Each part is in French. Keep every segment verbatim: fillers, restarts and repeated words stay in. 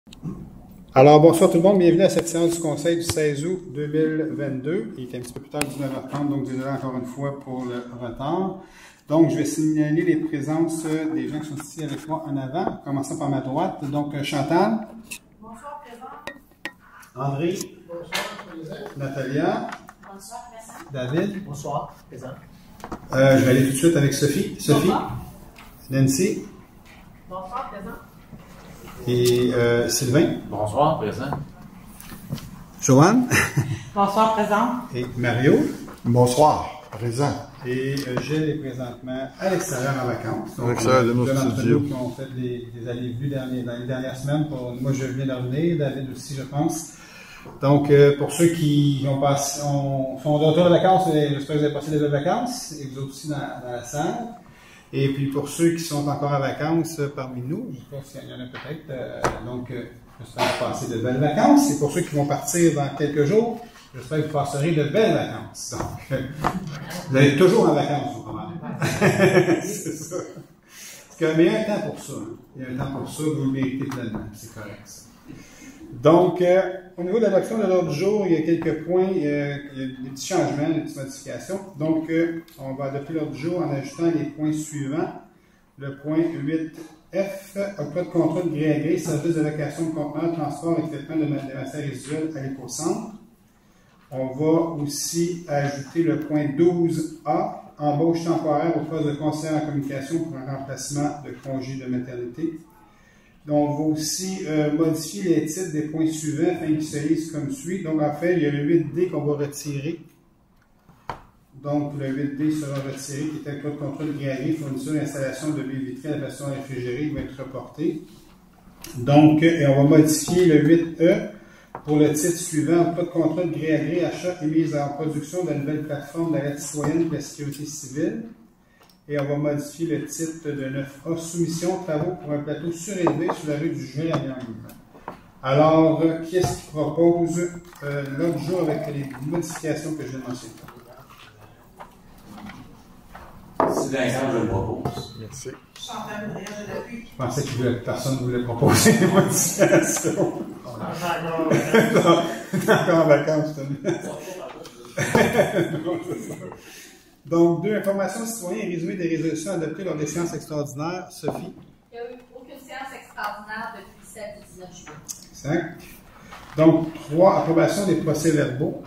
Alors, bonsoir tout le monde, bienvenue à cette séance du Conseil du seize août deux mille vingt-deux. Il est un petit peu plus tard, dix-neuf heures trente, donc désolé encore une fois pour le retard. Donc, je vais signaler les présences des gens qui sont ici avec moi en avant, commençant par ma droite. Donc, Chantal. Bonsoir, présent. André. Bonsoir, présent. Natalia. Bonsoir, présent. David. Bonsoir, présent. Euh, je vais aller tout de suite avec Sophie. Sophie. Bonsoir. Nancy. Bonsoir, présent. Et euh, Sylvain. Bonsoir, présent. Joanne. Bonsoir, présent. Et Mario. Bonsoir, présent. Et euh, Gilles est présentement à l'extérieur en vacances. Donc, À l'extérieur de nos deux d'entre studios. nous qui ont fait des, des allées-vues dernier, dans les dernières semaines. Pour, moi, je viens de revenir, David aussi, je pense. Donc, euh, pour ceux qui ont passé, on, sont de retour de vacances, j'espère que vous avez passé des belles vacances, et vous autres aussi dans, dans la salle. Et puis, pour ceux qui sont encore en vacances euh, parmi nous, je pense qu'il y en a peut-être, euh, donc, euh, j'espère que vous passez de belles vacances. Et pour ceux qui vont partir dans quelques jours, j'espère que vous passerez de belles vacances. Donc, euh, vous allez toujours en vacances, vous, quand même. C'est ça. Parce que, mais il y a un temps pour ça. Hein. Il y a un temps pour ça, vous le méritez pleinement. C'est correct, ça. Donc, euh, au niveau de l'adoption de l'ordre du jour, il y a quelques points, euh, il y a des petits changements, des petites modifications. Donc, euh, on va adopter l'ordre du jour en ajoutant les points suivants. Le point huit F, octroi de contrat de gré à gré, service de location de conteneurs, transport et traitement de matières résiduelles à l'écocentre. On va aussi ajouter le point douze A, embauche temporaire au poste de conseiller en communication pour un remplacement de congé de maternité. Donc, on va aussi euh, modifier les titres des points suivants afin qu'ils se lisent comme suit. Donc, en fait, il y a le huit D qu'on va retirer. Donc, le huit D sera retiré, qui est un code de contrôle de gré à gré, fourniture et installation de baies vitrées à la version réfrigérée, il va être reporté. Donc, et on va modifier le huit E pour le titre suivant, code de contrôle de gré à gré, achat et mise en production de la nouvelle plateforme de la citoyenne et de la sécurité civile. Et on va modifier le titre de neuf A, soumission, travaux pour un plateau surélevé sur la rue du Juin à Bienvenue. Alors, euh, qui est-ce qui propose euh, l'autre jour avec les modifications que je viens de mentionner? Si Vincent, je le propose. Merci. Chantal Boudria, je l'appuie. Je pensais que personne ne voulait proposer des modifications. Encore en vacances, je te Donc, deux informations citoyennes et résumé des résolutions adoptées lors des séances extraordinaires. Sophie. Il n'y a eu aucune séance extraordinaire depuis le sept et dix-neuf juillet. Exact. Donc, trois, approbation des procès-verbaux.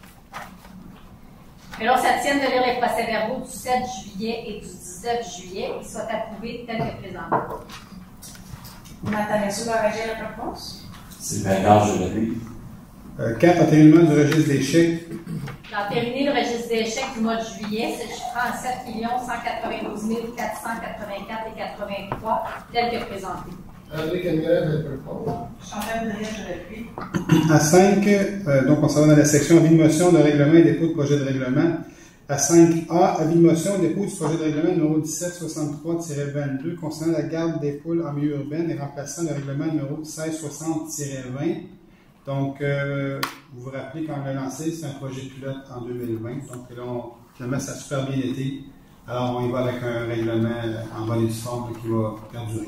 Alors, ça tient de lire les procès-verbaux du sept juillet et du dix-neuf juillet. Ils soient approuvés tels que présentés. Nathalie Soulard-Régé, la réponse. Sylvain Gage, je l'appuie. Euh, quatre, entérinement du registre d'échecs. D'entériner le registre d'échecs du mois de juillet, c'est chiffrant à sept millions cent quatre-vingt-douze mille quatre cent quatre-vingt-quatre et quatre-vingt-trois, tel que présenté. André Camillère, je le propose. Chantal Boudria, je l'appuie. À cinq, euh, donc on s'en va dans la section avis de motion de règlement et dépôt de projet de règlement. À cinq A, avis de motion, dépôt du projet de règlement numéro dix-sept soixante-trois vingt-deux concernant la garde des poules en milieu urbain et remplaçant le règlement numéro seize soixante vingt. Donc, euh, vous vous rappelez quand on l'a lancé, c'est un projet pilote en deux mille vingt. Donc là, on, finalement, ça a super bien été. Alors, on y va avec un règlement en bonne et due forme qui va perdurer.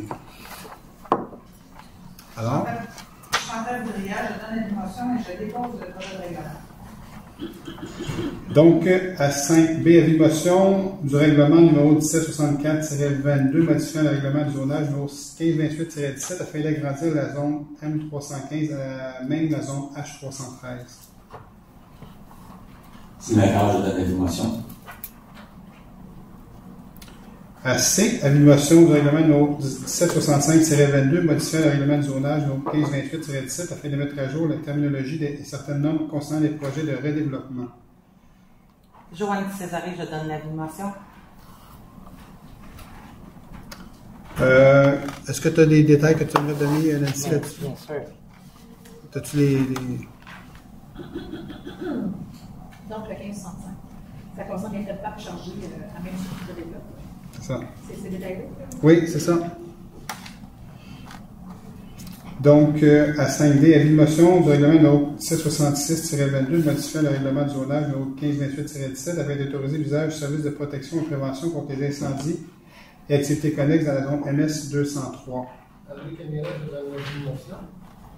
Alors? Chantal Boudria, je donne une motion et je dépose le projet de règlement. Donc, à cinq B, avis de motion du règlement numéro dix-sept soixante-quatre vingt-deux, modifiant le règlement du zonage numéro quinze vingt-huit dix-sept afin d'agrandir la zone M trois cent quinze à même la zone H trois cent treize. Sylvain Gage, je donne la motion. À C, avis de motion du règlement numéro dix-sept soixante-cinq vingt-deux, modifiant le règlement du zonage numéro quinze vingt-huit dix-sept afin de mettre à jour la terminologie et certaines normes concernant les projets de redéveloppement. Joanne Césaré, je donne l'avis de motion. Euh, Est-ce que tu as des détails que tu aimerais donner, Nancy, Bien, là-dessus? bien sûr. As-tu les, les... Donc, le quinze soixante-cinq. Ça concerne les traitements chargés euh, à même titre de développement. C'est ça. C'est ces détails-là? Oui, c'est ça. Donc, euh, à cinq D, avis de motion du règlement numéro dix-sept soixante-six vingt-deux, modifiant le règlement du zonage numéro quinze vingt-huit dix-sept afin d'autoriser l'usage du service de protection et prévention contre les incendies et activités connexes dans la zone M S deux cent trois. André Camillère, je donne la motion.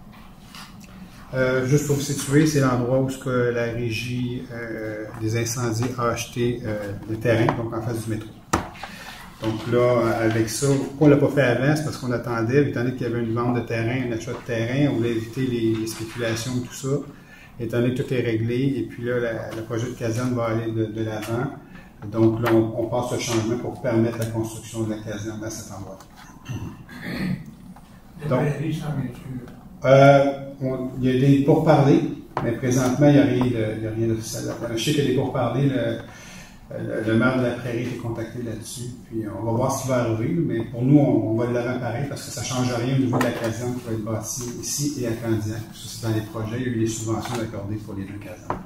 Euh, juste pour vous situer, c'est l'endroit où ce que la régie euh, des incendies a acheté euh, le terrain, donc en face du métro. Donc là, avec ça, pourquoi on ne l'a pas fait avant? C'est parce qu'on attendait, étant donné qu'il y avait une vente de terrain, un achat de terrain, on voulait éviter les, les spéculations et tout ça, étant donné que tout est réglé, et puis là, la, le projet de caserne va aller de, de l'avant. Donc là, on, on passe le changement pour permettre la construction de la caserne à cet endroit. Donc, euh, on, il y a des pourparlers, mais présentement, il n'y a rien de, il y a rien d'officiel. Je sais qu'il y a des pourparlers. Le, Le, le maire de la Prairie est contacté là-dessus, puis on va voir ce qui va arriver, mais pour nous, on, on va de l'avant pareil parce que ça ne change rien au niveau de la caserne qui va être bâtie ici et à Candiac. Ça, c'est dans les projets, il y a eu des subventions accordées pour les deux casernes.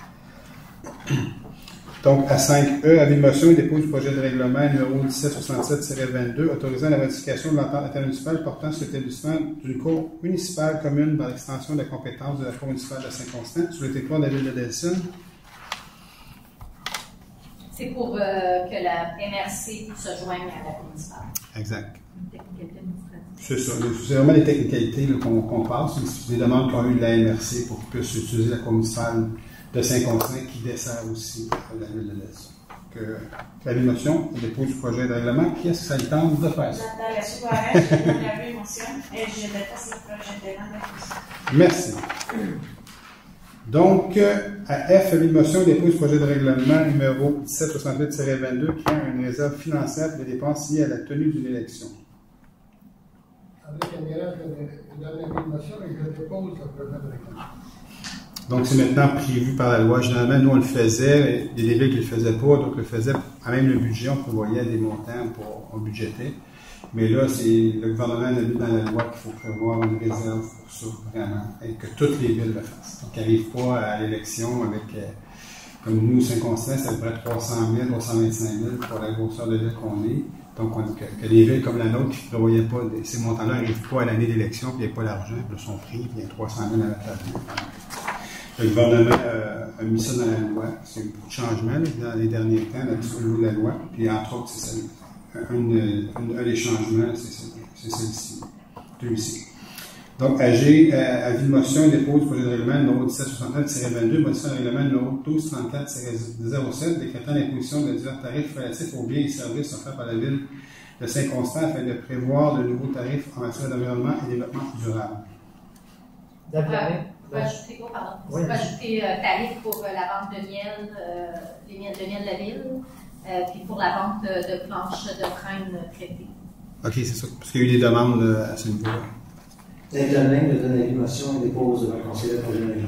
Donc, à cinq E, avis de motion et dépôt du projet de règlement numéro dix-sept soixante-sept vingt-deux, autorisant la modification de l'entente intermunicipale portant sur l'établissement d'une cour municipale commune dans l'extension de la compétence de la cour municipale de Saint-Constant sur le territoire de la ville de Delson. C'est pour euh, que la M R C se joigne à la cour municipale. Exact. Technicalité administrative. C'est ça. C'est vraiment des technicalités qu'on qu'on passe. C'est des demandes qu'on a eues de la M R C pour qu'ils puissent utiliser la cour municipale de Saint-Constant qui dessert aussi la ville de Delson. Donc, la motion, le dépôt du projet de règlement, qui est-ce que ça lui tente de faire ça? Dans la soirée, je donne la motion et je dépasse le projet de règlement. Merci. Donc, à F, avis de motion, dépôt du projet de règlement numéro dix-sept soixante-huit vingt-deux, qui a une réserve financière pour les dépenses liées à la tenue d'une élection. Avec un mirage de l'animation et je dépose le projet de règlement. Donc, c'est maintenant prévu par la loi. Généralement, nous, on le faisait, il y a des villes qui ne le faisaient pas, donc le faisaient, à même le budget, on prévoyait des montants pour on budgéter. Mais là, c'est le gouvernement a mis dans la loi qu'il faut prévoir une réserve pour ça, vraiment, et que toutes les villes le fassent. Donc, ils n'arrivent pas à l'élection avec, euh, comme nous, Saint-Constant, c'est à peu près trois cent mille, trois cent vingt-cinq mille pour la grosseur de ville qu'on est. Donc, on, que, que les villes comme la nôtre qui ne prévoyaient pas, ces montants-là n'arrivent pas à l'année d'élection, puis il n'y a pas l'argent, puis là, sont pris, puis il y a trois cent mille à mettre là-dedans. Le gouvernement euh, a mis ça dans la loi. C'est un beaucoup de changement là, dans les derniers temps, là, au niveau de la loi. Puis, entre autres, c'est ça. Un, un, un des changements, c'est celle-ci. Deux ici. Donc, A G, euh, avis de motion et dépôt du projet de règlement numéro dix-sept soixante-neuf vingt-deux, modifiant le règlement numéro douze trente-quatre zéro sept, décrétant l'imposition de divers tarifs relatifs aux biens et services offerts par la ville de Saint-Constant afin de prévoir de nouveaux tarifs en matière d'environnement et développement durable. D'accord. On va ajouter quoi, pardon? Oui. On va ajouter euh, tarif pour euh, la vente de miel, euh, les miels de miel de la ville, euh, puis pour la vente de, de planches de crème traitées. OK, c'est ça. Parce qu'il y a eu des demandes euh, à ce niveau-là. L'examen de donner l'animation et dépose devant le conseil de projet de règlement.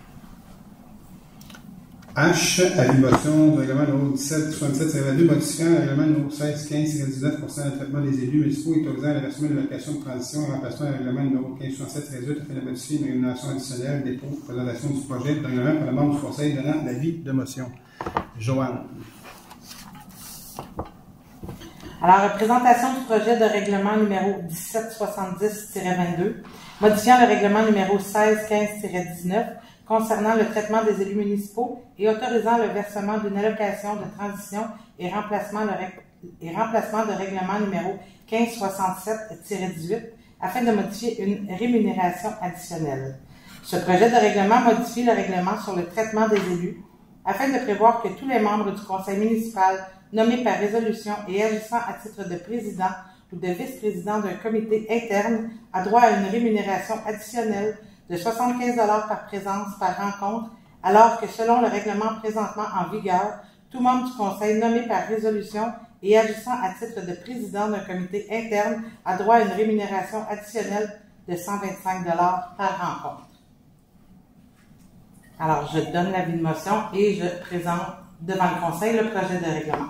H, avis de motion du règlement numéro dix-sept soixante-sept vingt-deux, modifiant le règlement numéro seize quinze dix-neuf concernant le traitement des élus municipaux et autorisant le versement de l'allocation de transition et remplacement du règlement numéro quinze soixante-sept dix-huit afin de modifier une rémunération additionnelle, dépôt, présentation du projet de règlement par le membre du conseil donnant l'avis de motion. Joanne. Alors, présentation du projet de règlement numéro dix-sept soixante-dix vingt-deux, modifiant le règlement numéro seize quinze dix-neuf concernant le traitement des élus municipaux et autorisant le versement d'une allocation de transition et remplacement, le règ... et remplacement de règlement numéro quinze soixante-sept dix-huit afin de modifier une rémunération additionnelle. Ce projet de règlement modifie le règlement sur le traitement des élus afin de prévoir que tous les membres du conseil municipal nommés par résolution et agissant à titre de président ou de vice-président d'un comité interne a droit à une rémunération additionnelle de soixante-quinze dollars par présence par rencontre, alors que selon le règlement présentement en vigueur, tout membre du conseil nommé par résolution et agissant à titre de président d'un comité interne a droit à une rémunération additionnelle de cent vingt-cinq dollars par rencontre. Alors, je donne l'avis de motion et je présente devant le conseil le projet de règlement.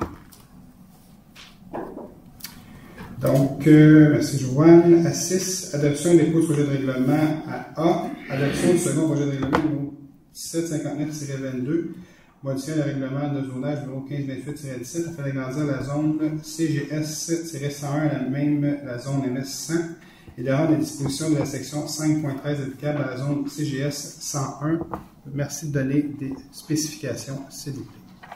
Donc, euh, merci Joanne. À six, adoption et dépôt du projet de règlement. À A, adoption du second projet de règlement numéro dix-sept cinquante-neuf vingt-deux, modifiant le règlement de zonage numéro quinze vingt-huit dix-sept afin d'agrandir la zone C G S cent un à la même la zone M S cent et de rendre les dispositions de la section cinq point treize applicables à la zone C G S cent un. Merci de donner des spécifications, s'il vous plaît.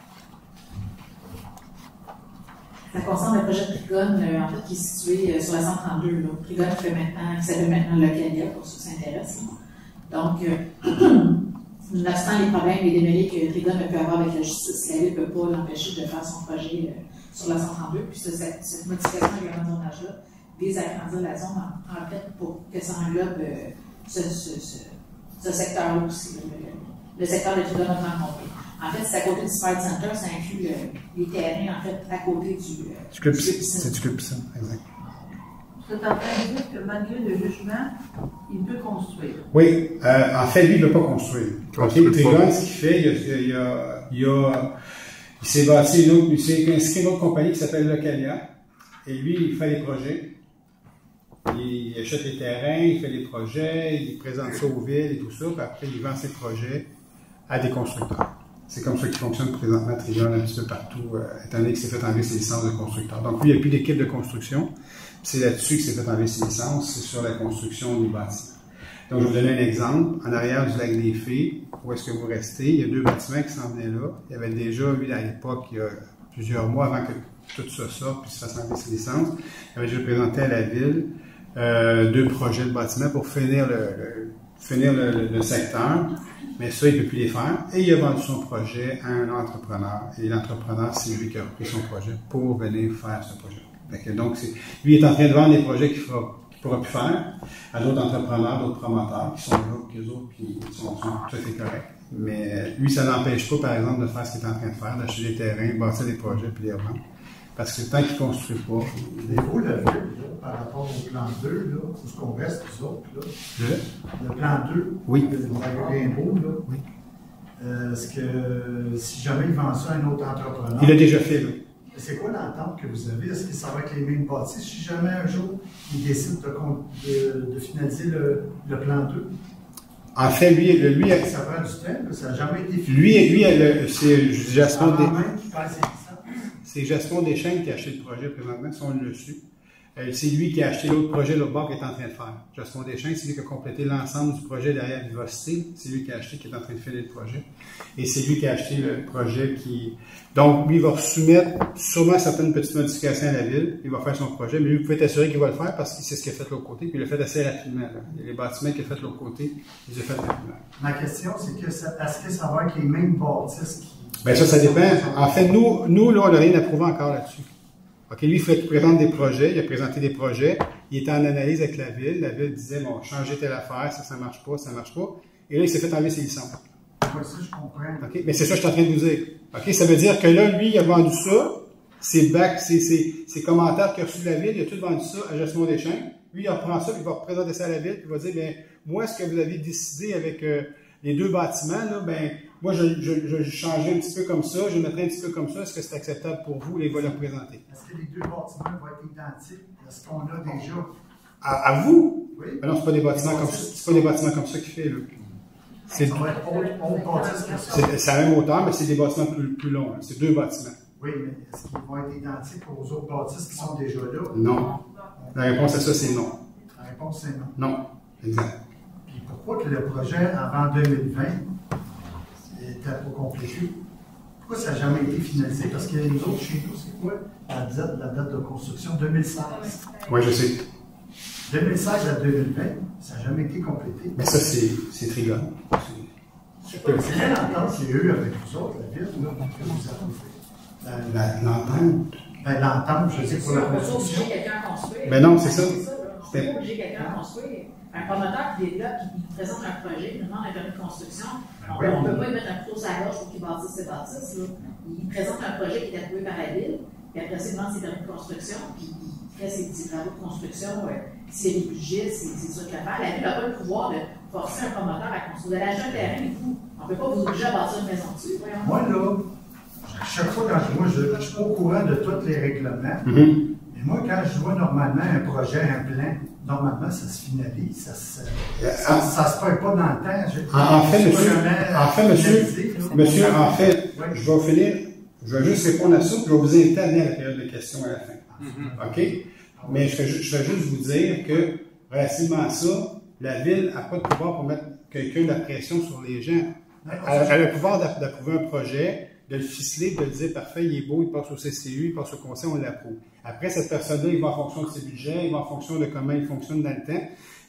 Ça concerne le projet de Trigone, euh, en fait, qui est situé euh, sur la cent trente-deux. Là. Trigone fait maintenant, qui s'appelle maintenant Localia, pour ceux qui s'intéressent. Donc, euh, nonobstant les problèmes et les démêlés que Trigon a pu avoir avec la justice, la Ville ne peut pas l'empêcher de faire son projet euh, sur la cent trente-deux. Puis cette, cette modification du règlement de zonage-là vise à agrandir la zone en, en fait pour que ça englobe euh, ce, ce, ce, ce secteur-là aussi, le, le secteur de Trigon a rencontré. En fait, c'est à côté du Spice Center, ça inclut euh, les terrains, en fait, à côté du... Euh, du club, c'est du club piscine, exact. Vous êtes en train de dire que malgré le jugement, il peut construire. Oui, euh, en fait, lui, il ne veut pas construire. OK, Trigon, ce qu'il fait, il, a, il, a, il, a, il s'est bâti une autre, il s'est inscrit une autre compagnie qui s'appelle Localia, et lui, il fait les projets. Il achète les terrains, il fait les projets, il présente ça aux villes et tout ça, puis après, il vend ses projets à des constructeurs. C'est comme ça qu'il fonctionne présentement Trigon un petit peu partout, euh, étant donné qu'il s'est fait enlever ses licences de constructeur. Donc lui, il n'y a plus d'équipe de construction. C'est là-dessus qu'il s'est fait enlever ses licences, c'est sur la construction des bâtiments. Donc je vais vous donner un exemple. En arrière du lac des Fées, où est-ce que vous restez, il y a deux bâtiments qui s'en venaient là. Il y avait déjà, lui, à l'époque, il y a plusieurs mois avant que tout ça sorte, puis se fasse enlever ses licences, il avait déjà présenté à la ville euh, deux projets de bâtiments pour finir le, le, finir le, le, le secteur. Mais ça, il ne peut plus les faire. Et il a vendu son projet à un entrepreneur. Et l'entrepreneur, c'est lui qui a repris son projet pour venir faire ce projet. Donc, lui est en train de vendre des projets qu'il ne pourra plus faire à d'autres entrepreneurs, d'autres promoteurs qui sont là, qui eux autres, qui sont, sont tout à fait corrects. Mais lui, ça n'empêche pas, par exemple, de faire ce qu'il est en train de faire, d'acheter des terrains, bâtir des projets, puis les revendre. Parce que tant qu'il ne construit pas... Les vous, la ville, là, par rapport au plan deux, là, où est-ce qu'on reste, nous autres, là, le, le plan deux, oui. Le Rainbow, là, oui. Euh, est-ce que si jamais il vend ça à un autre entrepreneur... Il l'a déjà fait, là. C'est quoi l'entente que vous avez? Est-ce que ça va être les mêmes bâtisses si jamais un jour il décide de, de, de finaliser le, le plan deux? En fait, lui, lui... Ça prend du temps, ça n'a jamais été fini. Lui, lui c'est Jasmine des... C'est C'est Jasmine Deschênes qui a acheté le projet présentement, si on l'a su. Euh, c'est lui qui a acheté l'autre projet, l'autre bord, qu'il est en train de faire. Jasmine Deschênes, c'est lui qui a complété l'ensemble du projet derrière Vivocité. C'est lui qui a acheté, qui est en train de finir le projet. Et c'est lui qui a acheté le projet qui... Donc, lui, il va soumettre sûrement certaines petites modifications à la ville. Il va faire son projet, mais lui, vous pouvez être assuré qu'il va le faire parce que c'est ce qu'il a fait de l'autre côté. Puis il l'a fait assez rapidement. Là. Les bâtiments qu'il a fait de l'autre côté, il les a fait rapidement. Ma question, c'est que ça, est-ce que ça va être les mêmes bâtisses qui... Bien, ça, ça dépend. En fait, nous, nous là, on n'a rien approuvé encore là-dessus. OK, lui, il fait présenter des projets, il a présenté des projets, il était en analyse avec la ville, la ville disait, bon, changez telle affaire, ça, ça marche pas, ça marche pas, et là, il s'est fait enlever ses licences. Oui, ça, je comprends. OK, mais c'est ça que je suis en train de vous dire. OK, ça veut dire que là, lui, il a vendu ça, ses bacs, ses, ses, ses commentaires qu'il a reçus de la ville, il a tout vendu ça à Jasmine Deschênes. Lui, il reprend ça, puis il va représenter ça à la ville, puis il va dire, bien, moi, ce que vous avez décidé avec euh, les deux bâtiments, là, ben, moi, je, je, je changeais un petit peu comme ça, je mettrais un petit peu comme ça. Est-ce que c'est acceptable pour vous? Et il va le représenter. Est-ce que les deux bâtiments vont être identiques? Est-ce qu'on a déjà... À, à vous? Oui. Ben non, c'est pas des bâtiments comme ça. C'est pas des bâtiments comme ça qu'il fait, là. C'est ça va être autre bâtisse que ça. C'est à la même hauteur, mais c'est des bâtiments plus, plus longs. C'est deux bâtiments. Oui, mais est-ce qu'ils vont être identiques aux autres bâtisses qui sont déjà là? Non. La réponse à ça, c'est non. La réponse, c'est non. Non. Exact. Puis pourquoi que le projet avant deux mille vingt n'était pas complété? Pourquoi ça n'a jamais été finalisé? Parce que nous autres, chez nous, c'est quoi la date, la date de construction? deux mille seize. Oui, je sais. deux mille seize à deux mille vingt, ça n'a jamais été complété. Mais ça, c'est Trigon. C'est quelle entente qu'il y a eu avec vous autres, la ville, là, que vous avez fait? L'entente? Ben, l'entente, je veux dire, pour la construction. On peut obliger quelqu'un à construire. Ben non, c'est ça. On peut obliger quelqu'un à construire. Un promoteur qui est là, qui présente un projet, il demande un permis de construction. On ne peut pas lui mettre un couteau à la gorge pour qu'il bâtisse ses bâtisses. Là. Il présente un projet qui est approuvé par la ville, puis après ça, il demande ses permis de construction, puis il fait ses petits travaux de construction. Ouais. S'il y a des budgets, c'est sûr qu'il va faire. La ville n'a pas le pouvoir de forcer un promoteur à construire. Vous allez acheter un terrain et tout. On ne peut pas vous obliger à bâtir une maison dessus. Voyons. Moi, là, chaque fois quand je, moi, je, je suis au courant de tous les règlements, mm-hmm. mais moi, quand je vois normalement un projet, un plan, normalement, ça se finalise, ça se, ça, ça se perd pas dans le temps. Je, en, en fait, monsieur, en fait, monsieur, là, monsieur, en fait, ouais. je vais finir, je vais juste répondre à ça, puis je vais vous inviter à venir à la période de questions à la fin. Mm-hmm. OK? Mais je vais, je vais juste vous dire que, relativement à ça, la ville n'a pas de pouvoir pour mettre quelqu'un de la pression sur les gens. Elle, elle a le pouvoir d'approuver un projet, de le ficeler, de le dire parfait, il est beau, il passe au C C U, il passe au conseil, on l'approuve. Après, cette personne-là, il va en fonction de ses budgets, il va en fonction de comment il fonctionne dans le temps.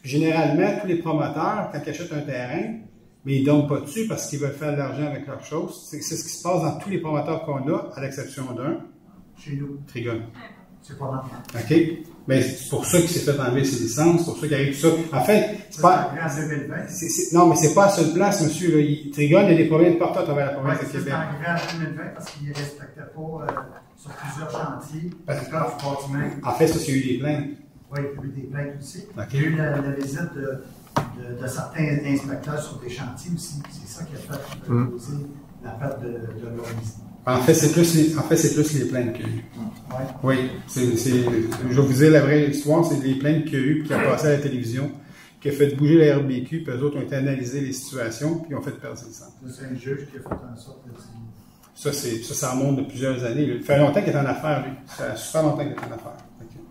Généralement, tous les promoteurs, quand ils achètent un terrain, mais ils ne donnent pas dessus parce qu'ils veulent faire de l'argent avec leurs choses. C'est ce qui se passe dans tous les promoteurs qu'on a, à l'exception d'un. Chez nous. Trigone. C'est pas normal. OK? Mais c'est pour ça qu'il s'est fait enlever ses licences, c'est pour ça qu'il arrive tout ça. En fait, c'est pas. En deux mille vingt. C'est, c'est, non, mais c'est pas à seule place, monsieur. Là. Il, Trigone, il y a des problèmes partout à travers la province Ouais, de c'est Québec. arrivé en deux mille vingt parce qu'ils ne respectaient pas euh, sur plusieurs chantiers. Parce Parce que là, du bâtiment. En fait, c'est parce qu'il y a eu des plaintes. Oui, il y a eu des plaintes aussi. Okay. Il y a eu la, la visite de, de, de certains inspecteurs sur des chantiers aussi. C'est ça qui a fait Mm. causer la perte de, de l'organisme. En fait, c'est plus les, en fait, c'est plus les plaintes qu'il y a eu. Ouais. Oui, c'est, c'est, je vais vous dire la vraie histoire, c'est les plaintes qu'il y a eu, puis qui a passé à la télévision, qui a fait bouger la R B Q, puis eux autres ont été analysés les situations, puis ils ont fait perdre le centre. C'est un juge qui a fait en sorte de dire. Ça, c'est, ça, ça remonte de plusieurs années. Il fait longtemps qu'il est en affaires, lui. Ça fait super longtemps qu'il est en affaires.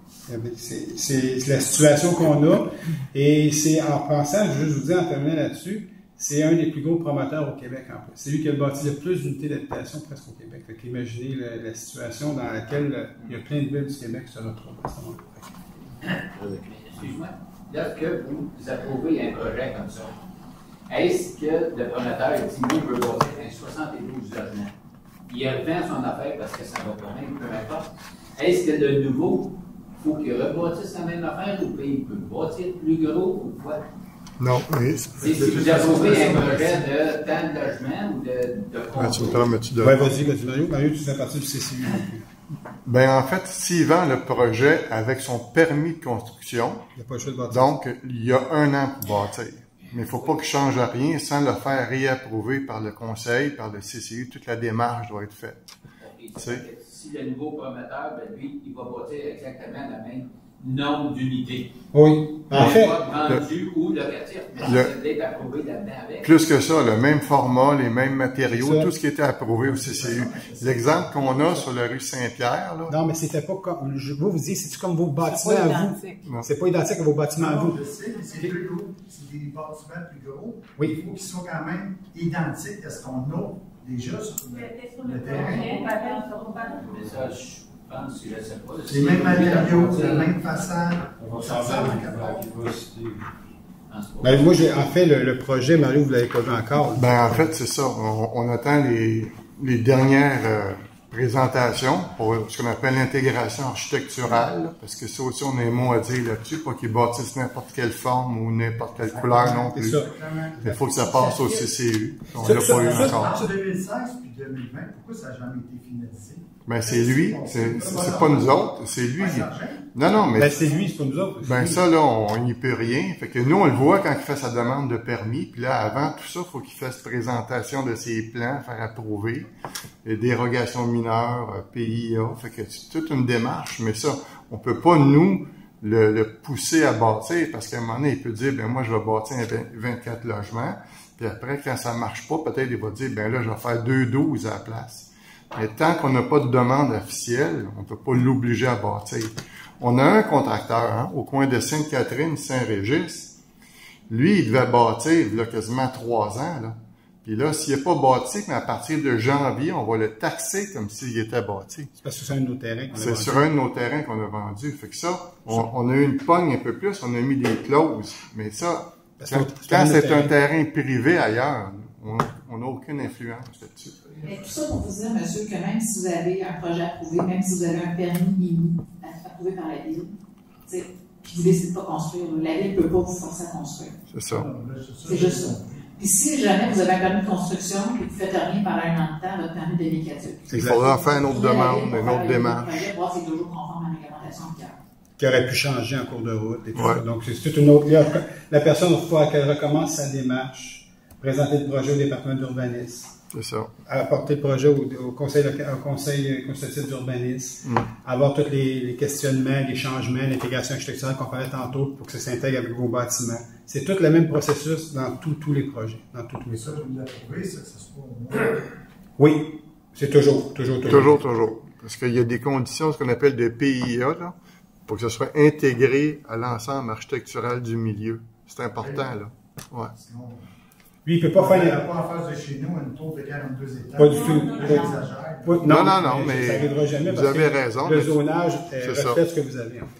C'est, c'est, c'est la situation qu'on a, et c'est en pensant, je veux juste vous dire en terminant là-dessus, c'est un des plus gros promoteurs au Québec en plus. C'est lui qui a bâti le plus d'unités d'habitation presque au Québec. Fait qu'imaginez la, la situation dans laquelle euh, il y a plein de villes du Québec qui se retrouvent à ce moment-là. Excuse-moi. Lorsque vous approuvez un projet comme ça, est-ce que le promoteur dit moi, je veux bâtir un soixante-douze logements? Il revend son affaire parce que ça va permettre, peu importe. Est-ce que de nouveau, il faut qu'il rebâtisse la même affaire ou il peut bâtir plus gros ou quoi? Non, mais... C'est si vous approuvez un projet de tant de logements ou de, de Ben, tu me permets-tu de... Oui, vas-y, vas-y, Mario. Mario, tu fais partie du C C U. Ben, en fait, s'il vend le projet avec son permis de construction, Il n'y a pas le choix de bâtir. donc, il y a un an pour bâtir. Mais il ne faut pas qu'il change rien sans le faire réapprouver par le conseil, par le C C U. Toute la démarche doit être faite. Okay. Si le nouveau promoteur, ben lui, il va bâtir exactement le même nombre d'unités. Oui. En fait, pas vendu ou locatif, mais le, ça doit être approuvé là-dedans avec. Plus que ça, le même format, les mêmes matériaux, ça. tout ce qui était approuvé au C C U. L'exemple qu'on a sur la rue Saint-Pierre, là. non, mais c'était pas comme. Je vous vous dis, c'est-tu comme vos bâtiments C'est pas à vous? identique. Non. C'est pas identique à vos bâtiments à Non, vous. je sais, mais c'est plus gros. C'est des bâtiments plus gros. Oui. Il faut qu'ils soient quand même identiques à ce qu'on a déjà sur le, le terrain. Mais ça, je pense que je ne sais pas. Les mêmes matériaux, la même façade. On va Ça s'en ressemble faire à une quelque chose. Ben, moi, j'ai, en fait, le, le projet, Mario, vous l'avez pas vu encore. Ben, en fait, c'est ça. On, on attend les, les dernières euh, présentations pour ce qu'on appelle l'intégration architecturale, là, parce que ça aussi, on a un mot à dire là-dessus, pas qu'ils bâtissent n'importe quelle forme ou n'importe quelle couleur non plus. C'est ça. Il faut que ça passe au C C U. On Ça, l'a ça, pas eu ça, encore. Entre deux mille seize et deux mille vingt, pourquoi ça n'a jamais été finalisé? Ben, c'est lui. C'est, c'est pas nous autres. C'est lui. Non, non, mais. Ben, c'est lui, c'est pas nous autres. Ben, ça, là, on n'y peut rien. Fait que nous, on le voit quand il fait sa demande de permis. Puis là, avant tout ça, il faut qu'il fasse présentation de ses plans, faire approuver. Les dérogations mineures, P I A. Fait que c'est toute une démarche. Mais ça, on peut pas, nous, le, le pousser à bâtir. Parce qu'à un moment donné, il peut dire, ben, moi, je vais bâtir vingt-quatre logements. Puis après, quand ça marche pas, peut-être, il va dire, ben là, je vais faire deux douze à la place. Mais tant qu'on n'a pas de demande officielle, on ne peut pas l'obliger à bâtir. On a un contracteur hein, au coin de Sainte-Catherine, Saint-Régis. Lui, il devait bâtir il y a quasiment trois ans. Là. Puis là, s'il n'est pas bâti, mais à partir de janvier, on va le taxer comme s'il était bâti. C'est parce que c'est un de nos terrains qu'on a C'est vendu. sur un de nos terrains qu'on a vendu. Fait que ça, on, on a eu une pogne un peu plus, on a mis des clauses. Mais ça, Parce quand, que c'est quand un de nos c'est un terrains. terrain privé ailleurs, on n'a aucune influence là-dessus. Mais tout ça pour vous dire, monsieur, que même si vous avez un projet approuvé, même si vous avez un permis I M I approuvé par la ville, puis vous ne décidez de pas construire, la ville ne peut pas vous forcer à construire. C'est ça. C'est juste ça. Puis si jamais vous avez un permis de construction et que vous ne faites rien pendant un an de temps, votre permis devient caduc. Il faudra faire une autre demande, une autre démarche. Le projet, voir si c'est toujours conforme à la réglementation de cœur. Qui aurait pu changer en cours de route. Et tout Ouais. ça. Donc, c'est toute une autre. La, la personne, il faut qu'elle recommence sa démarche, présenter le projet au département d'urbanisme, C'est ça. apporter le projet au, au conseil, local- au conseil consultatif d'urbanisme, Mm. avoir tous les, les questionnements, les changements, l'intégration architecturale qu'on parlait tantôt pour que ça s'intègre avec vos bâtiments. C'est tout le même processus dans tous tous les projets. Dans tous tous les Ça, projets. vous l'approuvez, ça, que ce soit au moins. Oui, c'est toujours, toujours, toujours. Toujours, toujours. Parce qu'il y a des conditions, ce qu'on appelle de P I A, là, pour que ce soit intégré à l'ensemble architectural du milieu. C'est important, là. Ouais. Sinon, Lui, il peut pas on ne faire. pas en face de chez nous une tour de quarante-deux étages. Pas du tout. J'exagère. Pas- Non, non, non, ça mais n'arrivera jamais vous parce avez que raison, le mais zonage euh, c'est ça. reflète ce que vous avez. En fait.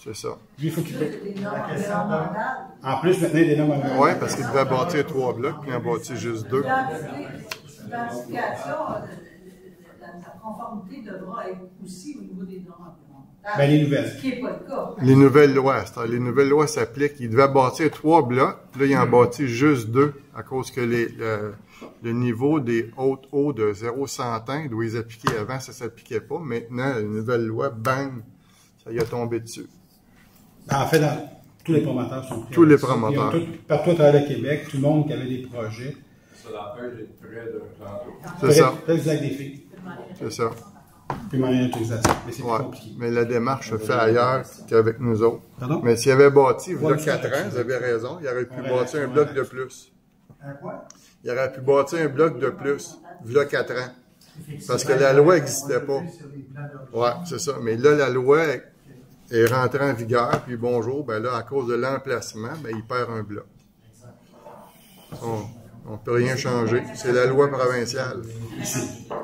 C'est ça. Lui, il faut qu'il Des normes environnementales. En plus, maintenant, il y a des normes environnementales. Oui, parce qu'il devait bâtir trois blocs, puis il en bâtit juste deux. L'identification de sa conformité devra être aussi au niveau des normes environnementales. Ben, les nouvelles. Ce qui n'est pas le cas. Les nouvelles lois, c'est-à-dire les nouvelles lois s'appliquent. Il devait bâtir trois blocs, puis là, il en bâtit juste deux, à cause que les, le, le niveau des hautes eaux de zéro centin doit les appliquer. Avant, ça ne s'appliquait pas. Maintenant, la nouvelle loi, bang, ça y a tombé dessus. En fait, dans, tous les promoteurs sont pris. Tous les promoteurs. Tout, partout à travers le Québec, tout le monde qui avait des projets. Ça l'empêche d'être près de tantôt. C'est ça. Peut-être Zach des filles. C'est ça. Puis demander une autorisation. Mais c'est Ouais. plus compliqué. Mais la démarche se fait ailleurs qu'avec nous autres. Pardon? Mais s'il avait bâti, il y a Ouais, quatre c'est ans, vous avez raison, il aurait pu Ouais, bâtir un ouais. bloc de plus. Un quoi? Il aurait pu bâtir un bloc de plus, il y a quatre ans. Parce que la loi n'existait pas. Ouais, c'est ça. Mais là, la loi est rentrée en vigueur, puis bonjour, ben là, à cause de l'emplacement, ben il perd un bloc. On ne peut rien changer. C'est la loi provinciale. Ici.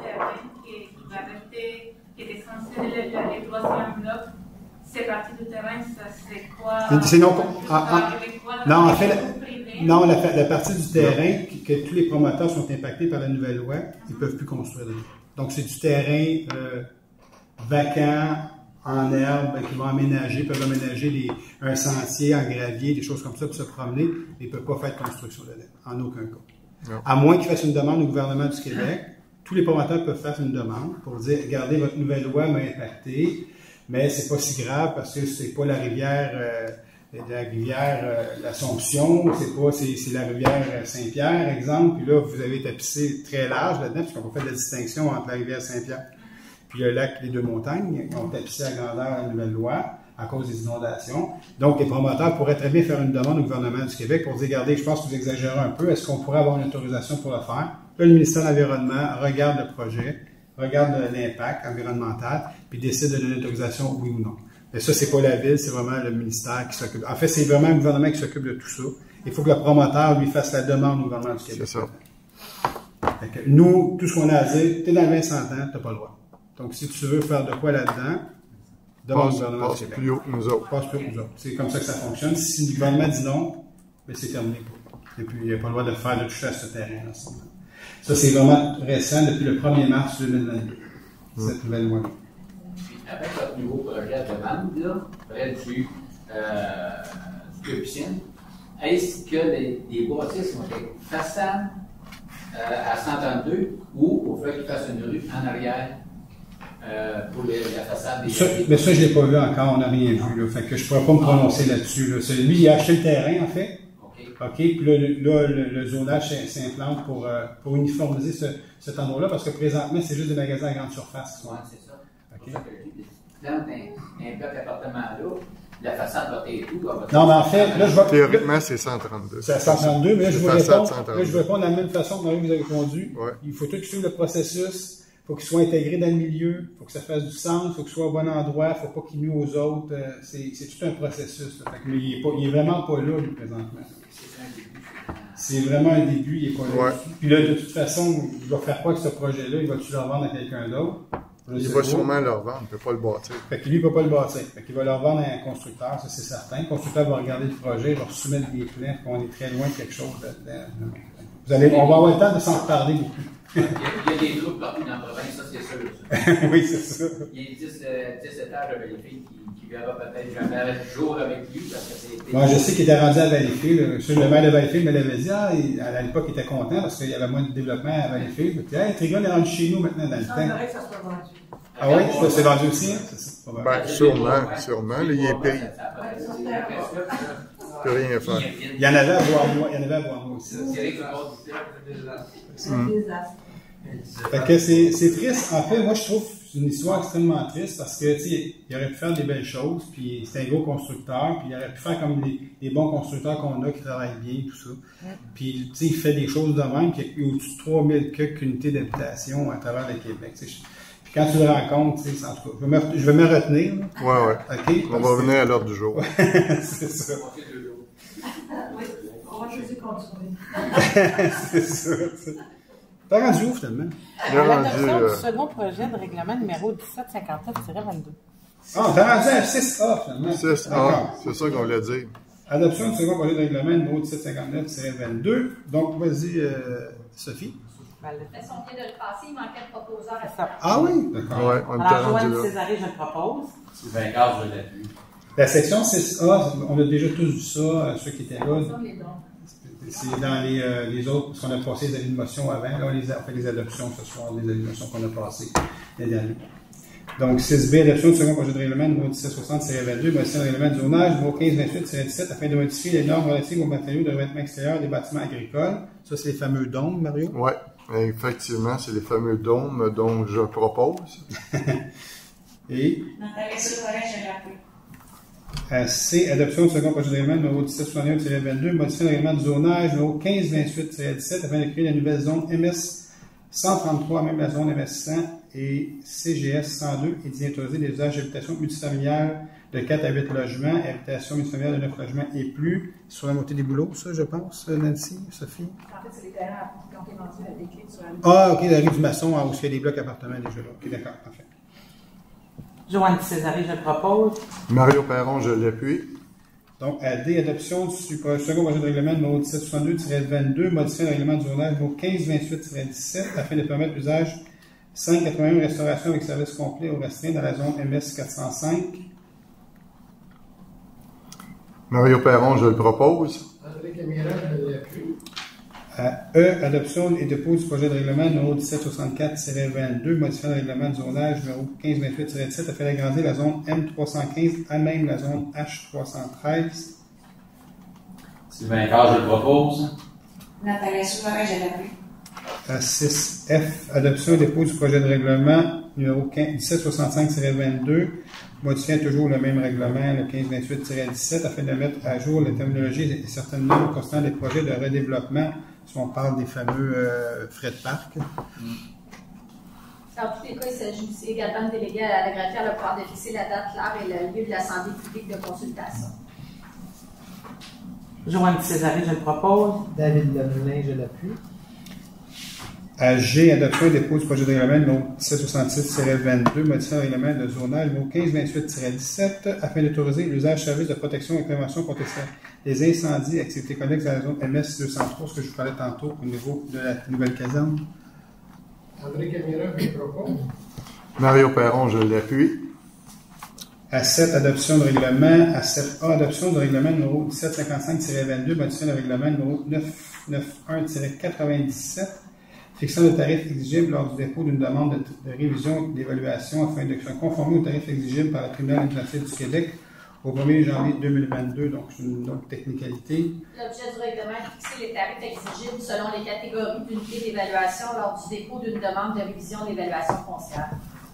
Qui était censé le, le, le troisième bloc, c'est parti du terrain, ça c'est quoi? C'est non, ah, ah, quoi, non, en fait, la, non, la, la partie du terrain, que, que tous les promoteurs sont impactés par la nouvelle loi, ils ne peuvent plus construire. Donc, c'est du terrain euh, vacant, en herbe, qui vont aménager, peuvent aménager des, un sentier en gravier, des choses comme ça pour se promener, mais ils ne peuvent pas faire de construction dedans, en aucun cas. Non. À moins qu'ils fassent une demande au gouvernement du Québec. Tous les promoteurs peuvent faire une demande pour dire, regardez, votre nouvelle loi m'a impacté, mais c'est pas si grave parce que c'est pas la rivière, euh, la rivière euh, l'Assomption, c'est pas, c'est, c'est la rivière Saint-Pierre, exemple, puis là, vous avez tapissé très large là-dedans, puisqu'on peut faire la distinction entre la rivière Saint-Pierre puis le lac Les Deux Montagnes, qui ont tapissé à grandeur la nouvelle loi à cause des inondations. Donc, les promoteurs pourraient très bien faire une demande au gouvernement du Québec pour dire, regardez, je pense que vous exagérez un peu, est-ce qu'on pourrait avoir une autorisation pour le faire? Là, le ministère de l'Environnement regarde le projet, regarde l'impact environnemental, puis décide de donner l'autorisation, oui ou non. Mais ça, c'est pas la ville, c'est vraiment le ministère qui s'occupe. En fait, c'est vraiment le gouvernement qui s'occupe de tout ça. Il faut que le promoteur lui fasse la demande au gouvernement du Québec. C'est ça. Fait que nous, tout ce qu'on a à dire, t'es dans le vingt cent ans, t'as pas le droit. Donc, si tu veux faire de quoi là-dedans, demande au gouvernement du Québec. Passe plus haut que nous autres. Passe plus haut que nous autres. C'est comme ça que ça fonctionne. Si le gouvernement dit non, ben c'est terminé. Et puis, il n'y a pas le droit de faire, de toucher à ce terrain-là. Ça, c'est vraiment récent, depuis le premier mars deux mille vingt-deux, mmh. cette nouvelle loi. Avec votre nouveau projet de demande, là, près du, euh, du piscine, est-ce que les, les bâtisses vont être façade euh, à cent trente-deux ou il faut qu'ils fassent une rue en arrière euh, pour les, la façade des ça, mais ça, je ne l'ai pas vu encore, on n'a rien vu. Là, fait que je ne pourrais pas me prononcer là-dessus. Là. Lui, il a acheté le terrain, en fait. OK, puis là, là le, le zonage s'implante pour, euh, pour uniformiser ce, cet endroit-là, parce que présentement, c'est juste des magasins à grande surface. Oui, c'est ça. Okay. C'est pour ça que je dis, dans un, un bloc d'appartement-là, la façade va être où? Non, mais en fait, là, je vais... Théoriquement, c'est cent trente-deux. C'est à cent trente-deux, mais là, je vous réponds, là, je vais répondre de la même façon que Marie vous a répondu. Ouais. Il faut tout suivre le processus. Il faut qu'il soit intégré dans le milieu, il faut que ça fasse du sens, il faut qu'il soit au bon endroit, il ne faut pas qu'il nuise aux autres. C'est, c'est tout un processus. Fait que, mais il n'est vraiment pas là, lui, présentement. C'est vraiment un début, il n'est pas là. Ouais. Puis là, de toute façon, il va faire quoi avec ce projet-là? Il va-tu le revendre à quelqu'un d'autre? Il va sûrement le revendre, il ne peut pas le bâtir. Fait que lui, il ne peut pas le bâtir. Fait qu'il va le revendre à un constructeur, ça c'est certain. Le constructeur va regarder le projet, il va soumettre des plans, qu'on est très loin de quelque chose là-dedans. Vous allez, on va avoir le temps de s'en reparler beaucoup. Il y, a, il y a des troupes partout dans la province, ça c'est sûr. Ça. Oui, c'est ça. Il y a dix, dix étages à Valleyfield qui, qui verra peut-être jamais jour avec lui parce que c'est. Moi, je sais qu'il était rendu à Valleyfield. Le, le maire de Valleyfield me l'avait dit. Ah, il, à l'époque, il était content parce qu'il y avait moins de développement à Valleyfield. Il dit, hey, Trigon est rendu chez nous maintenant dans le temps. que ça soit vendu. Ah oui, ça c'est vendu aussi, hein? C'est ça. Ben, sûrement, sûrement. Là, il est payé. Il peut rien faire. Il y en avait à voir moi, il y en avait à voir moi aussi. C'est un désastre. Fait que c'est, c'est triste. En fait, moi, je trouve que c'est une histoire extrêmement triste parce que, tu sais, il aurait pu faire des belles choses, puis c'est un gros constructeur, puis il aurait pu faire comme les, les bons constructeurs qu'on a qui travaillent bien, tout ça. Puis, tu sais, il fait des choses de même, puis il y a au-dessus de trois mille quelques unités d'habitation à travers le Québec. Puis quand tu le rencontres, tu sais, en tout cas, je vais me, je vais me retenir. Là. Ouais, ouais. OK? On va revenir à l'ordre du jour. C'est ça. Oui, on va juste continuer. C'est ça. T'as rendu où, finalement? À l'adoption du second projet de règlement numéro dix-sept cinquante-neuf vingt-deux. Ah, t'as rendu à six A finalement. six A, c'est ça qu'on voulait dire. Adoption du second projet de règlement numéro dix-sept cinquante-neuf vingt-deux. Donc, vas-y, euh, Sophie. De toute façon, on vient de le passer, il manquait de proposeurs à ça. Ah oui? D'accord. Ouais, on Alors, Joanne Césaré, je le propose. Sylvain Gage, je l'appuie. La section six A, on a déjà tous vu ça, ceux qui étaient là. C'est dans les, euh, les autres, parce qu'on a passé les avis de motion avant. Là, on, les a, on fait les adoptions ce soir, les avis de motion qu'on a passées les derniers. Donc, six B, adoption du second projet de règlement numéro dix-sept soixante vingt-deux, modifiant le règlement du zonage numéro quinze vingt-huit dix-sept afin de modifier les normes relatives aux matériaux de revêtement extérieur des bâtiments agricoles. Ça, c'est les fameux dômes, Mario? Oui, effectivement, c'est les fameux dômes dont je propose. Et Nathalie Souvaré, j'ai rappelé. Euh, C, adoption du second projet de règlement numéro dix-sept soixante-et-un vingt-deux, modifiant le règlement du zonage numéro quinze vingt-huit dix-sept afin de créer la nouvelle zone M S cent trente-trois, même la zone M S cent et C G S cent deux, et d'y autoriser des usages d'habitation multifamiliale de quatre à huit logements, habitation multifamiliale de neuf logements et plus, sur la montée des boulots, ça, je pense, Nancy, Sophie? En fait, c'est les terrains qui ont été vendus à des clés sur la Ah, ok, la rue du Maçon, où il y a des blocs appartements déjà là. Ok, d'accord, parfait. Joanne Césaré, je le propose. Mario Perron, je l'appuie. Donc, à D, adoption du second projet de règlement numéro dix-sept soixante-deux vingt-deux, modifiant le règlement du zonage numéro quinze vingt-huit dix-sept afin de permettre l'usage cinq cent quatre-vingt-un restauration avec service complet ou restreint dans la zone M S quatre cent cinq. Mario Perron, je le propose. André Camira, je l'appuie. À E, adoption et dépôt du projet de règlement numéro dix-sept soixante-quatre vingt-deux, modifiant le règlement du zonage numéro quinze vingt-huit dix-sept afin d'agrandir la zone M trois cent quinze à même la zone H trois cent treize. Sylvain Gage, je le propose. Nathalie Souvaré, j'ai rappelé. À six F, adoption et dépôt du projet de règlement numéro dix-sept soixante-cinq vingt-deux, modifiant toujours le même règlement, le quinze vingt-huit dix-sept, afin de mettre à jour la terminologie et certaines normes concernant les projets de redéveloppement, si on parle des fameux euh, frais de parc. Dans tous les cas, il s'agit aussi également de déléguer à la greffière le pouvoir de fixer la date, l'heure et le lieu de l'assemblée publique de consultation. Joanne Césaré, je le propose. David Lemelin, je l'appuie. À G, adoption et dépôt du projet de règlement numéro dix-sept soixante-six vingt-deux, modifiant le règlement de zonage numéro quinze vingt-huit dix-sept, afin d'autoriser l'usage service de protection et prévention contre les incendies et activités connexes dans la zone M S deux cent trois, ce que je vous parlais tantôt au niveau de la nouvelle caserne. André Camira, je propose. Mario Perron, je l'appuie. À sept, adoption de règlement. À sept A, adoption de règlement numéro dix-sept cinquante-cinq vingt-deux, modifiant le règlement numéro neuf cent quatre-vingt-un quatre-vingt-dix-sept, fixant le tarif exigible lors du dépôt d'une demande de, de révision d'évaluation afin de se conformer au tarif exigible par le tribunal administratif du Québec au premier janvier deux mille vingt-deux. Donc, c'est une autre technicalité. L'objet du règlement est de fixer les tarifs exigibles selon les catégories d'unités d'évaluation lors du dépôt d'une demande de révision d'évaluation foncière.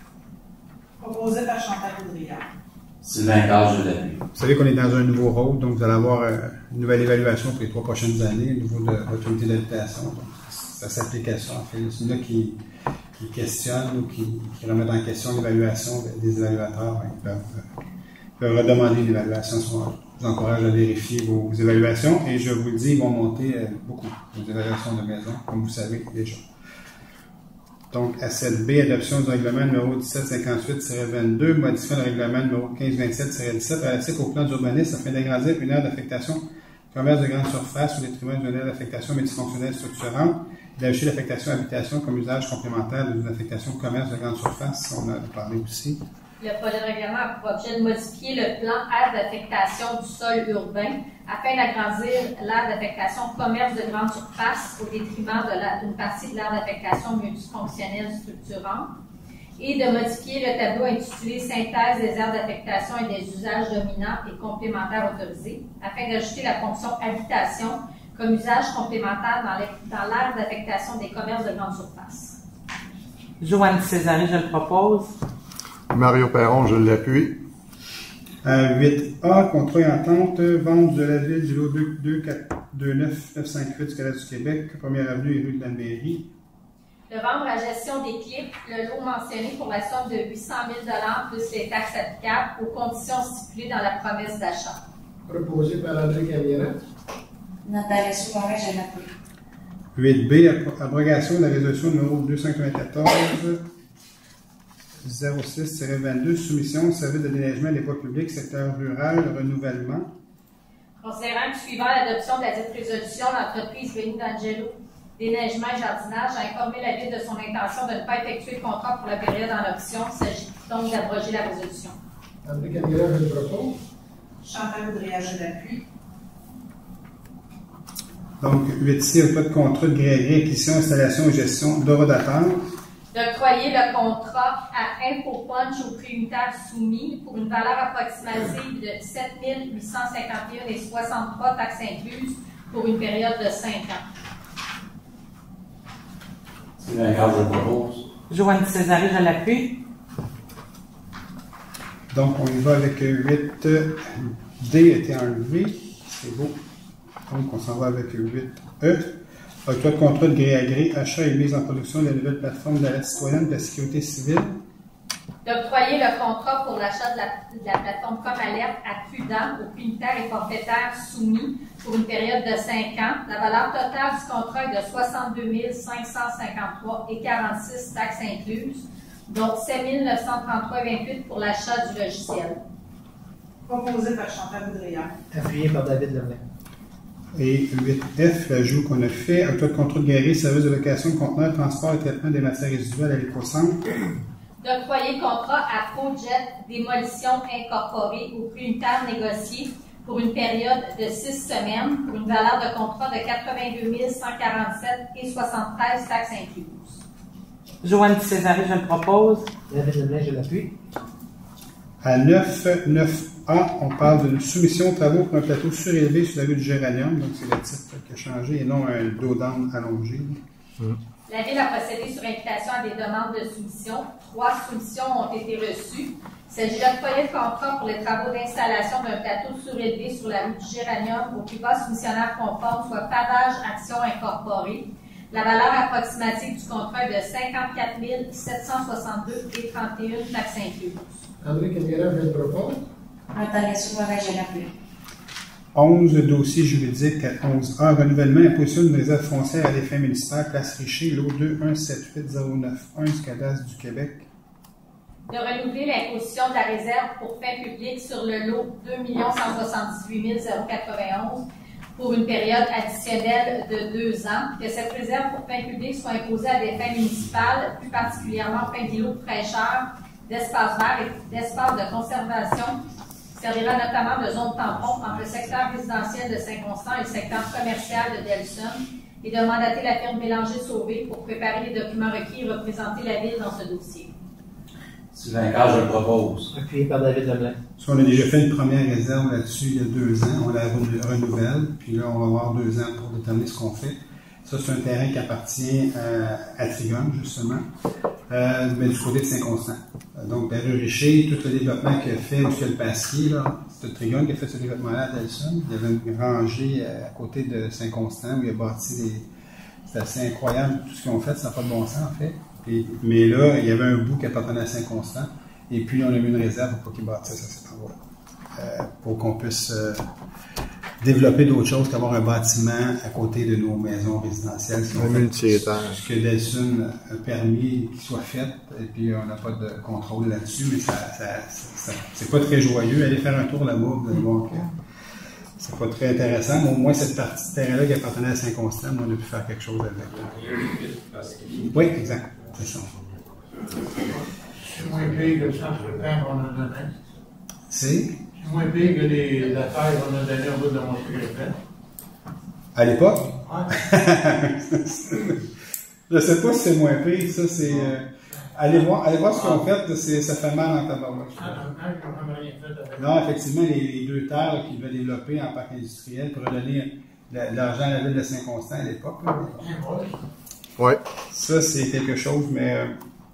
Proposé par Chantal Poudrière. Sylvain Gage, je l'appuie. Vous savez qu'on est dans un nouveau rôle, donc vous allez avoir euh, une nouvelle évaluation pour les trois prochaines années au niveau de votre unité d'habitation. Donc, ça s'applique à ça. En fait, il y en a qui, qui questionnent ou qui, qui remettent en question l'évaluation des évaluateurs. Ils peuvent, euh, peuvent redemander une évaluation. Je vous encourage à vérifier vos évaluations et je vous le dis, ils vont monter euh, beaucoup, vos évaluations de maison, comme vous savez déjà. Donc, à sept B, adoption du règlement numéro dix-sept cinquante-huit vingt-deux, modifiant le règlement numéro quinze vingt-sept dix-sept relatif au plan d'urbanisme afin d'agrandir une aire d'affectation commerce de grande surface au détriment d'une aire d'affectation multifonctionnelle structurante, d'ajouter l'affectation habitation comme usage complémentaire d'une affectation commerce de grande surface, on en a parlé aussi. Le projet de règlement a pour objet de modifier le plan aire d'affectation du sol urbain afin d'agrandir l'aire d'affectation commerce de grande surface au détriment d'une partie de l'aire d'affectation multifonctionnelle structurante et de modifier le tableau intitulé Synthèse des aires d'affectation et des usages dominants et complémentaires autorisés afin d'ajouter la fonction habitation comme usage complémentaire dans l'aire d'affectation des commerces de grande surface. Joanne Césaré, je le propose. Mario Perron, je l'appuie. À huit A, contrat et entente, vente de la ville du lot deux quatre deux neuf neuf cinq huit du Canada du Québec, première avenue et rue de la Mairie. De vendre à gestion des clips le lot mentionné pour la somme de huit cent mille dollars plus les taxes applicables aux conditions stipulées dans la promesse d'achat. Proposé par André Camira. Nathalie Souvaré, j'ai appelé. huit B, abrogation de la résolution numéro deux cent quatre-vingt-quatorze zéro six vingt-deux, soumission, service de déneigement des voies publiques, secteur rural, renouvellement. Considérant que suivant l'adoption de la dite résolution, l'entreprise Benny D'Angelo Déneigement et Jardinage a informé la Ville de son intention de ne pas effectuer le contrat pour la période en option. Il s'agit donc d'abroger la résolution. André Caniera, je le propose. Chantal Boudria, je l'appuie. Donc, huit C, pas de contrat de gré à gré, acquisition, installation et gestion d'horodateurs. D'octroyer le contrat à InfoPunch au prix unitaire soumis pour une valeur approximative de sept mille huit cent cinquante et un virgule soixante-trois taxes incluses pour une période de cinq ans. Sylvain Carl, je le propose. Joanne Césaré, je l'appuie. Donc, on y va avec huit D a été enlevé. C'est beau. Donc, on s'en va avec huit E. Octroi de contrat de gré à gré, achat et mise en production de la nouvelle plateforme de la citoyenne de la sécurité civile. D'octroyer le contrat pour l'achat de la, de la plateforme Comme Alerte à Prudent au prix unitaire et forfaitaire soumis pour une période de cinq ans. La valeur totale du contrat est de soixante-deux mille cinq cent cinquante-trois virgule quarante-six taxes incluses, dont sept mille neuf cent trente-trois virgule vingt-huit pour l'achat du logiciel. Proposé par Chantal Boudria. Appuyé par David Lemay. Et huit F, l'ajout qu'on a fait, octroi de contrat de galerie, service de location de conteneurs, transport et traitement des matières résiduelles à l'éco-centre. D'octroyer contrat à Projet Démolition Incorporée au prix unitaire négocié pour une période de six semaines pour une valeur de contrat de quatre-vingt-deux mille cent quarante-sept virgule soixante-treize taxes incluses. Joanne Césaré, je le propose. David Lemay, je l'appuie. À neuf neuf A, on parle d'une soumission de travaux pour un plateau surélevé sur la rue du Géranium. Donc, c'est le titre qui a changé et non un dos d'âne allongé. Mm. La Ville a procédé sur invitation à des demandes de soumission. Trois soumissions ont été reçues. Il s'agit d'octroyer le contrat pour les travaux d'installation d'un plateau surélevé sur la rue du Géranium au plus bas soumissionnaire conforme, soit Pavage Action Incorporée. La valeur approximative du contrat est de cinquante-quatre mille sept cent soixante-deux virgule trente et un taxes incluses. André Caniera, je le propose. Natalia Souverain, je l'appuie. onze dossiers juridiques à onze A, renouvellement et imposition d'une réserve foncière à des fins municipales, place Richer, lot deux un sept huit zéro neuf un du cadastre du Québec. De renouveler l'imposition de la réserve pour fin publique sur le lot deux millions cent soixante-dix-huit mille quatre-vingt-onze pour une période additionnelle de deux ans, que cette réserve pour fin publique soit imposée à des fins municipales, plus particulièrement fin d'îlots de fraîcheur, d'espaces verts et d'espaces de conservation, qui servira notamment de zone tampon entre le secteur résidentiel de Saint-Constant et le secteur commercial de Delson, et de mandater la firme Bélanger-Sauvé pour préparer les documents requis et représenter la Ville dans ce dossier. Sylvain Carl, je le propose. Appuyé par David Lemay. So, on a déjà fait une première réserve là-dessus il y a deux ans. On la renouvelle, puis là, on va avoir deux ans pour déterminer ce qu'on fait. Ça, c'est un terrain qui appartient à, à Trigone, justement, euh, mais du côté de Saint-Constant. Donc, la rue Richer, tout le développement qu'il a fait, où il y a le Pasquier, là, c'est Trigone qui a fait ce développement-là à Delson. Il y avait une rangée à côté de Saint-Constant où il a bâti des... C'est assez incroyable tout ce qu'ils ont fait, ça n'a pas de bon sens, en fait. Et, mais là, il y avait un bout qui appartenait à Saint-Constant, et puis on a mis une réserve pour pas qu'ils bâtissent à cet endroit, euh, pour qu'on puisse euh, développer d'autres choses qu'avoir un bâtiment à côté de nos maisons résidentielles. Un multi-étage. Ce que Delson a permis qu'il soit fait, et puis on n'a pas de contrôle là-dessus, mais ça, ça, ça, c'est pas très joyeux. Allez faire un tour là-bas, vous allez voir que c'est pas très intéressant, mais au moins cette partie de terrain-là qui appartenait à Saint-Constant, on a pu faire quelque chose avec. Oui, exact. C'est ça. C'est moins pire que le centre de temps qu'on a donné. C'est? C'est moins pire que les, la terre qu'on a donnée au bout de mon secrétaire. À l'époque? Ouais. Je sais pas si c'est moins pire, ça c'est. Euh, allez voir, allez voir ce qu'ils ont fait, c'est, ça fait mal en tabarouette. Non, effectivement, les, les deux terres qu'ils veulent développer en parc industriel pour donner l'argent à la ville de Saint-Constant à l'époque. Oui. Ça, c'est quelque chose, mais euh,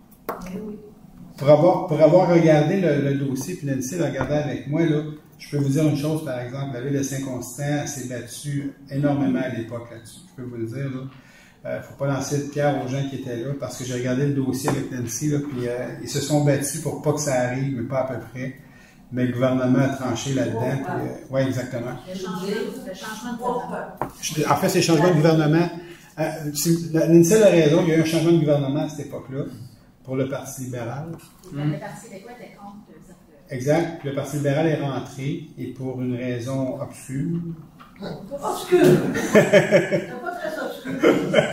pour, avoir, pour avoir regardé le, le dossier, puis Nancy l'a regardé avec moi, là, je peux vous dire une chose, par exemple, la ville de Saint-Constant s'est battue énormément à l'époque là-dessus. Je peux vous le dire, là. Il ne faut pas lancer de pierre aux gens qui étaient là, parce que j'ai regardé le dossier avec Nancy, là, puis euh, ils se sont battus pour pas que ça arrive, mais pas à peu près. Mais le gouvernement a tranché là-dedans. Euh, oui, exactement. Le changement, le changement de gouvernement. En fait, c'est le changement de gouvernement. Euh, Nancy a raison, il y a eu un changement de gouvernement à cette époque-là. pour le Parti libéral. Mm. Le Parti québécois était contre cette... Exact. Le Parti libéral est rentré et pour une raison obscure. Obscure! C'est pas très obscure.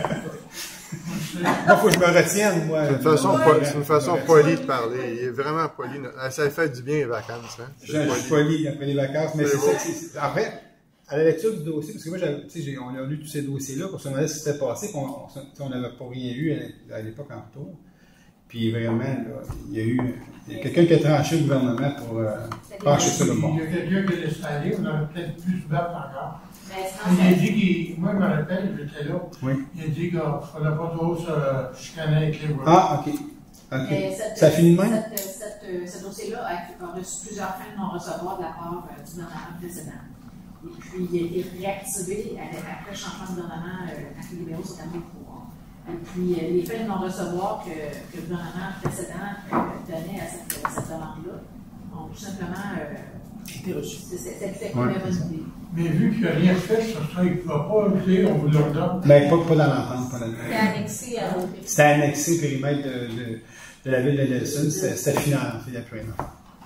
Il faut que je me retienne, moi. C'est une façon, po- c'est une façon polie de parler. Il est vraiment poli. Ça fait du bien les vacances. Hein? Je suis poli après les vacances, mais c'est ça. C'est, en fait, à la lecture du dossier, parce que moi, tu sais, on a lu tous ces dossiers-là pour se demander ce qui s'était passé, puis on n'avait pas rien eu à l'époque en retour. Puis vraiment, là, il y a eu il y a quelqu'un qui a tranché le gouvernement pour euh, pencher sur le bord. Il y a quelqu'un qui l'a installé, on aurait peut-être pu se battre encore. Mais il a dit qu'il, moi je me rappelle, j'étais là, oui. Il a dit qu'il ne fallait pas trop se chicaner avec les voix. Ah, ok. okay. Cette, ça finit de même? Cette, cette, ce dossier-là a, a reçu plusieurs fins de non-recevoir de la part euh, du gouvernement précédent. Et puis, il a été réactivé après le changement de gouvernement euh, quand les libéraux sont arrivés au pouvoir. Et puis, euh, les fins de non-recevoir que, que le gouvernement précédent euh, donnait à cette, cette demande-là ont tout simplement été euh, reçus. C'était une bonne idée. Mais vu qu'il n'a rien fait sur ça, il ne va pas dire, on vous le redonne. Ben, pas, pas dans l'entente, pas dans l'entente. C'était annexé à l'autre. C'était annexé au périmètre de, de, de la ville de Nelson. C'était final, il n'y a plus rien.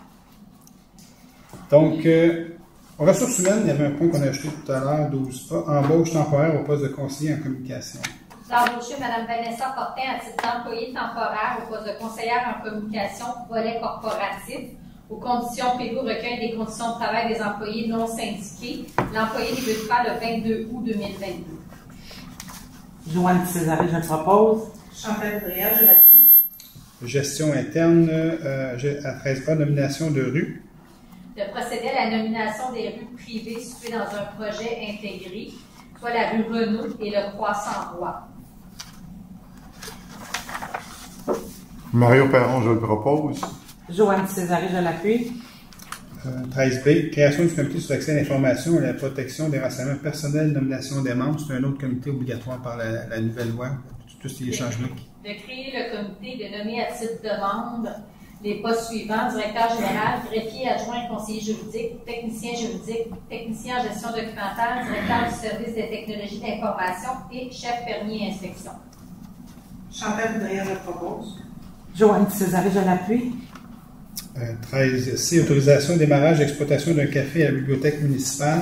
Donc, euh, aux ressources humaines, il y avait un point qu'on a ajouté tout à l'heure, douze A, embauche temporaire au poste de conseiller en communication. D'embaucher Mme Vanessa Fortin à titre d'employée temporaire au poste de conseillère en communication volet corporatif, aux conditions P E G O recueil des conditions de travail des employés non syndiqués. L'employé débutera le vingt-deux août deux mille vingt-deux. Joanne Césaré, je le propose. Chantal Bréal, je l'appuie. Gestion interne, euh, à treize A, nomination de rue. De procéder à la nomination des rues privées situées dans un projet intégré, soit la rue Renaud et le Croissant-Roi. Mario Perron, je le propose. Joanne Césaré, je l'appuie. Euh, treize B, création du comité sur l'accès à l'information et la protection des renseignements personnels, nomination des membres. C'est un autre comité obligatoire par la, la nouvelle loi, tous ces changements. De créer le comité, de nommer à titre de membre les postes suivants: directeur général, greffier adjoint, conseiller juridique, technicien juridique, technicien en gestion documentaire, directeur du service des technologies d'information et chef permis et inspection. Chantal Bréal, je propose. Joanne Césaré, je l'appuie. Euh, treize C, autorisation de démarrage d'exploitation d'un café à la bibliothèque municipale.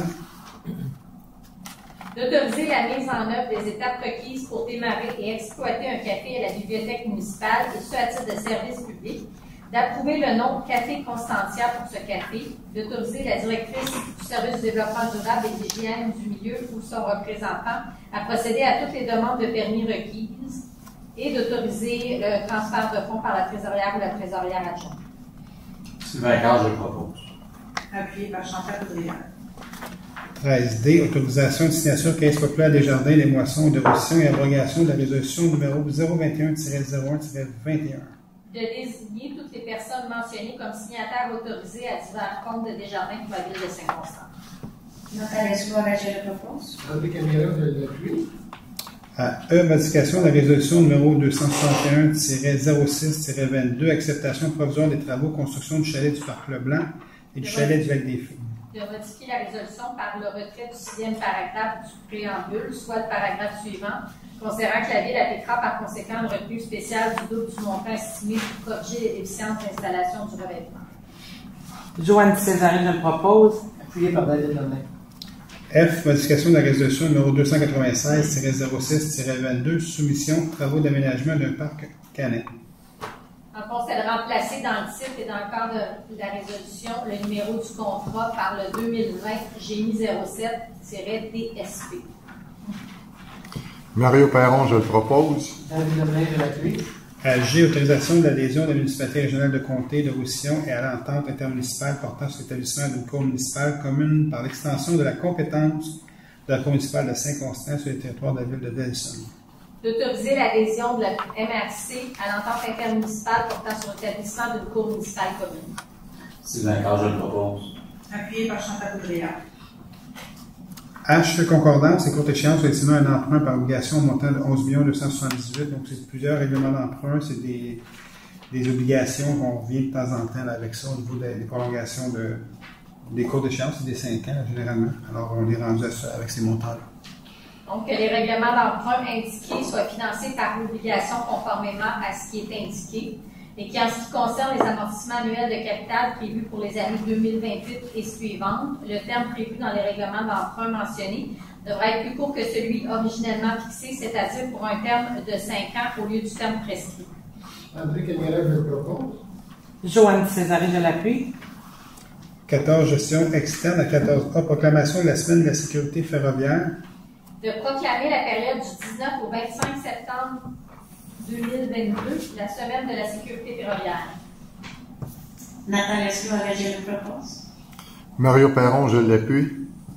D'autoriser la mise en œuvre des étapes requises pour démarrer et exploiter un café à la bibliothèque municipale, et ce à titre de service public. D'approuver le nom Café Constantia pour ce café. D'autoriser la directrice du service du développement durable et de l'hygiène du milieu ou son représentant à procéder à toutes les demandes de permis requises. Et d'autoriser le transfert de fonds par la trésorière ou la trésorière adjointe. Sylvain Carr, je le propose. Appuyé par Chantal Bréal. treize D, autorisation de signature Caisse populaire des jardins, des moissons, de révision et abrogation de la résolution numéro zéro vingt et un tiret zéro un tiret vingt et un. De désigner toutes les personnes mentionnées comme signataires autorisés à divers comptes de Desjardins pour la ville de Saint-Constant. Nathalie Souverain, je le propose. Avec caméra de l'appui. À E, modification de la résolution numéro deux cent soixante et un tiret zéro six tiret vingt-deux, acceptation provisoire des travaux, construction du chalet du Parc Leblanc et du chalet du Lac des Filles. De modifier la résolution par le retrait du sixième paragraphe du préambule, soit le paragraphe suivant, considérant que la Ville appliquera par conséquent une retenue spéciale du double du montant estimé pour corriger les déficiences d'installation du revêtement. Joanne Césaré, je le propose. Appuyé par David Lemay. F, modification de la résolution numéro deux cent quatre-vingt-seize tiret zéro six tiret vingt-deux, soumission, travaux d'aménagement d'un parc canin. En fond, c'est de remplacer dans le titre et dans le cadre de la résolution le numéro du contrat par le deux mille vingt G M I zéro sept tiret D S P. Mario Perron, je le propose. David Lemay, je l'appuie. À G, autorisation de l'adhésion de la municipalité régionale de Comté de Roussillon et à l'entente intermunicipale portant sur l'établissement d'une cour municipale commune par l'extension de la compétence de la cour municipale de Saint-Constant sur le territoire de la ville de Delson. D'autoriser l'adhésion de la M R C à l'entente intermunicipale portant sur l'établissement d'une cour municipale commune. Sylvain Carr, je le propose. Appuyé par Chantal Bréal. H, concordance et courte échéance sur un emprunt par obligation au montant de onze millions deux cent soixante-dix-huit. Donc, c'est plusieurs règlements d'emprunt. C'est des, des obligations qu'on revient de temps en temps là, avec ça au niveau des, des prolongations de, des courtes échéances. C'est des cinq ans, là, généralement. Alors, on est rendu à ça avec ces montants-là. Donc, que les règlements d'emprunt indiqués soient financés par l'obligation conformément à ce qui est indiqué et qu'en ce qui concerne les amortissements annuels de capital prévus pour les années deux mille vingt-huit et suivantes, le terme prévu dans les règlements d'emprunt mentionnés devra être plus court que celui originellement fixé, c'est-à-dire pour un terme de cinq ans au lieu du terme prescrit. André Camara, je le propose. Joanne Césaré, je l'appuie. quatorze. Gestion externe. À quatorze A. Proclamation de la semaine de la sécurité ferroviaire. De proclamer la période du dix-neuf au vingt-cinq septembre deux mille vingt-deux, la semaine de la sécurité ferroviaire. Nathalie Escloré, je le propose. Mario Perron, je l'appuie.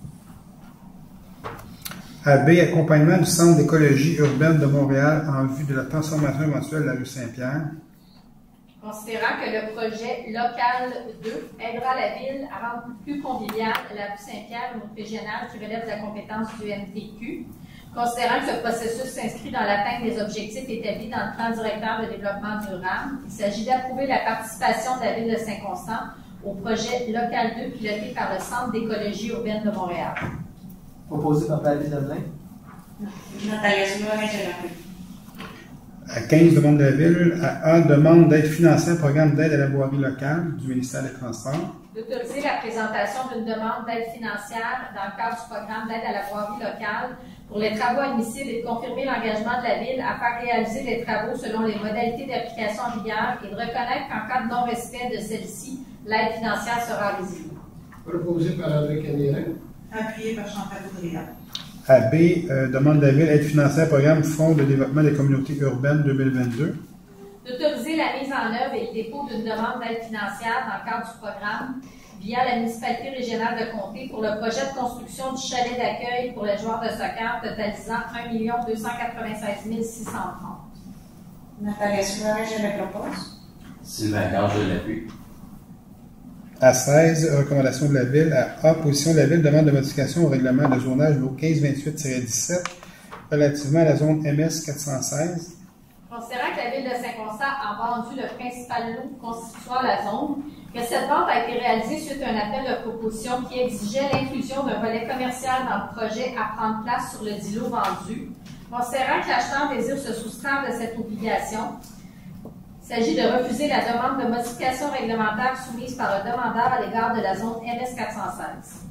À B. Accompagnement du Centre d'écologie urbaine de Montréal en vue de la transformation éventuelle de la rue Saint-Pierre. Considérant que le projet local deux aidera la ville à rendre plus conviviale la rue Saint-Pierre, une route régionale qui relève de la compétence du M T Q, considérant que ce processus s'inscrit dans l'atteinte des objectifs établis dans le plan directeur de développement durable, il s'agit d'approuver la participation de la ville de Saint-Constant au projet local deux piloté par le Centre d'écologie urbaine de Montréal. Proposé par Patrice Leblanc. Nathalie Escloré, je l'appuie. À quinze, demande de la ville. À A, demande d'aide financière, programme d'aide à la voirie locale du ministère des Transports. D'autoriser la présentation d'une demande d'aide financière dans le cadre du programme d'aide à la voirie locale pour les travaux admissibles et de confirmer l'engagement de la ville à faire réaliser les travaux selon les modalités d'application en vigueur et de reconnaître qu'en cas de non-respect de celle-ci, l'aide financière sera résiliée. Proposé par André Camara. Appuyé par Chantal Boudria. À B, euh, demande de la ville, aide financière, programme Fonds de développement des communautés urbaines deux mille vingt-deux. D'autoriser la mise en œuvre et le dépôt d'une demande d'aide financière dans le cadre du programme via la municipalité régionale de Comté pour le projet de construction du chalet d'accueil pour les joueurs de soccer totalisant un million deux cent quatre-vingt-seize mille six cent trente. Nathalie Escloré, je le propose. Sylvain Carr, je l'appuie. À seize, recommandation de la ville. À A, position de la ville, demande de modification au règlement de zonage numéro quinze vingt-huit dix-sept relativement à la zone M S quatre cent seize. Considérant que la ville de Saint-Constant a vendu le principal lot constituant la zone, que cette vente a été réalisée suite à un appel de proposition qui exigeait l'inclusion d'un volet commercial dans le projet à prendre place sur le dit lot vendu. Considérant que l'acheteur désire se soustraire de cette obligation, il s'agit de refuser la demande de modification réglementaire soumise par le demandeur à l'égard de la zone M S quatre cent seize.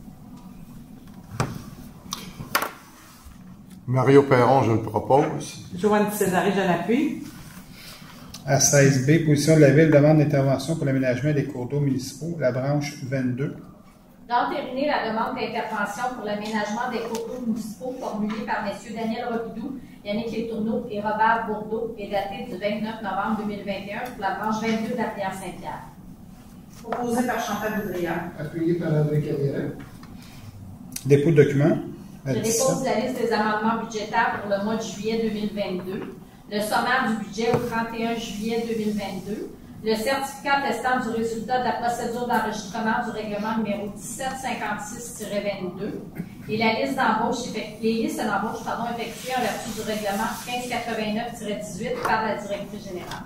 Mario Perron, je le propose. Joanne Césaré, je l'appuie. À seize B, position de la ville, demande d'intervention pour l'aménagement des cours d'eau municipaux, la branche vingt-deux. D'entériner la demande d'intervention pour l'aménagement des cours d'eau municipaux formulée par M. Daniel Robidoux, Yannick Létourneau et Robert Bourdeau et datée du vingt-neuf novembre deux mille vingt et un pour la branche vingt-deux de la rivière Saint-Pierre. Proposé par Chantal Boudria. Appuyé par André Camara. Dépôt de documents. Je dépose la liste des amendements budgétaires pour le mois de juillet deux mille vingt-deux, le sommaire du budget au trente et un juillet deux mille vingt-deux, le certificat attestant du résultat de la procédure d'enregistrement du règlement numéro dix-sept cinquante-six vingt-deux et la liste d'embauche, les listes d'embauche pardon, effectuées en vertu du règlement quinze quatre-vingt-neuf dix-huit par la directrice générale.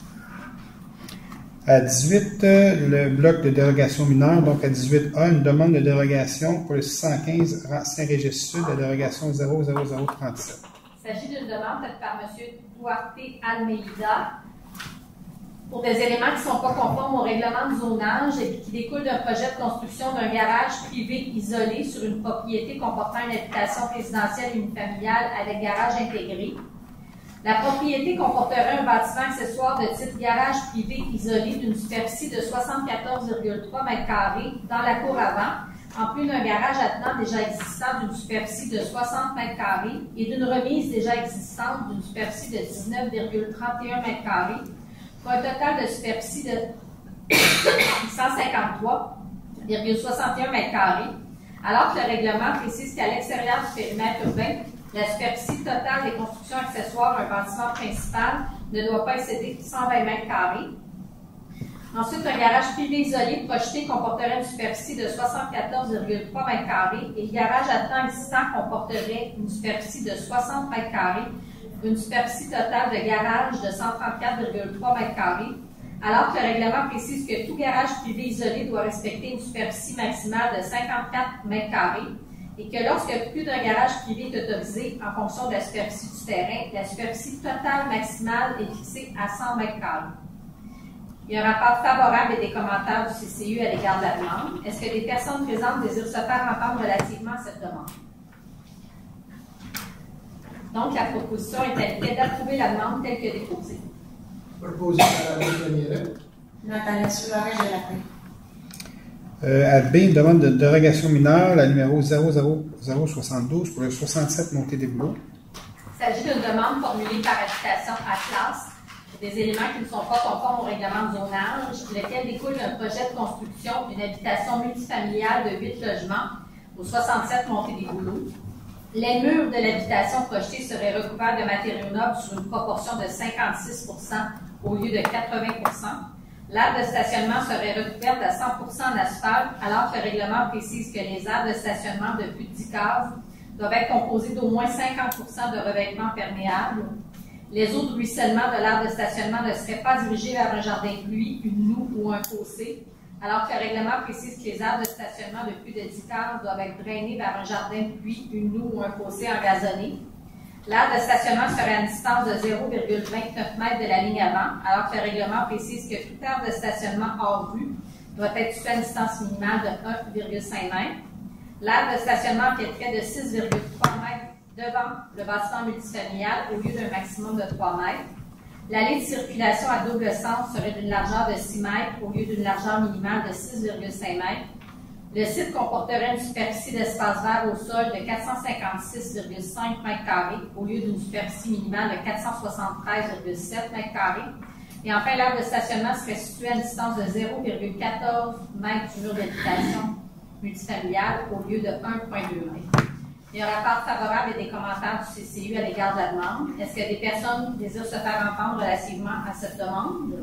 À dix-huit, euh, le bloc de dérogation mineure. Donc à dix-huit A, une demande de dérogation pour le six cent quinze Saint-Régis Sud, la dérogation zéro zéro zéro trente-sept. Il s'agit d'une demande faite par M. Duarte Almeida pour des éléments qui ne sont pas conformes au règlement de zonage et qui découlent d'un projet de construction d'un garage privé isolé sur une propriété comportant une habitation résidentielle unifamiliale avec garage intégré. La propriété comporterait un bâtiment accessoire de type garage privé isolé d'une superficie de soixante-quatorze virgule trois mètres carrés dans la cour avant, en plus d'un garage attenant déjà existant d'une superficie de soixante mètres carrés et d'une remise déjà existante d'une superficie de dix-neuf virgule trente et un mètres carrés, pour un total de superficie de cent cinquante-trois virgule soixante et un mètres carrés, alors que le règlement précise qu'à l'extérieur du périmètre urbain, la superficie totale des constructions accessoires à un bâtiment principal ne doit pas excéder cent vingt mètres carrés. Ensuite, un garage privé isolé projeté comporterait une superficie de soixante-quatorze virgule trois mètres carrés et le garage attenant existant comporterait une superficie de soixante mètres carrés, une superficie totale de garage de cent trente-quatre virgule trois mètres carrés, alors que le règlement précise que tout garage privé isolé doit respecter une superficie maximale de cinquante-quatre mètres carrés et que lorsque plus d'un garage privé est autorisé en fonction de la superficie du terrain, la superficie totale maximale est fixée à cent mètres carrés. Il y a un rapport favorable et des commentaires du C C U à l'égard de la demande. Est-ce que des personnes présentes désirent se faire entendre relativement à cette demande? Donc, la proposition est qualifiée d'approuver la demande telle que déposée. Proposé par la Daniela. Nathalie Soulages de la paix. Euh, à B, une demande de dérogation mineure, la numéro zéro zéro zéro soixante-douze pour le soixante-sept montée des boulots. Il s'agit d'une demande formulée par habitation à classe pour des éléments qui ne sont pas conformes au règlement de zonage, lequel découle d'un projet de construction d'une habitation multifamiliale de huit logements au soixante-sept montée des boulots. Les murs de l'habitation projetée seraient recouverts de matériaux nobles sur une proportion de cinquante-six pour cent au lieu de quatre-vingts pour cent. L'aire de stationnement serait recouverte à cent pour cent en asphalte, alors que le règlement précise que les aires de stationnement de plus de dix cases doivent être composées d'au moins cinquante pour cent de revêtements perméables. Les eaux de ruissellement de l'aire de stationnement ne seraient pas dirigées vers un jardin de pluie, une noue ou un fossé, alors que le règlement précise que les aires de stationnement de plus de dix cases doivent être drainées vers un jardin de pluie, une noue ou un fossé engazonné. L'aire de stationnement serait à une distance de zéro virgule vingt-neuf mètres de la ligne avant, alors que le règlement précise que toute aire de stationnement hors rue doit être située à une distance minimale de un virgule cinq mètres. L'aire de stationnement empiéterait de six virgule trois mètres devant le bâtiment multifamilial au lieu d'un maximum de trois mètres. L'allée de circulation à double sens serait d'une largeur de six mètres au lieu d'une largeur minimale de six virgule cinq mètres. Le site comporterait une superficie d'espace vert au sol de quatre cent cinquante-six virgule cinq mètres carrés au lieu d'une superficie minimale de quatre cent soixante-treize virgule sept mètres carrés. Et enfin, l'aire de stationnement serait située à une distance de zéro virgule quatorze mètres du mur d'habitation multifamiliale au lieu de un virgule deux mètres. Il y a un rapport favorable et des commentaires du C C U à l'égard de la demande. Est-ce que des personnes désirent se faire entendre relativement à cette demande?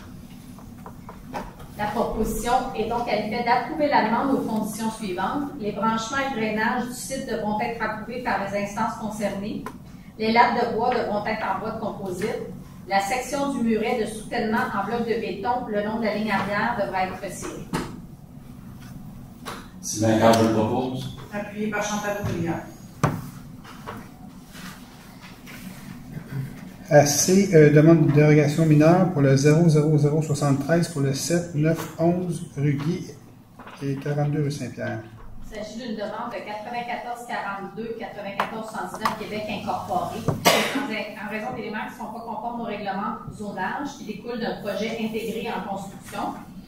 La proposition est donc qualifiée d'approuver la demande aux conditions suivantes. Les branchements et drainages du site devront être approuvés par les instances concernées. Les lattes de bois devront être en bois de composite. La section du muret de soutènement en bloc de béton le long de la ligne arrière devra être retirée. Sylvain Carl, je le propose. Appuyé par Chantal Bruyère. À C, euh, demande de dérogation mineure pour le zéro zéro zéro soixante-treize pour le sept neuf onze rue Guy et quarante-deux rue Saint-Pierre. Il s'agit d'une demande de quatre-vingt-quatorze quarante-deux quatre-vingt-quatorze cent dix-neuf Québec incorporé en raison d'éléments qui ne sont pas conformes au règlement zonage qui découlent d'un projet intégré en construction.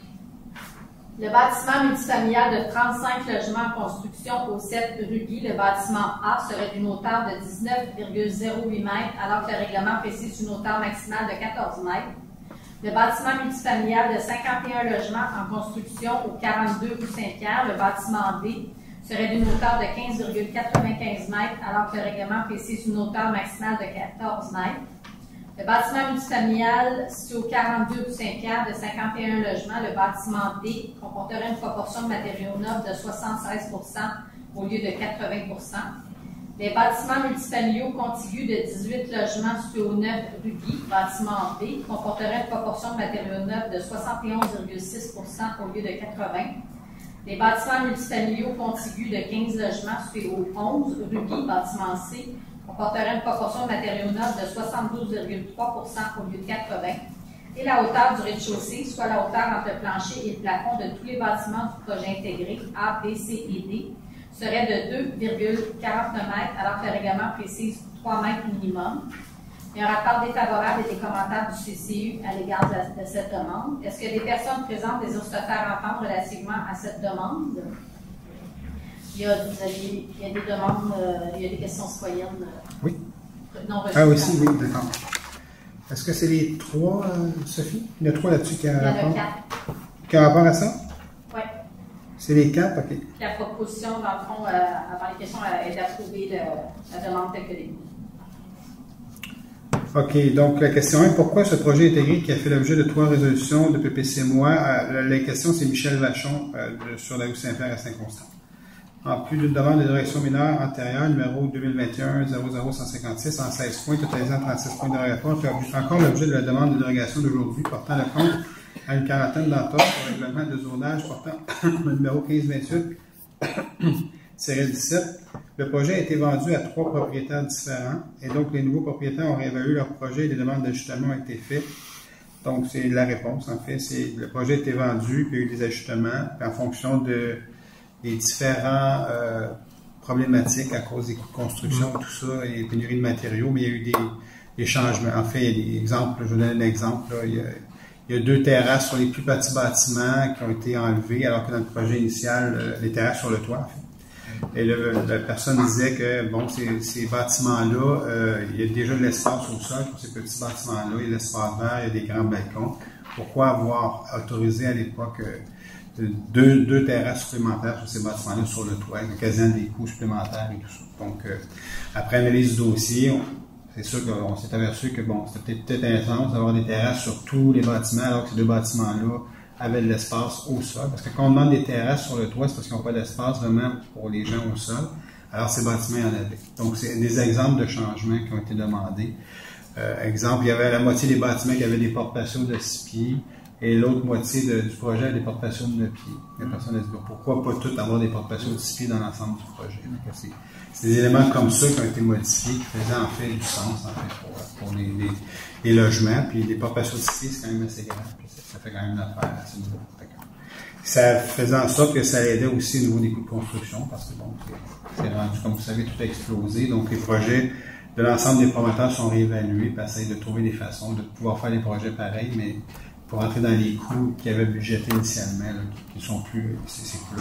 Le bâtiment multifamilial de trente-cinq logements en construction au sept rue Guy, le bâtiment A, serait d'une hauteur de dix-neuf virgule zéro huit mètres, alors que le règlement précise une hauteur maximale de quatorze mètres. Le bâtiment multifamilial de cinquante et un logements en construction au quarante-deux rue Saint-Pierre, le bâtiment B, serait d'une hauteur de quinze virgule quatre-vingt-quinze mètres, alors que le règlement précise une hauteur maximale de quatorze mètres. Le bâtiment multifamilial situé au quarante-deux rue Saint-Pierre de cinquante et un logements, le bâtiment D, comporterait une proportion de matériaux neufs de soixante-seize pour cent au lieu de quatre-vingts pour cent. Les bâtiments multifamiliaux contigus de dix-huit logements situés au neuf rue Guy, bâtiment B, comporteraient une proportion de matériaux neufs de soixante et onze virgule six pour cent au lieu de quatre-vingts. Les bâtiments multifamiliaux contigus de quinze logements situés au onze rue Guy, bâtiment C, comporterait une proportion de matériaux neufs de soixante-douze virgule trois pour cent au lieu de quatre-vingts. Et la hauteur du rez-de-chaussée, soit la hauteur entre le plancher et le plafond de tous les bâtiments du projet intégré A, B, C et D, serait de deux virgule quarante-neuf mètres, alors que le règlement précise trois mètres minimum. Il y a un rapport défavorable et des commentaires du C C U à l'égard de, de cette demande. Est-ce que des personnes présentes désirent se faire entendre relativement à cette demande? Il y a, vous avez, il y a des demandes, euh, il y a des questions citoyennes euh, oui. non reçues. Ah aussi, oui, d'accord. Est-ce que c'est les trois, euh, Sophie? Il y a trois là-dessus qui ont rapport? quatre. Qui ont rapport à ça? Oui. C'est les quatre, OK. La proposition, dans le fond, euh, avant les questions, est d'approuver la demande telle que déposée. OK, donc la question un, pourquoi ce projet intégré qui a fait l'objet de trois résolutions de P P C M O A? Euh, la question, c'est Michel Vachon euh, de, sur la rue Saint-Pierre à Saint-Constant. En plus d'une demande de direction mineure antérieure, numéro deux mille vingt et un zéro zéro cent cinquante-six, en seize points, totalisant trente-six points de dérogation, qui a encore l'objet de la demande de dérogation d'aujourd'hui, portant le compte à une quarantaine d'entorses au règlement de zonage portant le numéro quinze vingt-huit dix-sept, le projet a été vendu à trois propriétaires différents et donc les nouveaux propriétaires ont réévalué leur projet et des demandes d'ajustement ont été faites. Donc, c'est la réponse, en fait. C'est le projet a été vendu, puis il y a eu des ajustements, puis en fonction de, des différents euh, problématiques à cause des coûts de construction, tout ça, et pénurie de matériaux, mais il y a eu des, des changements. En fait, il y a des exemples, je vous donne un exemple, là, il, y a, il y a deux terrasses sur les plus petits bâtiments qui ont été enlevées, alors que dans le projet initial, les terrasses sur le toit, en fait. Et le, la personne disait que, bon, ces, ces bâtiments-là, euh, il y a déjà de l'espace au sol pour ces petits bâtiments-là, il y a de l'espace vert, il y a des grands balcons. Pourquoi avoir autorisé à l'époque euh, deux, deux terrasses supplémentaires sur ces bâtiments-là sur le toit, occasionnant des coûts supplémentaires et tout ça. Donc, euh, après analyse du dossier, c'est sûr qu'on s'est aperçu que, bon, c'était peut-être intéressant d'avoir des terrasses sur tous les bâtiments, alors que ces deux bâtiments-là avaient de l'espace au sol. Parce que quand on demande des terrasses sur le toit, c'est parce qu'ils n'ont pas d'espace vraiment pour les gens au sol. Alors, ces bâtiments, il y en avait. Donc, c'est des exemples de changements qui ont été demandés. Euh, exemple, il y avait la moitié des bâtiments qui avaient des portes-patios de six pieds et l'autre moitié de, du projet avait des portes-patios de neuf pieds. La personne a dit, pourquoi pas tout avoir des portes-patios de six pieds dans l'ensemble du projet? C'est, c'est des éléments comme ça qui ont été modifiés, qui faisaient en fait du sens, en fait, pour, pour les, les, les logements. Puis les portes-patios de six pieds, c'est quand même assez grave. Ça fait quand même une affaire à ce niveau. Ça faisait en sorte que ça aidait aussi au niveau des coûts de construction, parce que bon, c'est rendu, comme vous savez, tout a explosé. Donc les projets de l'ensemble des promoteurs sont réévalués, puis essayent de trouver des façons de pouvoir faire des projets pareils, mais pour entrer dans les coûts qu'ils avaient budgétés initialement, là, qui ne sont plus ces, ces coûts-là.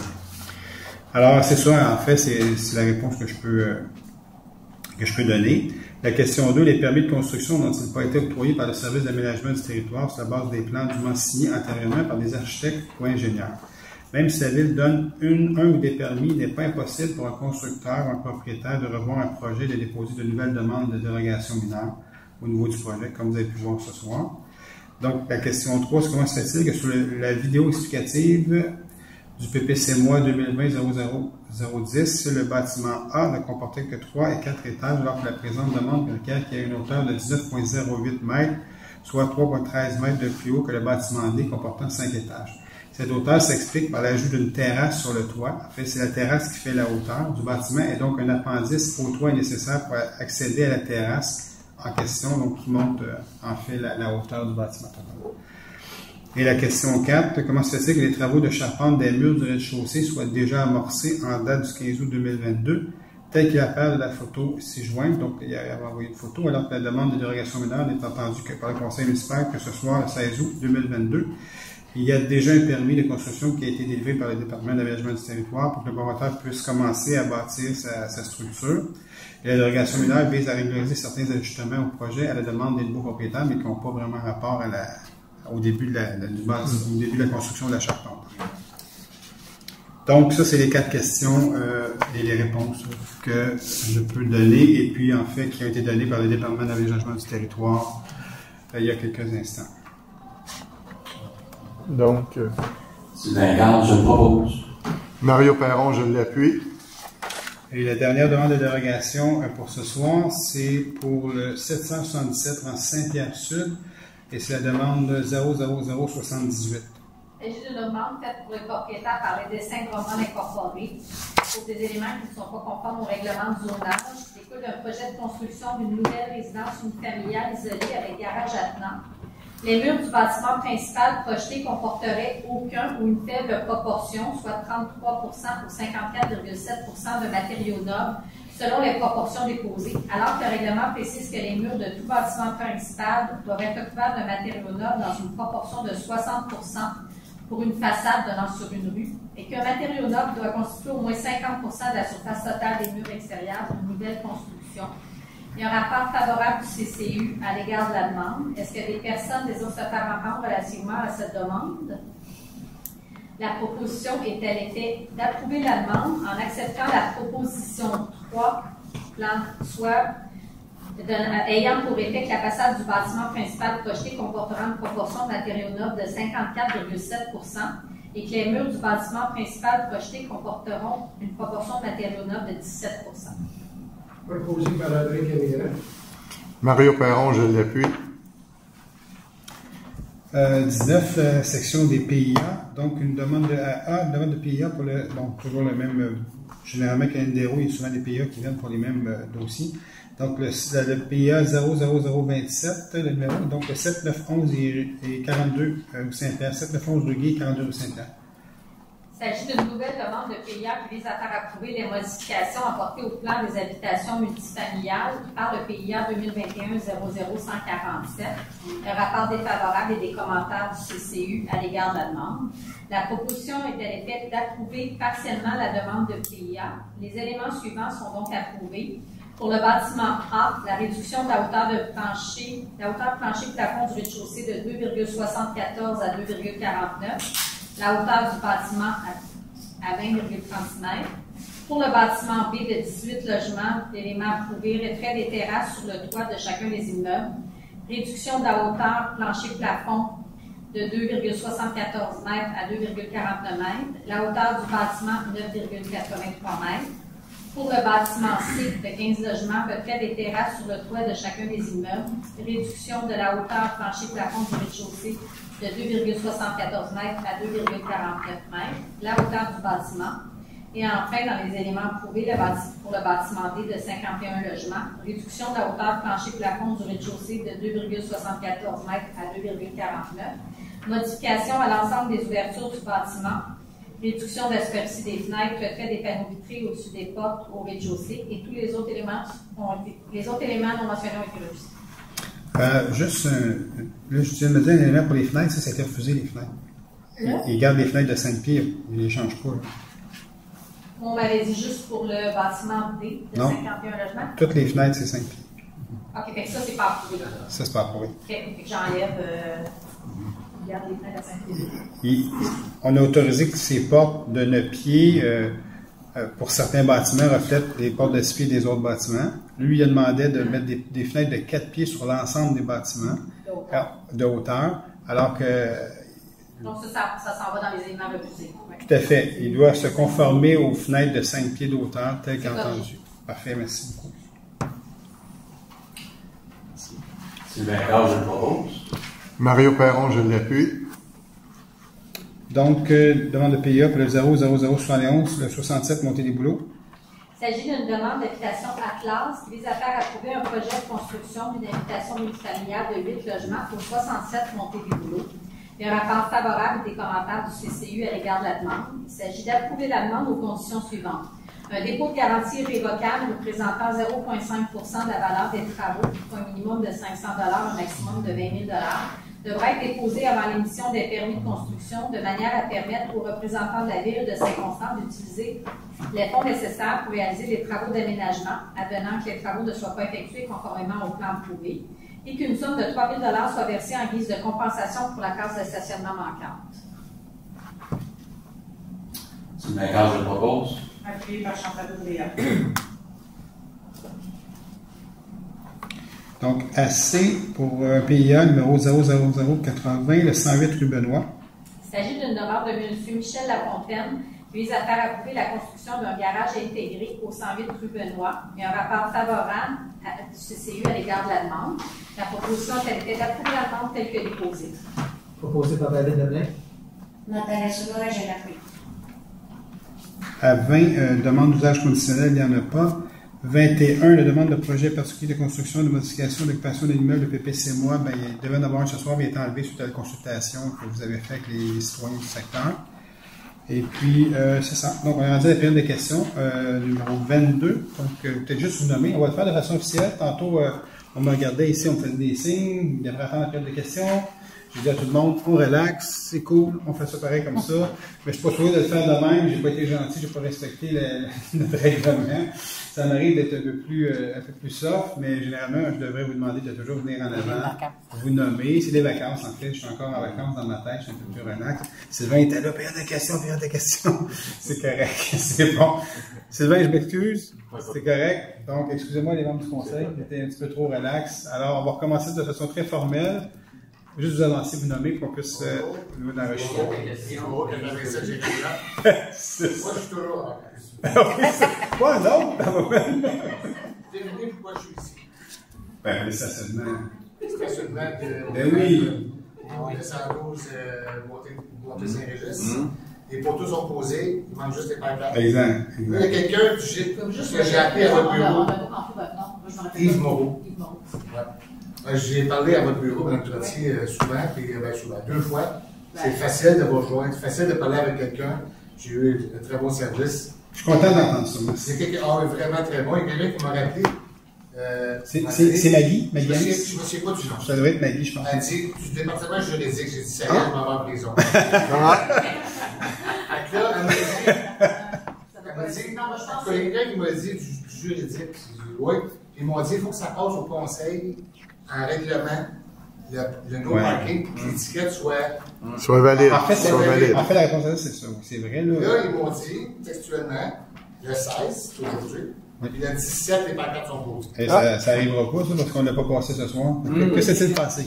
Alors c'est ça, en fait, c'est, c'est la réponse que je peux euh, que je peux donner. La question deux, les permis de construction n'ont-ils pas été octroyés par le service d'aménagement du territoire sur la base des plans dûment signés antérieurement par des architectes ou ingénieurs? Même si la Ville donne une, un ou des permis, il n'est pas impossible pour un constructeur ou un propriétaire de revoir un projet et de déposer de nouvelles demandes de dérogation mineure au niveau du projet, comme vous avez pu voir ce soir. Donc, la question trois, c'est comment se fait-il que sur le, la vidéo explicative du P P C M O A deux mille vingt zéro zéro zéro dix, le bâtiment A ne comportait que trois et quatre étages, alors que la présente demande requiert qu'il y ait une hauteur de dix-neuf virgule zéro huit mètres, soit trois virgule treize mètres de plus haut que le bâtiment D comportant cinq étages. Cette hauteur s'explique par l'ajout d'une terrasse sur le toit. En fait, c'est la terrasse qui fait la hauteur du bâtiment et donc un appendice au toit est nécessaire pour accéder à la terrasse en question, donc qui monte en fait la, la hauteur du bâtiment total. Et la question quatre, comment se fait-il que les travaux de charpente des murs du rez-de-chaussée soient déjà amorcés en date du quinze août deux mille vingt-deux, tel qu'il apparaît de la photo ci-jointe, donc il avait envoyé une photo, alors que la demande de dérogation mineure n'est entendue que par le conseil municipal que ce soit le seize août deux mille vingt-deux. Il y a déjà un permis de construction qui a été délivré par le département d'aménagement du territoire pour que le promoteur puisse commencer à bâtir sa, sa structure. Et la dérogation mineure vise à régulariser certains ajustements au projet à la demande des nouveaux propriétaires, mais qui n'ont pas vraiment rapport à la au début de la, du bâtiment, au début de la construction de la charpente. Donc, ça, c'est les quatre questions euh, et les réponses que je peux donner, et puis, en fait, qui ont été données par le département d'aménagement du territoire euh, il y a quelques instants. Donc, euh, Sylvain Garde, je le propose. Mario Perron, je l'appuie. Et la dernière demande de dérogation euh, pour ce soir, c'est pour le sept cent soixante-dix-sept rang Saint-Pierre-Sud, et c'est la demande zéro zéro zéro soixante-dix-huit. Il s'agit d'une demande faite pour les propriétaires par les dessins Gromman Incorporés pour des éléments qui ne sont pas conformes au règlement du zonage, qui découle d'un projet de construction d'une nouvelle résidence unifamiliale isolée avec garage attenant. Les murs du bâtiment principal projeté comporteraient aucun ou une faible proportion, soit trente-trois pour cent ou cinquante-quatre virgule sept pour cent de matériaux nobles, selon les proportions déposées, alors que le règlement précise que les murs de tout bâtiment principal doivent être recouverts de matériaux nobles dans une proportion de soixante pour cent pour une façade donnant sur une rue, et qu'un matériau noble doit constituer au moins cinquante pour cent de la surface totale des murs extérieurs d'une nouvelle construction. Il y a un rapport favorable du C C U à l'égard de la demande. Est-ce que des personnes désirent se faire entendre relativement à cette demande? La proposition est-elle était d'approuver la demande en acceptant la proposition trois, plan soit de, ayant pour effet que la façade du bâtiment principal projeté comportera une proportion de matériaux nobles de cinquante-quatre virgule sept pour cent et que les murs du bâtiment principal projeté comporteront une proportion de matériaux nobles de dix-sept pour cent. Proposé par André Camille. Mario Perron, je l'appuie. Euh, dix-neuf, euh, section des P I A. Donc, une demande de A A, une demande de P I A pour le, donc toujours le même euh, Généralement, quand il y a une déroule, il y a souvent des P I A qui viennent pour les mêmes euh, dossiers. Donc, le, le P I A zéro zéro zéro vingt-sept, le numéro, donc le sept neuf onze et, et quarante-deux euh, au Saint-Pierre. sept neuf onze Ruguet, quarante-deux au Saint-Pierre. Il s'agit d'une nouvelle demande de P I A qui vise à faire approuver les modifications apportées au plan des habitations multifamiliales par le P I A deux mille vingt et un zéro zéro cent quarante-sept. Un rapport défavorable et des commentaires du C C U à l'égard de la demande. La proposition est à l'effet d'approuver partiellement la demande de P I A. Les éléments suivants sont donc approuvés. Pour le bâtiment A, la réduction de la hauteur de plancher, la hauteur plancher plafond du rez-de-chaussée de deux virgule soixante-quatorze à deux virgule quarante-neuf. La hauteur du bâtiment à vingt virgule trente-six mètres. Pour le bâtiment B de dix-huit logements, l'élément approuvé, retrait des terrasses sur le toit de chacun des immeubles. Réduction de la hauteur plancher-plafond de deux virgule soixante-quatorze mètres à deux virgule quarante-neuf mètres. La hauteur du bâtiment, neuf virgule quatre-vingt-trois mètres. Pour le bâtiment C de quinze logements, retrait des terrasses sur le toit de chacun des immeubles. Réduction de la hauteur plancher-plafond du rez-de-chaussée de deux virgule soixante-quatorze mètres à deux virgule quarante-neuf mètres. La hauteur du bâtiment. Et enfin, dans les éléments approuvés, le pour le bâtiment D de cinquante et un logements, réduction de la hauteur plancher-plafond du rez-de-chaussée de deux virgule soixante-quatorze mètres à deux virgule quarante-neuf. Modification à l'ensemble des ouvertures du bâtiment. Réduction de la superficie des fenêtres, retrait des panneaux vitrés au-dessus des portes au rez-de-chaussée et tous les autres éléments ont été, les autres éléments non mentionnés ont été refusés. Euh, juste, euh, là, je viens de me dire un élément pour les fenêtres, ça, ça a été refusé, les fenêtres. Là? Ils gardent les fenêtres de cinq pieds, ils ne les changent pas. Là. On m'avait dit juste pour le bâtiment D de non. cinquante et un logements? Toutes les fenêtres, c'est cinq pieds. OK, fait que ça, c'est pas approuvé. Ça, c'est pas approuvé. OK, fait que j'enlève, euh, je garde les fenêtres à cinq pieds. Il, on a autorisé que ces portes de neuf pieds, euh, euh, pour certains bâtiments, reflètent les portes de six pieds des autres bâtiments. Lui, il a demandé de mettre des, des fenêtres de quatre pieds sur l'ensemble des bâtiments de hauteur. de hauteur, alors que... Donc ça, ça, ça s'en va dans les éléments refusés. Ouais. Tout à fait. Il doit se conformer aux fenêtres de cinq pieds de hauteur, tel qu'entendu. Parfait, merci beaucoup. Sylvain Carl, je le propose. Mario Perron, je l'appuie. Donc, euh, demande de P I A pour le zéro zéro zéro soixante et onze, le soixante-sept Montée des Bouleaux. Il s'agit d'une demande d'habitation Atlas qui vise à faire approuver un projet de construction d'une habitation multifamiliale de huit logements au soixante-sept Montée des Bouleaux. Il y a un rapport favorable et des commentaires du C C U à l'égard de la demande. Il s'agit d'approuver la demande aux conditions suivantes. Un dépôt de garantie irrévocable représentant zéro virgule cinq pour cent de la valeur des travaux, pour un minimum de cinq cents dollars, un maximum de vingt mille dollars, devra être déposé avant l'émission des permis de construction de manière à permettre aux représentants de la Ville de Saint-Constant d'utiliser les fonds nécessaires pour réaliser les travaux d'aménagement, advenant que les travaux ne soient pas effectués conformément au plan approuvé, et qu'une somme de trois mille dollars soit versée en guise de compensation pour la case de stationnement manquante. Sylvain Carl, je le propose. Appuyé par Chantal Oudéa. Donc, A C pour un P I A numéro zéro zéro zéro quatre-vingts, le cent huit rue Benoît. Il s'agit d'une demande de M. Michel Lafontaine qui vise à faire approuver la construction d'un garage intégré au cent huit rue Benoît. Il y a un rapport favorable à, du C C U à l'égard de la demande. La proposition est telle d'approuver la demande telle que déposée. Proposé par David Deblin. Nathalie Soulard, je l'appuie. À vingt, euh, demande d'usage conditionnel, il n'y en a pas. vingt et un, la demande de projet particulier de construction, de modification, d'occupation de l'immeuble de P P C M O A, ben, il devait en avoir un ce soir, mais il est enlevé suite à la consultation que vous avez faite avec les citoyens du secteur. Et puis, euh, c'est ça. Donc, on est rendu à la période de questions, euh, numéro vingt-deux. Donc, euh, peut-être juste vous nommer. On va le faire de façon officielle. Tantôt, euh, on me regardait ici, on me faisait des signes. Il devrait attendre la période de questions. Je dis à tout le monde, on relaxe, c'est cool, on fait ça pareil comme ça. Mais je ne suis pas trouvé de le faire de même, j'ai pas été gentil, j'ai pas respecté le, notre règlement. Ça m'arrive d'être un peu plus euh, un peu plus soft, mais généralement, je devrais vous demander de toujours venir en avant, vous nommer. C'est des vacances, en fait, je suis encore en vacances dans ma tête, je suis un peu plus relax. Sylvain était là, période de questions, période de questions. C'est correct, c'est bon. Sylvain, je m'excuse, c'est correct. Donc, excusez-moi les membres du conseil, j'étais un petit peu trop relax. Alors, on va recommencer de façon très formelle. Juste vous avancer, vous nommer pour qu'on puisse euh, nous enregistrer. Moi, je suis toujours en Ouais, non, ça va bien. Devinez pourquoi je suis ici. Ben, le stationnement. Stationnement de. Ben oui. On descend à gauche, montée Saint-Régis. les poteaux sont posés, il manque juste les pancartes. Exact. Là, il y a quelqu'un que j'ai que j'ai appelé à votre bureau. Yves Moreau. Yves Moreau. Ouais. J'ai parlé à votre bureau, Mme Trottier, euh, souvent, puis ben, souvent, deux fois. C'est facile de vous rejoindre, c'est facile de parler avec quelqu'un. J'ai eu un très bon service. Je suis content d'entendre ça. C'est quelqu'un oh, vraiment très bon. Il y a quelqu'un qui m'a rappelé. Euh, c'est Maggie? Maggie? Je ne me souviens pas du nom. Ça doit être Maggie, je pense. Elle dit du département juridique. J'ai dit, ça y est, je m'en vais en prison. Elle m'a dit, elle m'a dit, il y a quelqu'un qui m'a dit du, du juridique. Oui. Ils m'ont dit, il faut que ça passe au conseil en règlement. Le, le no ouais. parking, pour que l'étiquette soit... Soit valide. En fait, soit valide. En fait, la réponse à ça, c'est ça. C'est vrai, là. Là, ils m'ont dit, textuellement, le seize, c'est aujourd'hui, oui. Puis le dix-sept, les pancartes sont posées. Et ah. ça n'arrivera pas, ça, parce qu'on n'a pas passé ce soir. Mmh. Que s'est-il passé?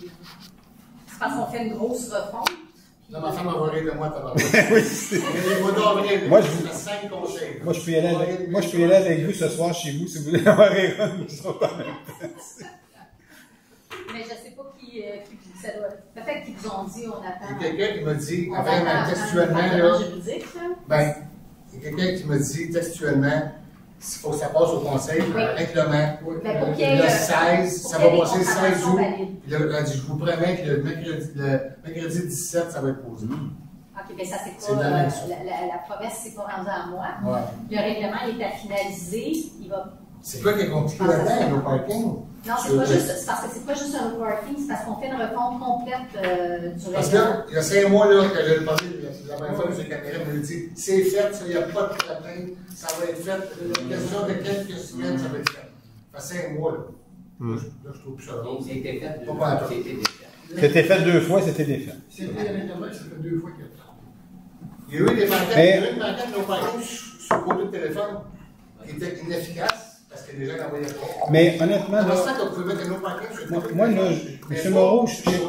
C'est parce qu'on fait une grosse refonte. Non, ma femme m'a volé de moi, t'as oui, c'est les mois d'avril, moi, je vous... cinq conseils. Moi, je peux y aller avec, moi, je peux y aller avec vous ce soir chez vous, si vous voulez avoir un run, nous serons pas en même temps. Mais je ne sais pas qui, euh, qui ça doit. Peut-être qu'ils vous ont dit, on attend. Il y a quelqu'un qui m'a dit, enfin, textuellement, là. Ben, il y a quelqu'un qui m'a dit textuellement, il faut que ça passe au conseil, oui. Un règlement. Mais pour le le seize, ça va passer le seize août. Je vous promets que le mercredi, le mercredi dix-sept, ça va être posé. Mmh. OK, mais ça, c'est pas. Euh, la, la, la promesse, c'est pas rendu à moi. Ouais. Le règlement, il est à finaliser. Il va. C'est quoi qui est compliqué là-dedans, le parking? Non, c'est pas juste, c'est parce que c'est pas juste un parking, c'est parce qu'on fait une refonte complète euh, du règlement. Parce que là, il y a cinq mois, là, que j'ai parlé, la première fois que M. Caméra me dit, c'est fait, il n'y a pas de problème, ça va être fait, la question de quelques semaines, ça va être fait. Ça fait cinq mois, là. Mm. Là, je trouve plus ça drôle. C'était fait deux fois. C'était fait deux fois, c'était défait. C'était ça fait deux fois qu'il y a il y a eu des pancartes, il y a eu une pancarte de nos pancartes sur le côté de téléphone qui était inefficace. Parce que les gens n'envoyaient pas. Mais honnêtement, là. Moi, moi, là, M. Moreau, je sais.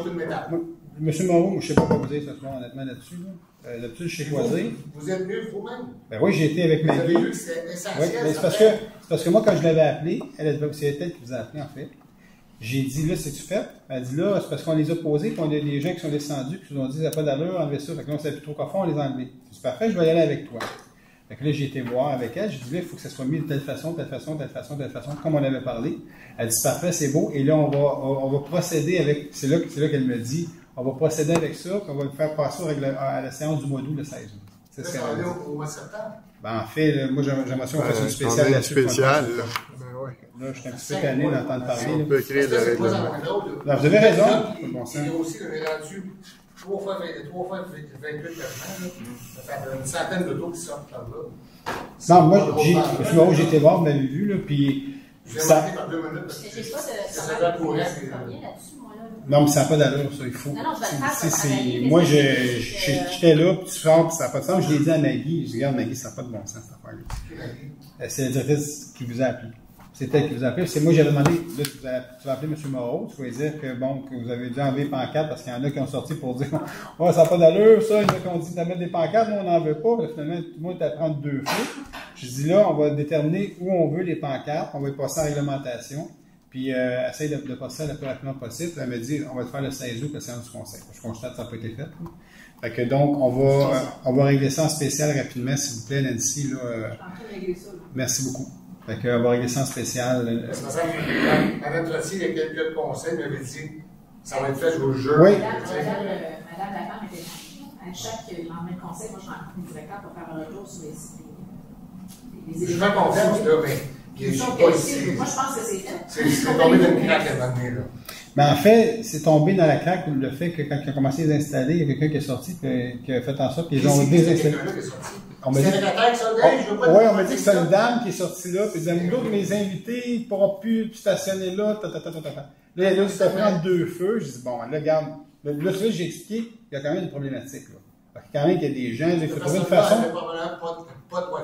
M. Moreau, je ne sais pas quoi vous dire ce soir, honnêtement, là-dessus. Là. Euh, là-dessus, je sais quoi dire. Vous êtes mieux vous-même? Ben oui, j'ai été avec Maggie. Vous avez vu que c'est essentiel. Oui, c'est parce, que, parce que moi, quand je l'avais appelé, elle, c'est elle qui vous a appelé, en fait. J'ai dit, là, c'est-tu fait? Elle dit, là, c'est parce qu'on les a posés, puis on a des gens qui sont descendus, qui nous ont dit, ça n'a pas d'allure, enlevez ça. Fait que là, on ne savait plus trop quoi faire, on les a enlevés. C'est parfait, je vais y aller avec toi. Fait que là, j'ai été voir avec elle, je dis, là, il faut que ça soit mis de telle façon, telle façon, telle façon, telle façon, comme on avait parlé. Elle dit, parfait, c'est beau, et là, on va, on, on va procéder avec, c'est là, c'est là qu'elle me dit, on va procéder avec ça, puis on va le faire passer à la séance du mois d'août, le seize août. C'est ça, on est au, au mois de septembre? Ben, en fait, là, moi, j'aimerais ça qu'on fasse une spéciale là là-dessus. spéciale, là. Ben, ouais. Là, je suis un petit peu tanné d'entendre parler. On peut créer le règlement. Non, vous avez raison. Il y a aussi, on est rendu trois fois vingt-huit personnes, ça fait une centaine d'autos qui sortent par là. Non, moi, j'ai, M. Moreau, j'ai été voir, vous m'avez vu, là, puis. Je vais manquer par deux minutes parce que j'ai pas de. ça va courir. Non, mais ça n'a pas d'allure, ça, il faut. Non, non, je vais le faire. C'est, moi, j'étais là, puis tu sors, puis ça n'a pas de sens. Je l'ai dit à Maggie, je dis, regarde, Maggie, ça n'a pas de bon sens, cette affaire-là. C'est la directrice qui vous a appelé. C'est elle qui vous a appelé. C'est moi, j'avais demandé, là, tu vas, tu vas appeler M. Moreau, tu vas dire que, bon, que vous avez dû enlever les pancartes, parce qu'il y en a qui ont sorti pour dire, ouais, ça n'a pas d'allure, ça, il y en a qui ont dit de mettre des pancartes, nous, on n'en veut pas. Là, finalement, tout le monde est à prendre deux fois. Je dis, là, on va déterminer où on veut les pancartes, on va y passer en réglementation. Puis, euh, essaye de, de passer ça le plus rapidement possible. Elle me dit, on va le faire le seize août, la séance du conseil. Je constate que ça n'a pas été fait. Là. Fait que donc, on va, euh, on va régler ça en spécial rapidement, s'il vous plaît, Nancy. Là, euh, merci beaucoup. Fait que, on va régler ça en spécial. Euh, Madame Trottier, il y a quelques conseils, m'avait dit, ça va être fait, je vous le jure. Oui. Madame, Madame, Madame Lafemme était à chaque lendemain de conseil, moi, je rencontre le directeur pour faire un retour sur les, les, les Je suis pas confiance, là, mais. Moi, je pense que c'est fait. C'est tombé dans une craque à donner, là. Mais en fait, c'est tombé dans la craque le fait que quand ils ont commencé à les installer, il y a quelqu'un qui est sorti et qui a fait en sorte qu'ils ont désinstallé. On m'a dit, oui, on m'a dit que c'est une dame qui est sortie là, puis elle dit, l'autre, mes invités, ils ne pourront plus stationner là, ta, ta, ta, ta, ta. Là, elle a dit, ça prend deux feux. Je dis, bon, là, regarde, là, là j'ai expliqué, il y a quand même une problématique, là. Parce que quand même, il y a des gens, il faut trouver une façon. Pas de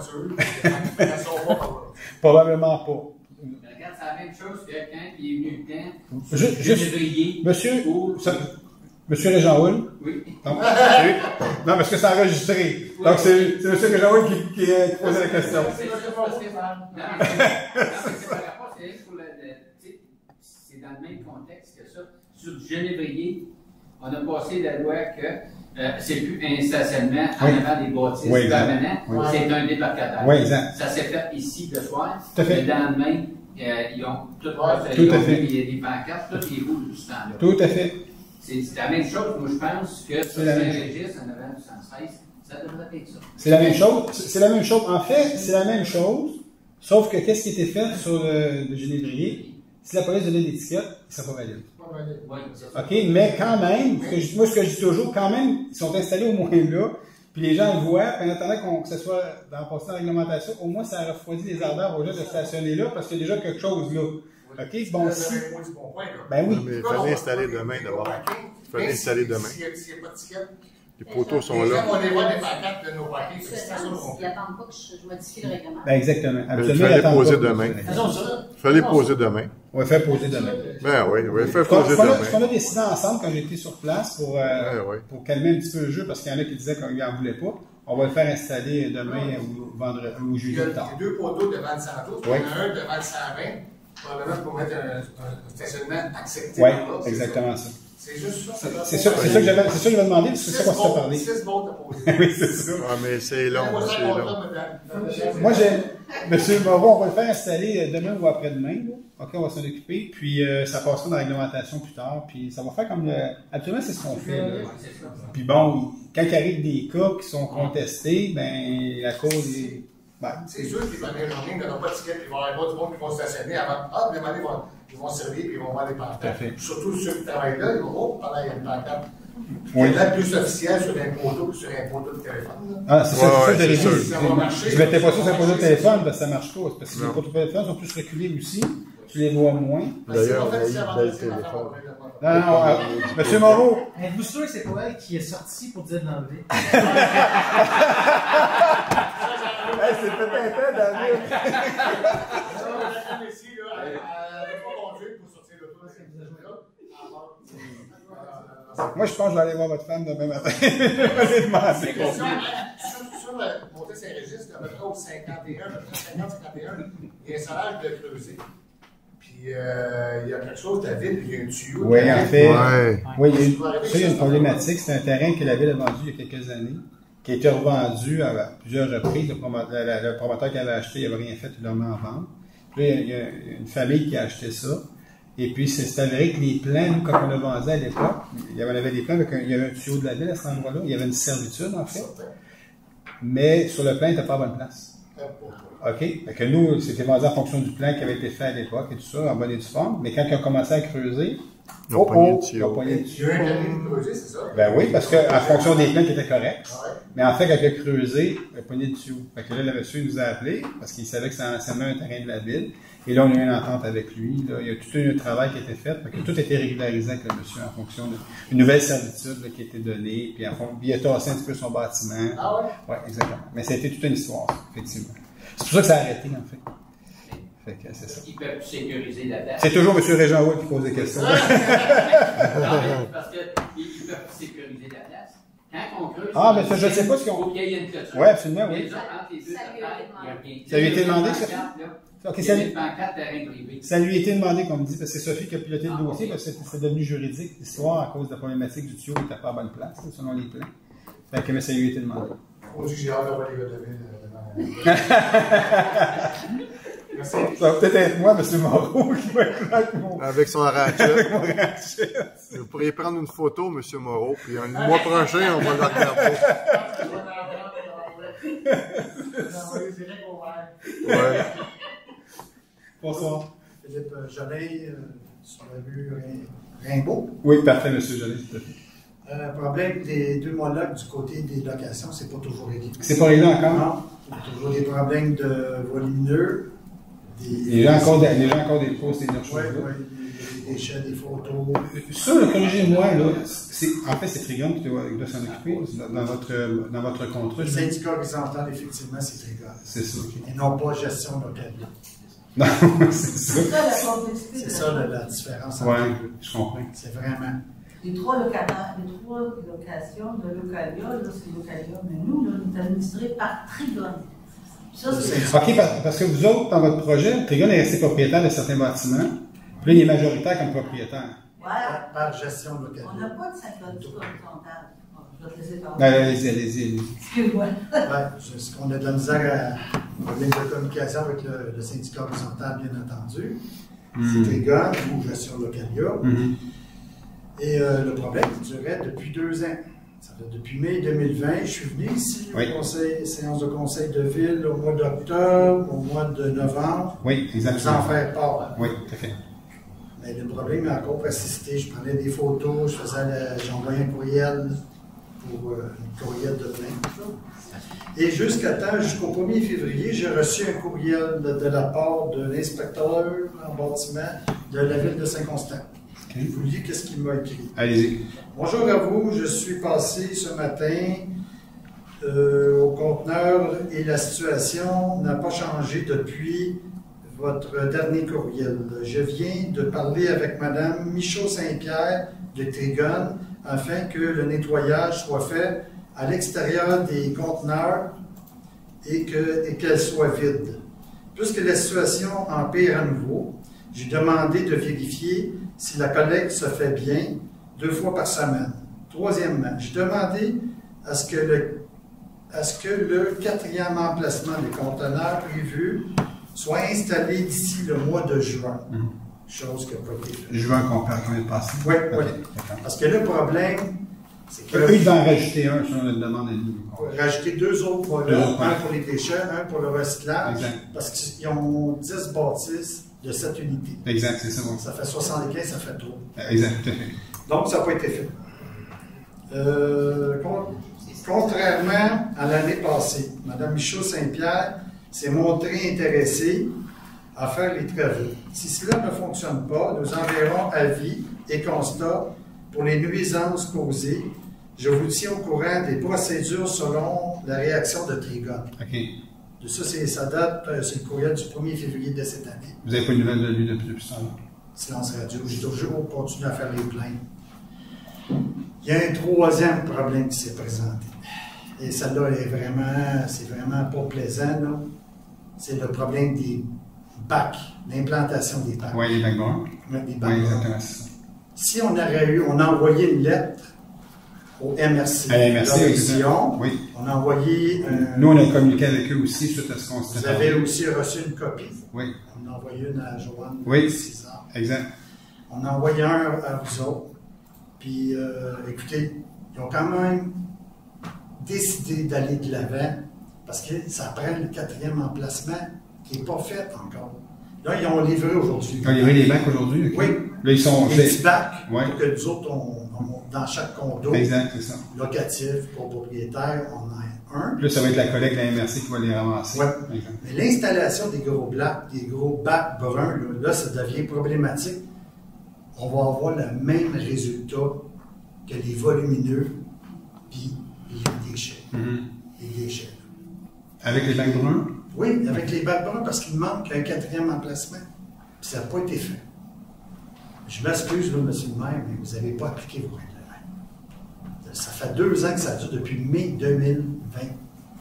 voiture. Probablement pas. Regarde, c'est la même chose que quand il est venu le temps. Juste, juste monsieur, pour... ça, monsieur Régent-Houl. Oui. Non, non, parce que c'est enregistré. Oui. Donc, c'est monsieur Régent-Houl qui, qui, qui posait la question. C'est dans le même contexte que ça. Sur du genévrier, On a passé la loi que euh, c'est plus un stationnement en Oui. avant des bâtisses Oui, exact. permanents, Oui. c'est un débarcadère. Oui, exact. Ça s'est fait ici le soir. Tout à fait. Le lendemain, euh, ils ont tout, Tout ils à ont fait. mis les, les pancartes, tous les bouts du stand-là. Tout à fait. C'est c'est la même chose, moi je pense que sur C'est la même Saint-Régis, en avant du cent seize, ça devrait être ça. C'est la même chose. C'est la même chose. En fait, c'est la même chose, sauf que qu'est-ce qui était fait sur le, le Génévrier? Si la police donnait l'étiquette, ça pas valide. Oui, c'est ça. OK? Mais quand même, ce que je- moi, ce que je dis toujours, quand même, ils sont installés au moins là, puis les gens le voient, puis en attendant qu'on, que ce soit dans le passé de la réglementation, au moins, ça refroidit les ardeurs aux gens de stationner là, parce qu'il y a déjà quelque chose là. OK? Bon, si. Ben oui. Mais il fallait installer demain d'abord. Il fallait installer demain. S'il n'y a pas de ticket, Les poteaux sont les là. gens vont aller voir les pancartes de nos parkings sur la station de Ils Ronquin. n'attendent pas que je, je modifie le règlement. Ben exactement. Il Absolument, fallait ils attendent poser pas. demain. Faisons ça. Il fallait poser demain. On va faire poser demain. Ben oui, oui, faire Ce qu'on poser ce qu'on a, demain. ce qu'on a décidé ensemble quand j'étais sur place pour, euh, Ouais, ouais. pour calmer un petit peu le jeu, parce qu'il y en a qui disaient qu'on n'en voulait pas, on va le faire installer demain ou vendredi ou Il jeudi y a tard. deux poteaux devant le Santos, il y Oui. en a un devant le cent vingt, probablement pour mettre un, un stationnement accepté. Oui, par là, c'est exactement ça. ça. C'est juste ça. C'est c'est ça, c'est ça que j'avais c'est ça que j'avais demandé, parce que c'est ça qu'on s'est parlé. six volts à poser. Oui, c'est ça. Ah, mais c'est long, Moi, c'est ça, long. madame. Moi, j'ai. Monsieur Moreau, on va le faire installer euh, demain ou après-demain. là. OK, on va s'en occuper. Puis euh, ça passera dans la réglementation plus tard. Puis ça va faire comme le. Absolument, c'est ce qu'on fait. Là. Puis bon, quand il arrive des cas qui sont contestés, ben la cause est. Ben, C'est sûr qu'ils vont aller journée, ils n'auront pas de ticket, puis il va y avoir pas du monde qui vont stationner avant. Ah, les ils vont, ils vont servir, puis ils vont voir les Tout à pancartes. fait. Surtout ceux qui travaillent là, ils vont, oh, pendant il y a une pancarte. Oui. C'est là plus officiel sur un poteau que sur un poteau de téléphone. là. Ah, c'est ça, Ouais, c'est ça, ouais, je l'avais c'est vu. sûr. Ça va marcher. Je mettais pas ça sur un Ça va poteau de marcher, téléphone c'est parce que ça marche pas. Parce que Non. les poteaux de téléphone sont plus reculés aussi. Tu les vois moins. D'ailleurs, C'est pas il facile a avant eu de le faire téléphone. l'affaire, on va le faire. Non, non, euh, Monsieur Moreau. Êtes-vous sûr que c'est pas elle qui est sortie pour dire de l'enlever? Hey, c'est peut-être David. Madame, ici, là, elle n'a pas conduit pour sortir l'auto de cette là. Moi, je pense que je vais aller voir votre femme demain matin. Je vais aller demander. Sur, sur le montée Saint-Régis, à peu près au cinquante et un, à peu près cinquante cinquante et un, il y a un salaire de creuser. Puis euh, il y a quelque chose, David, il y a un tuyau. Oui, en fait. Ouais. Oui, il y a une, ça, il y a une problématique. C'est un terrain que la ville a vendu il y a quelques années, qui a été revendu à, à plusieurs reprises. Le promoteur, le, le promoteur qui avait acheté, il n'avait rien fait, il l'a mis en vente. Puis là, il y a, il y a une famille qui a acheté ça. Et puis, c'est c'est avéré que les plans, nous, quand on l'a vendu à l'époque, il y avait, on avait des plans avec un, il y avait un tuyau de la ville à cet endroit-là. Il y avait une servitude, en fait. Mais sur le plan, il n'était pas à bonne place. OK? Fait que nous, c'était vendu en fonction du plan qui avait été fait à l'époque et tout ça, en bonne et due forme. Mais quand ils ont commencé à creuser, Ils ont oh, pogné le oh, tuyau. ils ont pogné le Il y tuyau. a un permis de creuser, c'est ça? Ben oui, parce qu'en fonction des plans qui étaient corrects. Ouais. Mais en fait, quand il a creusé, il a pogné le tuyau. Fait que là, le monsieur nous a appelés parce qu'il savait que c'était anciennement un terrain de la ville. Et là, on a eu une entente avec lui. Là. Il y a tout un travail qui a été fait. Fait que tout a été régularisé avec le monsieur en fonction d'une nouvelle servitude là, qui a été donnée. Puis en fond, il a tassé un petit peu son bâtiment. Ah ouais? Oui, exactement. Mais ça a été toute une histoire, effectivement. C'est pour ça que ça a arrêté, en fait. Fait que c'est ça. Ils peuvent sécuriser la place. C'est toujours M. Régent Wood qui pose des questions. Non, mais parce qu'ils peuvent sécuriser la place. Quand on creuse. Ah, mais ça, je ne sais pas ce qu'on. Il faut qu'il y ait une clôture. Oui, absolument, oui. Mais là, entre les deux Ça lui a été affaires, il y a rien. Ça lui a été demandé, ça? Il Ok, y ça a lui- une pancarte terrain privé. Ça lui a été demandé, comme dit, parce que c'est Sophie qui a piloté le dossier, parce que c'est- c'est devenu juridique, l'histoire, à cause de la problématique du tuyau qui n'était pas à bonne place, là, selon les plans. Fait que, mais ça lui a été demandé. On dit que j'ai hâte de voir les gars de ville. euh, Merci. Ça va peut-être être moi, M. Moreau, qui va être là avec mon, Avec son ratchet. avec mon ratchet. Vous pourriez prendre une photo, M. Moreau, puis le mois prochain, on va le regarder. Ouais. Bonsoir. Philippe Jolet, euh, sur la rue Rim- Rimbaud. Oui, parfait, M. Jolet, tout à fait. Euh, problème des deux monologues du côté des locations, c'est pas toujours réglé. C'est pas réglé encore? Non, il y a toujours des problèmes de volumineux. Des, Les gens encore, des- les gens encore des postes et des Oui, choses là. oui, des déchets, des photos. Ça, là, corrigez-moi, là, c'est, en fait, c'est Trigon qui doit, qui doit s'en occuper dans, dans votre, dans votre contrat. Le je- syndicat horizontal, effectivement, c'est très grave. C'est ça. Et non pas gestion locale. Non, c'est ça. C'est ça la complexité. C'est ça la, la différence. Ouais, entre les deux. je comprends. C'est vraiment. Les trois locataires, les trois locations de Localia, là, c'est Localia, mais nous, là, on est administré par Trigone. Ça, c'est. OK, parce, parce que vous autres, dans votre projet, Trigon est resté propriétaire de certains bâtiments, puis là, il est majoritaire comme propriétaire. Ouais, par, par gestion locale. On n'a pas de synchronie horizontale. Je vais te laisser parler. Ben, allez-y, allez-y, allez-y. Excuse-moi. Ouais, on a de la misère à problème de communication avec le, le syndicat horizontal, bien entendu. Mm. C'est Trigon ou gestion Localia. Mm-hmm. Et euh, le problème durait depuis deux ans. Ça fait depuis mai deux mille vingt, je suis venu ici oui. au conseil, séance de conseil de ville au mois d'octobre, au mois de novembre. Oui, exactement. Sans faire part. Oui, tout à fait. Mais le problème a encore persisté. Je prenais des photos, je faisais le, j'envoyais un courriel pour euh, une courriel de plainte. Et jusqu'à temps, jusqu'au premier février, j'ai reçu un courriel de, de la part de l'inspecteur en bâtiment de la ville de Saint-Constant. Okay. Je vous lis qu'est-ce qu'il m'a écrit. Allez-y. Bonjour à vous, je suis passé ce matin euh, au conteneur et la situation n'a pas changé depuis votre dernier courriel. Je viens de parler avec Mme Michaud-Saint-Pierre de Trigon afin que le nettoyage soit fait à l'extérieur des conteneurs et que, et qu'elle soit vide. Puisque la situation empire à nouveau, j'ai demandé de vérifier si la collecte se fait bien deux fois par semaine. Troisièmement, j'ai demandé à ce que le, à ce que le quatrième emplacement des conteneurs prévus soit installé d'ici le mois de juin. Mmh. Chose qui n'a pas été faite. Juin qu'on vient de passer. Oui, oui. Okay. Parce que le problème, c'est que... Eux, ils vont en rajouter un sur notre demande à nous. Rajouter deux autres volets, un pour les déchets, un pour le recyclage. Exact. Parce qu'ils ont dix bâtisses de cette unité. Exact, c'est ça. Oui. Ça fait soixante-quinze, ça fait trop. Exact, tout à fait. Donc, ça n'a pas été fait. Euh, con contrairement à l'année passée, Mme Michaud-Saint-Pierre s'est montrée intéressée à faire les travaux. Si cela ne fonctionne pas, nous enverrons avis et constats pour les nuisances causées. Je vous tiens au courant des procédures selon la réaction de Trigon. OK. De ça, ça date, c'est le courriel du premier février de cette année. Vous n'avez pas de nouvelles de lui depuis, depuis ça? Silence radio. J'ai toujours continué à faire les plaintes. Il y a un troisième problème qui s'est présenté. Et celle-là est vraiment, c'est vraiment pas plaisant, là. C'est le problème des bacs, l'implantation des bacs. Oui, les bacs bruns. Oui, les bacs oui, bruns. exactement, c'est ça. Si on aurait eu, on a envoyé une lettre au M R C. À M R C, oui. On a envoyé un... Nous, on a communiqué avec eux aussi suite à ce qu'on s'était Vous avez aussi reçu une copie. Oui. On a envoyé une à Joanne. Oui, six ans. exact. On a envoyé un à vous autres. Puis, euh, écoutez, ils ont quand même décidé d'aller de l'avant parce que ça prend le quatrième emplacement qui n'est pas fait encore. Là, ils ont livré aujourd'hui. Ils ont livré les bacs aujourd'hui? Oui. Là, ils sont... Les petits bacs, oui. que nous autres, on, on, dans chaque condo exact, c'est ça. locatif, pour propriétaire, on a un. Là, ça va être la collègue de la M R C qui va les ramasser. Oui. Mais l'installation des gros bacs, des gros bacs bruns, là, là, ça devient problématique. On va avoir le même résultat que les volumineux puis les déchets. Mm-hmm. Les déchets. Avec les bacs bruns? Oui, avec les bacs bruns parce qu'il manque un quatrième emplacement. Puis ça n'a pas été fait. Je m'excuse, là, monsieur le maire, mais vous n'avez pas appliqué vos règlements. Ça fait deux ans que ça dure, depuis mai deux mille vingt.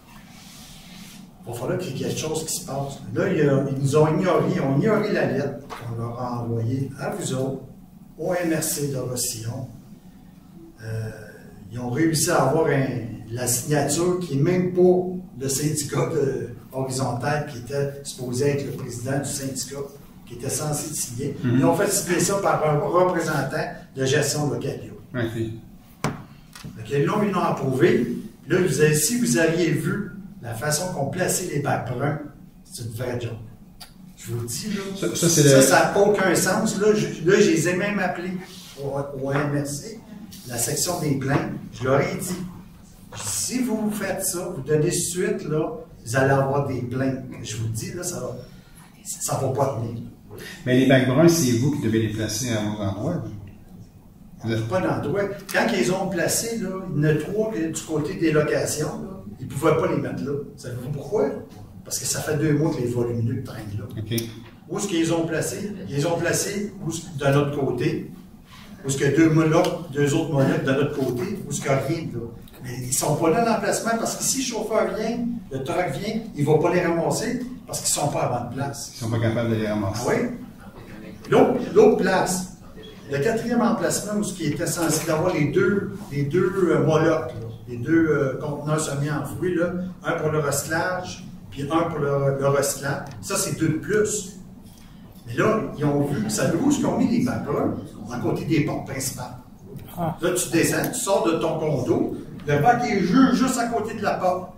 Il va falloir qu'il y ait quelque chose qui se passe. Là, il y a, ils nous ont ignoré, ils ont ignoré la lettre qu'on leur a envoyée à vous autres, au M R C de Rossillon. Euh, ils ont réussi à avoir un, la signature qui n'est même pas le syndicat de, horizontal qui était supposé être le président du syndicat, qui était censé signer. Mm-hmm. Ils ont fait signer ça par un représentant de gestion locale. Okay. Donc, là, ils l'ont approuvé. Là, vous avez, si vous aviez vu la façon qu'on plaçait les bacs bruns, c'est une vraie job. Je vous le dis, là, ça, ça, ça n'a le... aucun sens. Là, je, là, je les ai même appelés au, au M R C, la section des plaintes. Je leur ai dit, si vous faites ça, vous donnez suite, là, vous allez avoir des plaintes. Je vous le dis, là, ça ne va pas tenir. Mais les bacs bruns, c'est vous qui devez les placer à vos endroits. Vous n'avez pas d'endroit. Quand ils ont placé, là, il y en a trois du côté des locations, là, ils ne pouvaient pas les mettre là. Savez-vous pourquoi? Parce que ça fait deux mois que les volumineux traînent là. Okay. Où est-ce qu'ils ont placé? Ils ont placé de l'autre côté. Où est-ce qu'il y a deux monocs, deux autres monocs de l'autre côté? Où est-ce qu'il n'y a rien là? Mais ils ne sont pas là l'emplacement parce que si le chauffeur vient, le truck vient, il ne va pas les ramasser parce qu'ils ne sont pas à bonne place. Ils ne sont pas capables de les ramasser. Ah oui? L'autre place, Le quatrième emplacement, où ce qui était censé avoir les deux, les deux euh, molocs, là, les deux euh, conteneurs semi-enfouis, là, un pour le recyclage, puis un pour le, le recyclage. Ça, c'est deux de plus. Mais là, ils ont vu, vous savez où est-ce qu'ils ont mis les bacs bruns? À côté des portes principales. Ah. Là, tu descends, tu sors de ton condo, le bac est juste, juste à côté de la porte.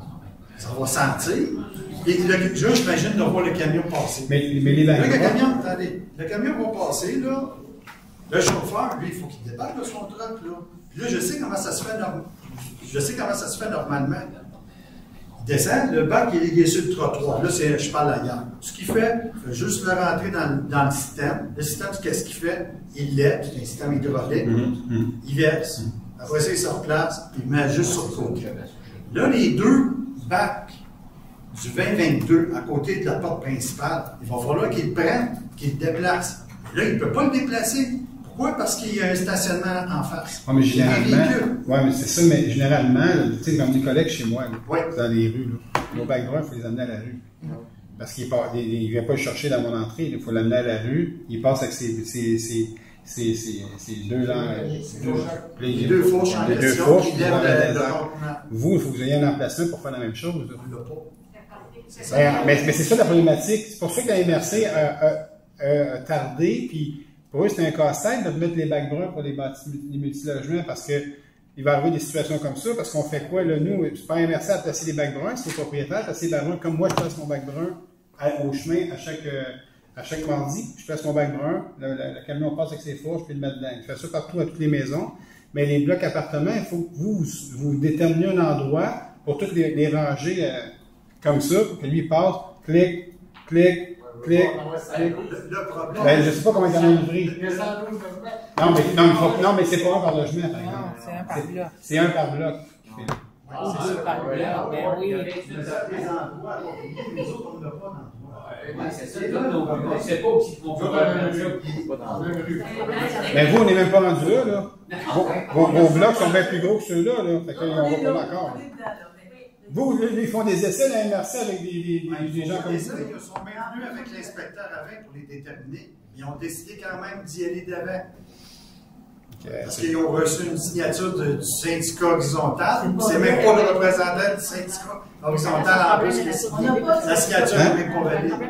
Ça va sentir. Et le, je j'imagine de voir le camion passer. Mais, mais les bacs bruns... Le camion, attendez, le camion va passer, là. Le chauffeur, lui, il faut qu'il débarque de son truck, là. Puis là, je sais comment ça se fait, norm... je sais comment ça se fait normalement. Il descend, le bac, il est lié sur le trottoir. Là, c'est, je parle ailleurs. Ce qu'il fait, il fait juste le rentrer dans, dans le système. Le système, qu'est-ce qu'il fait? Il l'aide, c'est un système hydraulique. Mm-hmm. Il verse. Après ça, il se replace, puis il met juste sur le côté. Là, les deux bacs du vingt vingt-deux à côté de la porte principale, il va falloir qu'il le prenne, qu'il le déplace. Là, il ne peut pas le déplacer. Pourquoi? Parce qu'il y a un stationnement en face. Oui, mais généralement, ouais, mais c'est ça, mais généralement, tu sais, comme des collègues chez moi, là, ouais. Dans les rues, là, nos bacs bruns, il faut les amener à la rue. Ouais. Parce qu'il ne vient pas le chercher dans mon entrée, il faut l'amener à la rue, il passe avec ses, ses, ses, ses, ses, ses deux langues. Les, les deux fourches en les deux fourches, vous, il faut que vous ayez un emplacement pour faire la même chose. On l'a pas. C'est ben, mais mais c'est ça la problématique. C'est pour ça que la M R C a, a, a, a tardé, puis pour eux, c'est un casse-tête de mettre les bacs bruns pour les bâtiments, les multilogements, parce que il va arriver des situations comme ça, parce qu'on fait quoi, là, nous, c'est pas M R C à placer les bacs bruns, c'est les propriétaires, placer les bacs bruns, comme moi, je place mon bac brun à, au chemin à chaque, euh, à chaque mardi, je place mon bac brun, le, le, le camion passe avec ses fourches, puis le mettre dedans. Je fais ça partout à toutes les maisons, mais les blocs appartements, il faut que vous, vous déterminiez un endroit pour toutes les, les ranger euh, comme ça, pour que lui passe, clic, clic, clic, clic. Le problème. Ben, je ne sais pas comment il y en a livré. Non, mais, non, faut, non, mais c'est pas un par logement, par exemple. C'est un par bloc. C'est un par bloc. Ah, c'est deux par bloc, ben oui. C'est ça, c'est pas aussi qu'on peut Mais vous, on n'est même pas rendu là, là. Vos, vos, vos blocs sont bien plus gros que ceux-là, là. Fait qu'on va pas d'accord. Vous, ils font des essais à la M R C avec des, des, des, des gens comme ça. Ils sont maintenus avec l'inspecteur avant pour les déterminer. Ils ont décidé quand même d'y aller d'avant. Okay, parce qu'ils ont reçu une signature de, du syndicat horizontal. C'est même pas le représentant du syndicat horizontal en plus. La signature n'est même pas valide.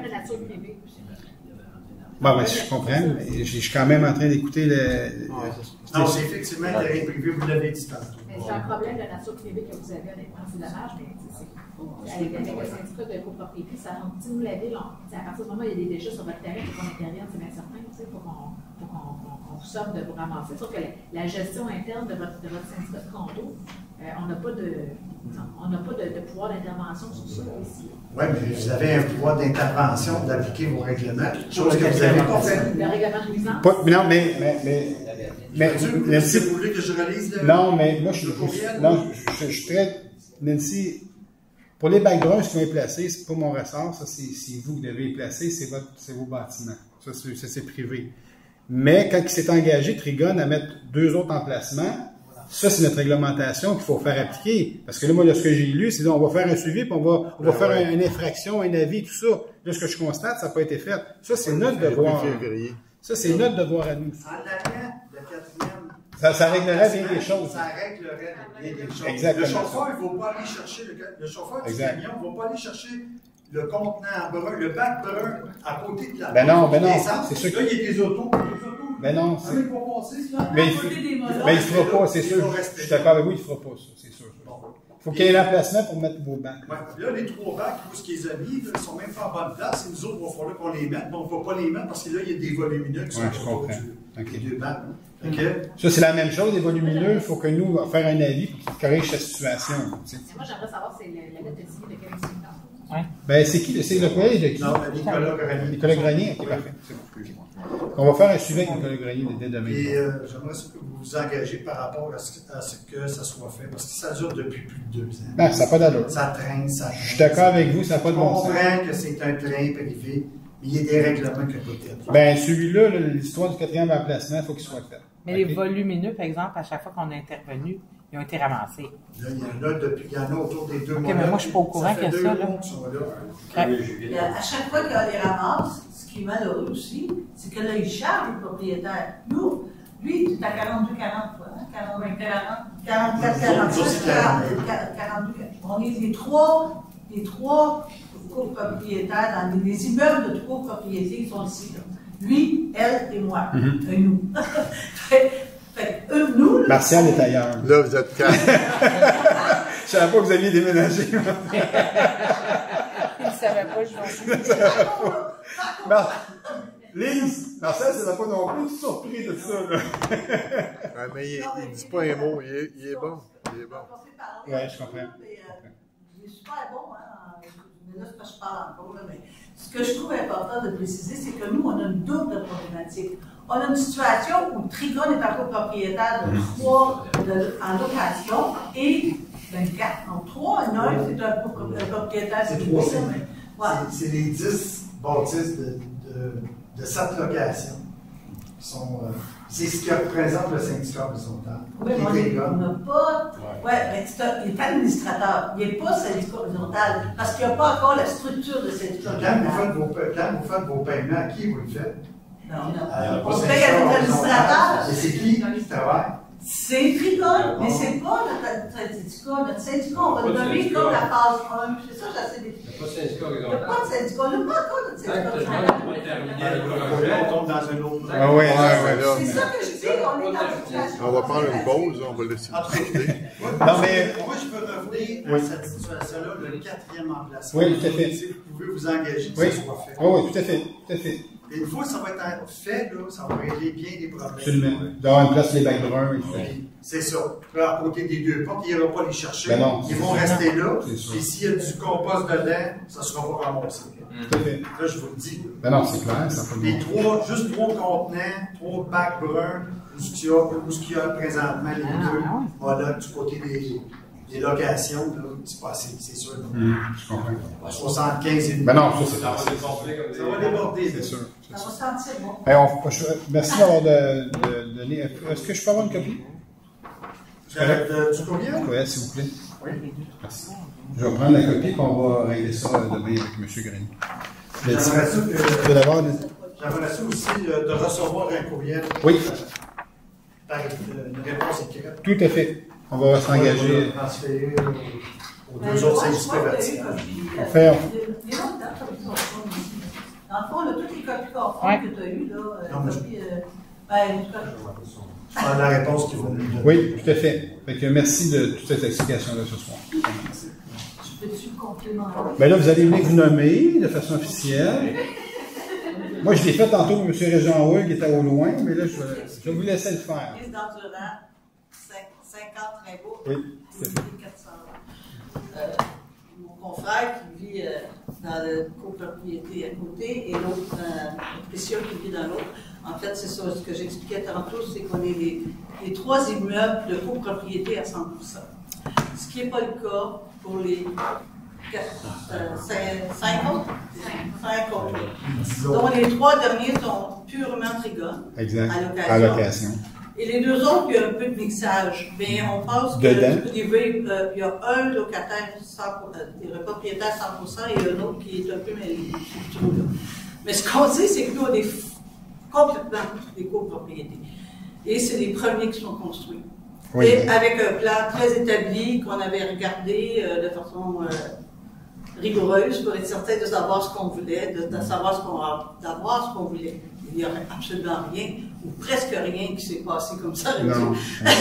Bon, ben, je comprends, mais je suis quand même en train d'écouter le. le non, c'est effectivement l'intérêt privé, vous l'avez dit tantôt. Mais c'est un problème de nature privée que vous avez, honnêtement, c'est dommage, mais c'est avec, avec le syndicat de copropriété, ça rend petit nous la ville. On, à partir du moment où il y a des déchets sur votre terrain, il faut qu'on intervienne, c'est bien certain, il faut qu'on qu qu vous sorte de vous ramasser. Sauf que la, la gestion interne de votre, de votre syndicat de condo, euh, on n'a pas de. On n'a pas de, de pouvoir d'intervention sur ça ici. Oui, mais vous avez un pouvoir d'intervention d'appliquer vos règlements, chose que vous n'avez pas fait. Le règlement de nuisance? Non, mais. mais, mais, mais Nancy, vous voulez que je relise le. Non, mais moi, je suis. Non, je, je, je suis très. Nancy, pour les bacs bruns, ce qui est placé, c'est pas mon ressort, ça, c'est vous qui devez les placer, c'est vos bâtiments. Ça, c'est privé. Mais quand il s'est engagé, Trigone, à mettre deux autres emplacements, ça, c'est notre réglementation qu'il faut faire appliquer. Parce que là, moi, là, ce que j'ai lu, c'est on va faire un suivi, puis on va, on va faire un, une infraction, un avis, tout ça. Là, ce que je constate, ça n'a pas été fait. Ça, c'est notre devoir. Ça, c'est notre devoir à nous. En allant le quatrième. Ça, ça réglerait bien les choses. Ça réglerait bien les choses. Exactement. Le chauffeur, il ne va pas aller chercher, le, le chauffeur du exact. camion ne va pas aller chercher le contenant brun, le bac brun à côté de la. Ben non, ben non. C'est sûr que. Là, il y a des autos. Ben non, c'est. Ah, il va passer, ça. Mais il ne fera pas, c'est sûr. Je suis d'accord avec vous, il ne fera pas ça, c'est sûr. Il faut qu'il y ait un emplacement pour mettre vos bancs. Ouais. Là, les trois bacs, où ce qu'ils ont mis, ils ne sont même pas en bonne place. Et nous autres, il va falloir qu'on les mette. Donc, on ne va pas les mettre parce que là, il y a des volumineux qui sont ouais, je comprends. Okay. deux bacs. Okay. Ça, c'est la même chose, les volumineux. Il faut que nous faire un avis pour qu'ils corrigent cette situation. Moi, j'aimerais savoir, c'est la lettre de signer de quel inspecteur? Ouais. Ben, c'est qui? C'est le courrier de qui? Non, Nicolas Grenier. Nicolas Grenier, ok, parfait. Bon. On va faire un suivi avec Nicolas Grenier dès demain. Et euh, j'aimerais que vous vous engagez par rapport à ce, à ce que ça soit fait, parce que ça dure depuis plus de deux ans. Non, ça n'a pas d'allure. Ça traîne, ça traîne. Je suis d'accord avec vous, ça n'a pas de bon sens. Je comprends que c'est un train privé, mais il y a des règlements que peut-être. Ben, celui-là, l'histoire du quatrième emplacement, il faut qu'il soit fait. Mais okay. Les volumineux, par exemple, à chaque fois qu'on est intervenu, Ils ont été ramassés. Là, il y en a depuis, il y en a autour des deux OK, mois. mais moi, je suis pas au courant qu'il y a ça, là. Sont là. Okay. Il y a- à chaque fois qu'on les ramasse, ce qui est malheureux aussi, c'est que là, ils chargent le propriétaire. Nous, lui, il est à quarante-deux quarante, quoi, hein? quarante, quarante-quatre, quarante-cinq, quarante-deux. On est les trois, les trois copropriétaires dans les, les immeubles de trois propriétés qui sont ici, là. Lui, elle et moi. Mm-hmm. Et nous. fait, fait, eux, nous, là, Martial est ailleurs. Là, vous êtes quatre. Je savais pas que vous aviez déménagé. Ils ne savaient pas, je vais Mar... Lise, Marcel, ça n'a pas non plus surpris de ça, là. Ouais, mais il ne dit pas un mot, il est, il est bon. Il est bon. Ouais, je comprends. Mais, euh, il est super bon, hein. Mais là, c'est parce que je parle encore, là, mais ce que je trouve important de préciser, c'est que nous, on a une double problématique. On a une situation où Trigone est un copropriétaire de trois de, en location et vingt-quatre. Donc, trois, et un, c'est un copropriétaire. C'est trois, c'est ouais. c'est les dix bâtisses de, de, de cette location. Sont, euh, c'est ce qui représente le syndicat horizontal. Oui, qui on est est- on n'a pas. Oui, mais c'est un- il est administrateur. Il n'est pas syndicat horizontal parce qu'il n'y a pas encore la structure de syndicat Quand vous, horizontal. faites vos, quand vous faites vos paiements, à qui vous le faites? Non, non. Euh, On pas paye à syndicat des administrateurs. horizontal. Et c'est qui qui travaille? C'est Trigone, mais c'est pas notre syndicat. Notre syndicat, on va le Pas de nommer syndicat. comme la phase un. C'est ça, j'essaie d'expliquer. Il n'y a pas de syndicat Il n'y a horizontal. pas de syndicat. On n'a pas encore de syndicat Tant que horizontal. le pas terminé le projet, On tombe dans un autre. Ah ouais, ouais, ouais, là. C'est ça que je dis, on est dans une situation. On va prendre une pause, on va laisser discuter. Non, mais. Moi, je veux revenir Oui. à cette situation-là, le quatrième emplacement. Oui, tout à fait. Si vous pouvez vous engager que Oui. ça soit fait. Oh, oui, tout à fait, tout à fait. Et une fois que ça va être fait, là, ça va régler bien des problèmes. Absolument. D'avoir une place les bacs bruns et tout. Oui, c'est ça. Là, à côté des deux portes, il n'ira pas les chercher. Ben non, Ils c'est vont sûr. rester là. C'est sûr. Et s'il y a du compost dedans, ça ne sera pas ramassé. Tout à fait. Là, je vous le dis. Ben non, c'est clair, ça peut Les trois, juste trois contenants, trois bacs bruns, où ce qu'il y a, où ce qu'il y a présentement, les deux, voilà, du côté des, des locations, là, c'est pas assez, c'est sûr. Hum, je comprends. soixante-quinze et demi. Ben non, ça c'est ça va facile. déborder comme Ça va déborder, C'est sûr. Ça va sentir bon. Ben, on- je- merci d'avoir de- de- donné. Est-ce que je peux avoir une copie? Euh, de- du courriel? Oui, s'il vous plaît. Oui. Merci. Je vais prendre la copie et on va régler ça euh, demain avec M. Grenier. J'aimerais ça que- De d'abord, des- J'aimerais ça aussi euh, de recevoir un courriel. Oui. Par euh, une réponse écrite. Tout à fait. On va s'engager. On va transférer aux deux autres syndicats verticaux. On fait- Les autres dates, comme ça, sont ici. Dans le fond, là, toutes les copies conformes Ouais. que tu as eues, là, euh, Non, mais je- copies, euh, ben, en tout cas, Ah, la réponse qu'ils vont nous donner. Oui, tout à fait. Fait que merci de toute cette explication-là ce soir. je peux-tu complémenter? Ben là, vous allez venir vous nommer de façon officielle. Moi, je l'ai fait tantôt avec M. Régent Hull qui était au loin, mais là, je vais, je vais vous laisser le faire. Lise d'Endurant, cinquante Rimbaud, Oui, tout à fait. quatre cents. Euh, mon confrère qui vit euh, dans la copropriété à côté et l'autre, euh, Précieux qui vit dans l'autre. En fait, c'est ça, ce que j'expliquais tantôt, c'est qu'on est les, les trois immeubles de copropriété à cent pour cent. Ce qui n'est pas le cas pour les quatre, euh, cinq, cinq autres. Cinq autres. Donc, les trois derniers sont purement trigones. Exact. À location. À location. Et les deux autres, il y a un peu de mixage. Mais on pense que Dedans. du privé, euh, il y a un locataire, cent pour cent, euh, des propriétaires cent pour cent et un autre qui est un peu mêlé. c'est tout, là. Mais ce qu'on dit, c'est que nous, on est f- complètement des copropriétés. Et c'est les premiers qui sont construits. Oui. Et avec un plan très établi qu'on avait regardé euh, de façon euh, rigoureuse pour être certain de savoir ce qu'on voulait, de, de savoir ce qu'on d'avoir ce qu'on voulait. Il n'y aurait absolument rien, ou presque rien qui s'est passé comme ça. Non. Donc,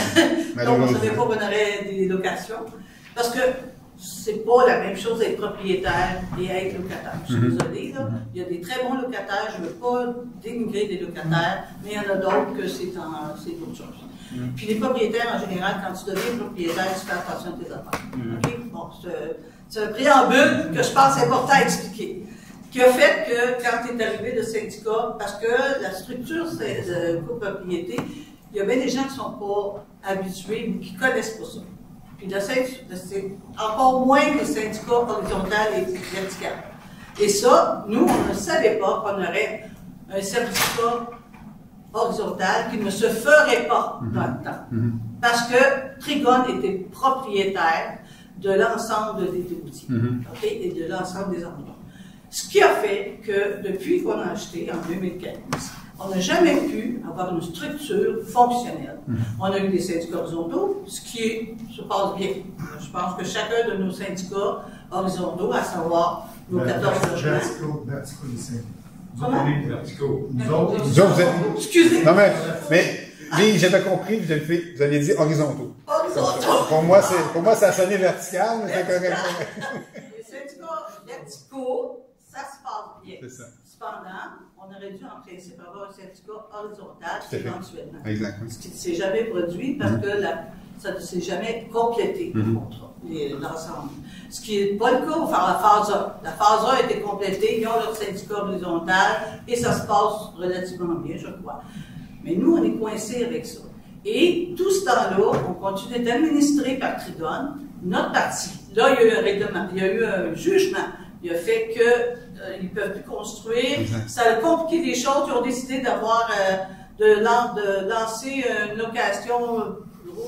on ne savait pas qu'on aurait des locations. Parce que c'est pas la même chose d'être propriétaire et être locataire. Je suis Mhm. désolée, là. Il y a des très bons locataires, je ne veux pas dénigrer des locataires, mais il y en a d'autres que c'est en- c'est autre chose. Mhm. Puis les propriétaires, en général, quand tu deviens propriétaire, tu fais attention à tes affaires. Mhm. OK? Bon, c'est- c'est un préambule que je pense important à expliquer. Qui a fait que quand tu es arrivé de syndicat, parce que la structure c'est de copropriété, il y a bien des gens qui ne sont pas habitués ou qui ne connaissent pas ça. Puis le syndic- c'est encore moins que le syndicat horizontal et vertical. Et ça, nous, on ne savait pas qu'on aurait un certificat horizontale qui ne se ferait pas dans le temps. Mm-hmm. Parce que Trigone était propriétaire de l'ensemble des routiers mm-hmm. okay, et de l'ensemble des endroits. Ce qui a fait que depuis qu'on a acheté en deux mille quinze, on n'a jamais pu avoir une structure fonctionnelle. Mm-hmm. On a eu des syndicats horizontaux, ce qui se passe bien. Je pense que chacun de nos syndicats horizontaux, à savoir nos quatorze logements. Verticaux, verticaux des syndicats. Comment? Verticaux. Nous autres, vous êtes... Excusez. Non, mais, mais oui, j'avais compris, vous avez, vous avez dit horizontaux. Horizontaux. Pour moi, c'est, pour moi, ça a sonné vertical, mais c'est correct. Les syndicats verticaux, ça se passe bien. C'est ça. Cependant, on aurait dû en principe avoir un syndicat horizontal éventuellement. Exactement. Ce qui ne s'est jamais produit parce mm-hmm. que la, ça ne s'est jamais complété, mm-hmm. le contrat, l'ensemble. Ce qui n'est pas le cas pour faire la phase un. La phase un a été complétée, ils ont leur syndicat horizontal et ça se passe relativement bien, je crois. Mais nous, on est coincés avec ça. Et tout ce temps-là, on continue d'administrer par Trigone notre partie. Là, il y a eu un règlement, il y a eu un jugement. Il a fait qu'ils euh, ne peuvent plus construire. Exact. Ça a compliqué les choses. Ils ont décidé d'avoir euh, de, de lancer une location. Euh,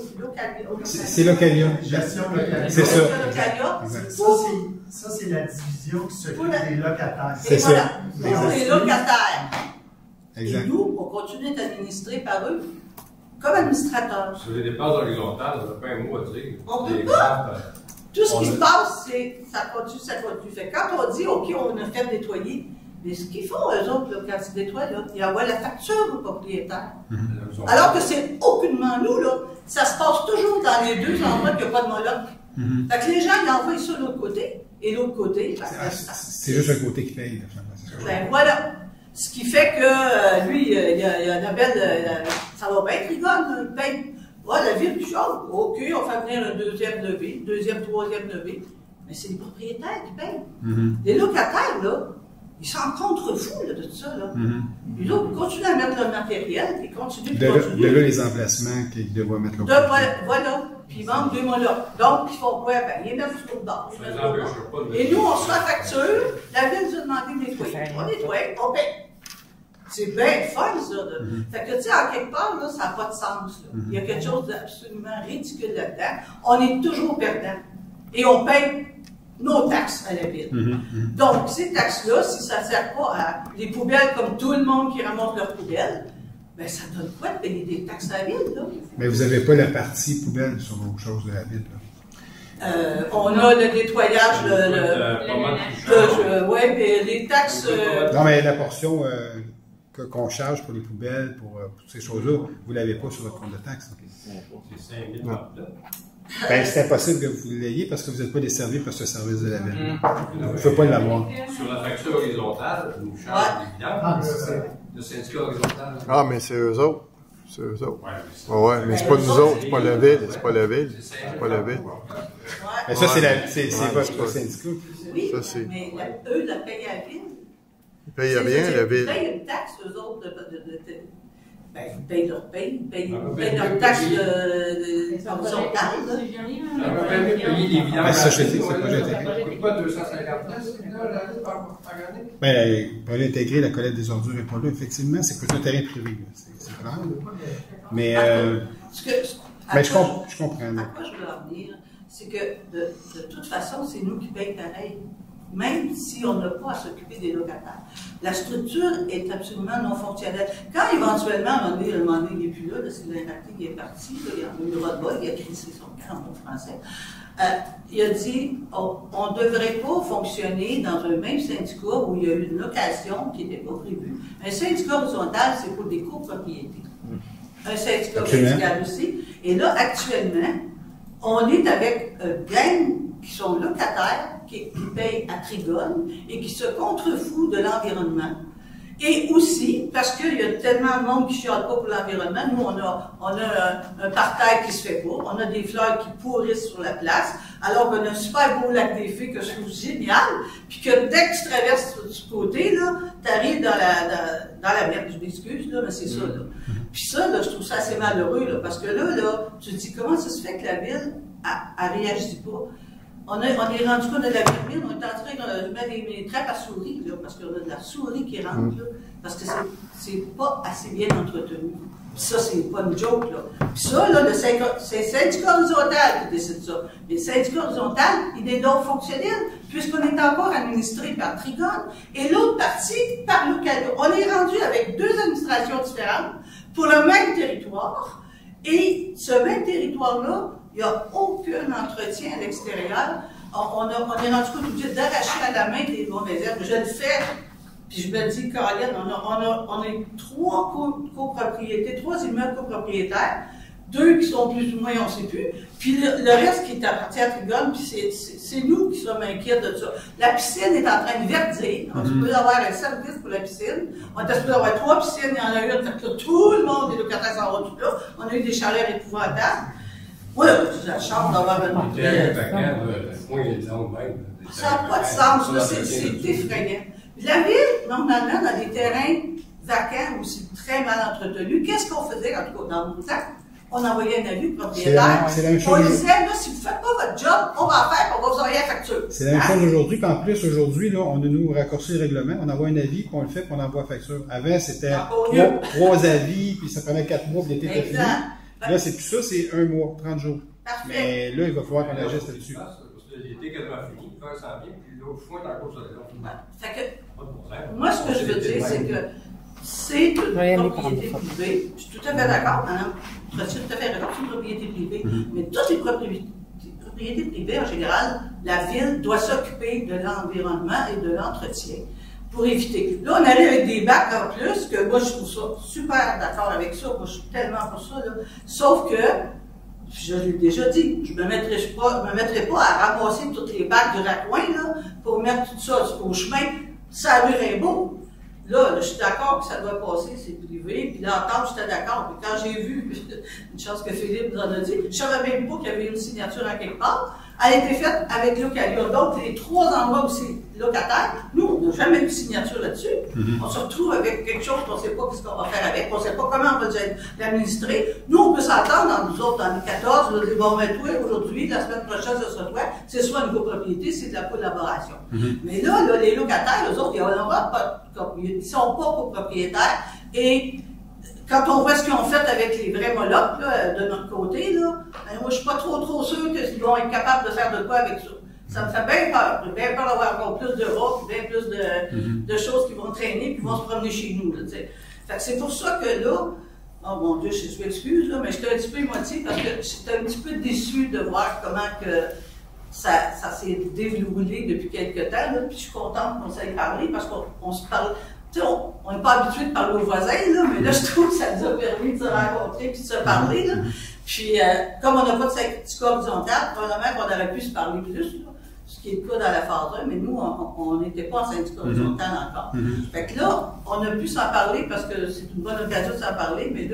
C'est Localia. Gestion Localia. C'est ça. Localia. Ça, c'est la division qui s'occupe des locataires. C'est ça. Voilà. Les locataires. Exact. Et nous, on continue d'administrer par eux comme administrateurs. Sur les dépenses horizontales, on n'a pas un mot à dire. On ne peut pas. Tout ce qui se passe, c'est ça continue, ça continue. Fait quand on dit, OK, on a fait nettoyer, mais ce qu'ils font, eux autres, là, quand ils nettoient, là, ils envoient la facture au propriétaire. Mm-hmm. Alors que c'est aucunement nous, là. Ça se passe toujours dans les deux endroits qu'il n'y a pas de moloch. Mm-hmm. Fait que les gens, ils envoient ça de l'autre côté, et l'autre côté, ben, c'est, c'est juste un côté qui paye. Ben voilà. Ce qui fait que euh, lui, euh, il y a, il y a une belle. Euh, ça va bien, Trigone, il paye. Ouais, la ville du char, OK, on fait venir un deuxième levé, deuxième, troisième levé, mais c'est les propriétaires qui payent. Mm-hmm. Les locataires, là, ils s'en contrefoutent de tout ça, là. Mm-hmm. Ils autres continuent à mettre leur matériel, ils continuent de continuer. De là, les emplacements qu'ils devraient mettre là. De, voilà, voilà, puis ils vendent deux mois là. Donc, ils font quoi? Ben, ils mettent sur le bord. Et nous, on se fait facture, la ville nous a demandé de nettoyer. On nettoie, on paye. C'est bien fun, ça. Là. Mm-hmm. Fait que, tu sais, en quelque part, là, ça n'a pas de sens. Là. Mm-hmm. Il y a quelque chose d'absolument ridicule là-dedans. On est toujours perdant. Et on paye nos taxes à la ville. Mm-hmm. Donc, ces taxes-là, si ça ne sert pas à les poubelles comme tout le monde qui ramasse leurs poubelles, bien, ça donne quoi de payer des taxes à la ville, là? Mais vous n'avez pas la partie poubelle sur vos choses de la ville, là. Euh, on a le nettoyage, le. le, le oui, mais les taxes. Euh, non, mais la portion. Euh, qu'on charge pour les poubelles, pour, euh, pour ces choses-là, vous ne l'avez pas sur votre compte de taxes. C'est cinq mille dollars. Ben, c'est impossible que vous l'ayez parce que vous n'êtes pas desservi par ce service de la ville. Mmh. Vous ne pouvez pas l'avoir. Sur la facture horizontale, nous charge des ah, le syndicat horizontal. Ah, mais c'est eux autres. C'est eux autres. Ouais, ouais, mais c'est pas nous autres, c'est pas la ville, c'est pas la ville. C'est pas la ville. Mais ça, c'est, la, c'est, c'est votre syndicat. Oui, ça, c'est... mais la, eux, la payent à la ville. Ils ne payent rien, la ville. Ils payent une taxe, eux autres, de, de, de, de, ben, ils payent leur paye, ils payent, ils payent leur taxe horizontale. Ben, ça, je sais, c'est pas intégré. Pourquoi deux cent cinquante-neuf par année? Ben, pour l'intégrer, la collecte des ordures n'est pas là, effectivement, c'est plutôt un terrain privé, c'est, c'est clair. Mais, euh, ben, je, comp- je comprends. À quoi je veux en venir, c'est que, de, de toute façon, c'est nous qui payons pareil. Même si on n'a pas à s'occuper des locataires. La structure est absolument non fonctionnelle. Quand éventuellement, à un moment donné, le moment donné, il n'est plus là, parce que l'Interactif est parti, là, il a un numéro de bas, il a crissé son camp en bon français, euh, il a dit on ne devrait pas fonctionner dans un même syndicat où il y a eu une location qui n'était pas prévue. Un syndicat horizontal, c'est pour des copropriétés. Un syndicat vertical aussi. Et là, actuellement, on est avec un gang qui sont locataires, qui, qui payent à Trigone et qui se contrefoutent de l'environnement. Et aussi, parce qu'il y a tellement de monde qui ne chiale pas pour l'environnement, nous, on a, on a un, un parterre qui se fait pas, on a des fleurs qui pourrissent sur la place, alors qu'on a un super beau lac des Fées que je trouve génial, puis que dès que tu traverses du côté, là, tu arrives dans la, dans, dans la merde, je m'excuse, là, mais c'est ça, là. Puis ça, là, je trouve ça assez malheureux, là, parce que là, là, tu te dis, comment ça se fait que la ville, elle ne réagit pas? On, a, on est rendu compte de la pyramide, on est en train de mettre des, des trappes à souris, là, parce qu'on a de la souris qui rentre, là. parce que c'est pas assez bien entretenu. Puis ça, c'est pas une joke, là. Puis ça, là, c'est le syndicat horizontal qui décide ça. Mais le syndicat horizontal, il est donc fonctionnel, puisqu'on est encore administré par Trigone, et l'autre partie par Localia. On est rendu avec deux administrations différentes pour le même territoire, et ce même territoire-là, il n'y a aucun entretien à l'extérieur. On, on, a, on est rendu compte obligé d'arracher à la main des mauvaises herbes. Je le fais. Puis je me dis, Caroline, on a, on a, on a trois copropriétés, trois immeubles copropriétaires, deux qui sont plus ou moins, on ne sait plus, puis le, le reste qui est appartient à Trigone, puis c'est nous qui sommes inquiets de ça. La piscine est en train de verdir. On mm-hmm. peut avoir un service pour la piscine. On est supposé avoir trois piscines, il y en a une, fait que là, tout le monde, les locataires s'en vont tout là. On a eu des chaleurs épouvantables. Oui, j'ai la chance d'avoir un autre. Ça n'a pas de sens, c'est effrayant. La ville, normalement, dans des terrains vacants ou c'est très mal entretenus, qu'est-ce qu'on faisait en tout cas dans mon temps? On envoyait un avis propriétaire. C'est la même chose. On disait, là, si vous ne faites pas votre job, on va en faire, on va vous envoyer la facture. C'est la même chose aujourd'hui, qu'en plus, aujourd'hui, là, on a nous raccourci le règlement, on envoie un avis, puis on le fait, puis on envoie la facture. Avant, c'était trois, trois avis, puis ça prenait quatre mois, puis l'été était fini. Là, c'est plus ça, c'est un mois, trente jours. Parfait. Mais là, il va falloir qu'on agisse là-dessus. L'été quasiment fini, faire ça bien, puis l'autre fois, t'as encore ça. Fait que, moi, ce que je veux dire, c'est que c'est une propriété privée. Je suis tout à fait d'accord, madame. Je suis tout à fait d'accord, c'est une propriété privée. Mm-hmm. Mais toutes les propriétés, propriétés privées, en général, la ville doit s'occuper de l'environnement et de l'entretien pour éviter. Là, on allait avec des bacs en plus, que moi, je trouve ça super d'accord avec ça. Moi, je suis tellement pour ça, là. Sauf que, je l'ai déjà dit, je ne me mettrai pas, me mettrai pas à ramasser toutes les bacs du raccoin, là, pour mettre tout ça au chemin. Ça a vu Rimbaud. Là, là, je suis d'accord que ça doit passer, c'est privé. Puis l'entente, j'étais d'accord. Puis quand j'ai vu, une chance que Philippe nous en a dit, je ne savais même pas qu'il y avait une signature en quelque part. Elle a été faite avec Localia. Donc, les trois endroits où c'est locataire, nous, on n'a jamais eu de signature là-dessus. Mm-hmm. On se retrouve avec quelque chose qu'on ne sait pas ce qu'on va faire avec, on ne sait pas comment on va l'administrer. Nous, on peut s'entendre dans nous autres, dans les quatorze, on va dire, bon, ben, toi, aujourd'hui, la semaine prochaine, ce sera toi, c'est soit une copropriété, c'est de la collaboration. Mm-hmm. Mais là, là, les locataires, eux autres, ils n'ont pas de copropriété, ils ne sont pas copropriétaires. Et quand on voit ce qu'ils ont fait avec les vrais Molochs, là, de notre côté, là, ben, moi, je suis pas trop, trop sûre qu'ils vont être capables de faire de quoi avec ça. Ça me fait bien peur. J'ai bien peur d'avoir encore plus de rats, bien plus de, mm-hmm. de choses qui vont traîner, puis vont se promener chez nous, là, tu sais. Fait que c'est pour ça que là, oh mon Dieu, je suis excuse, là, mais j'étais un petit peu émotive parce que j'étais un petit peu déçue de voir comment que ça, ça s'est déroulé depuis quelques temps, là, puis je suis contente qu'on s'aille parler parce qu'on on se parle. Tu sais, on n'est pas habitué de parler aux voisins, là, mais là, je trouve que ça nous a permis de se rencontrer et de se parler. Là. Puis, euh, comme on n'a pas de syndicat horizontal, probablement qu'on aurait pu se parler plus, là, ce qui est le cas dans la phase un, mais nous, on n'était pas en syndicat horizontal mm-hmm. encore. Mm-hmm. Fait que là, on a pu s'en parler parce que c'est une bonne occasion de s'en parler, mais là,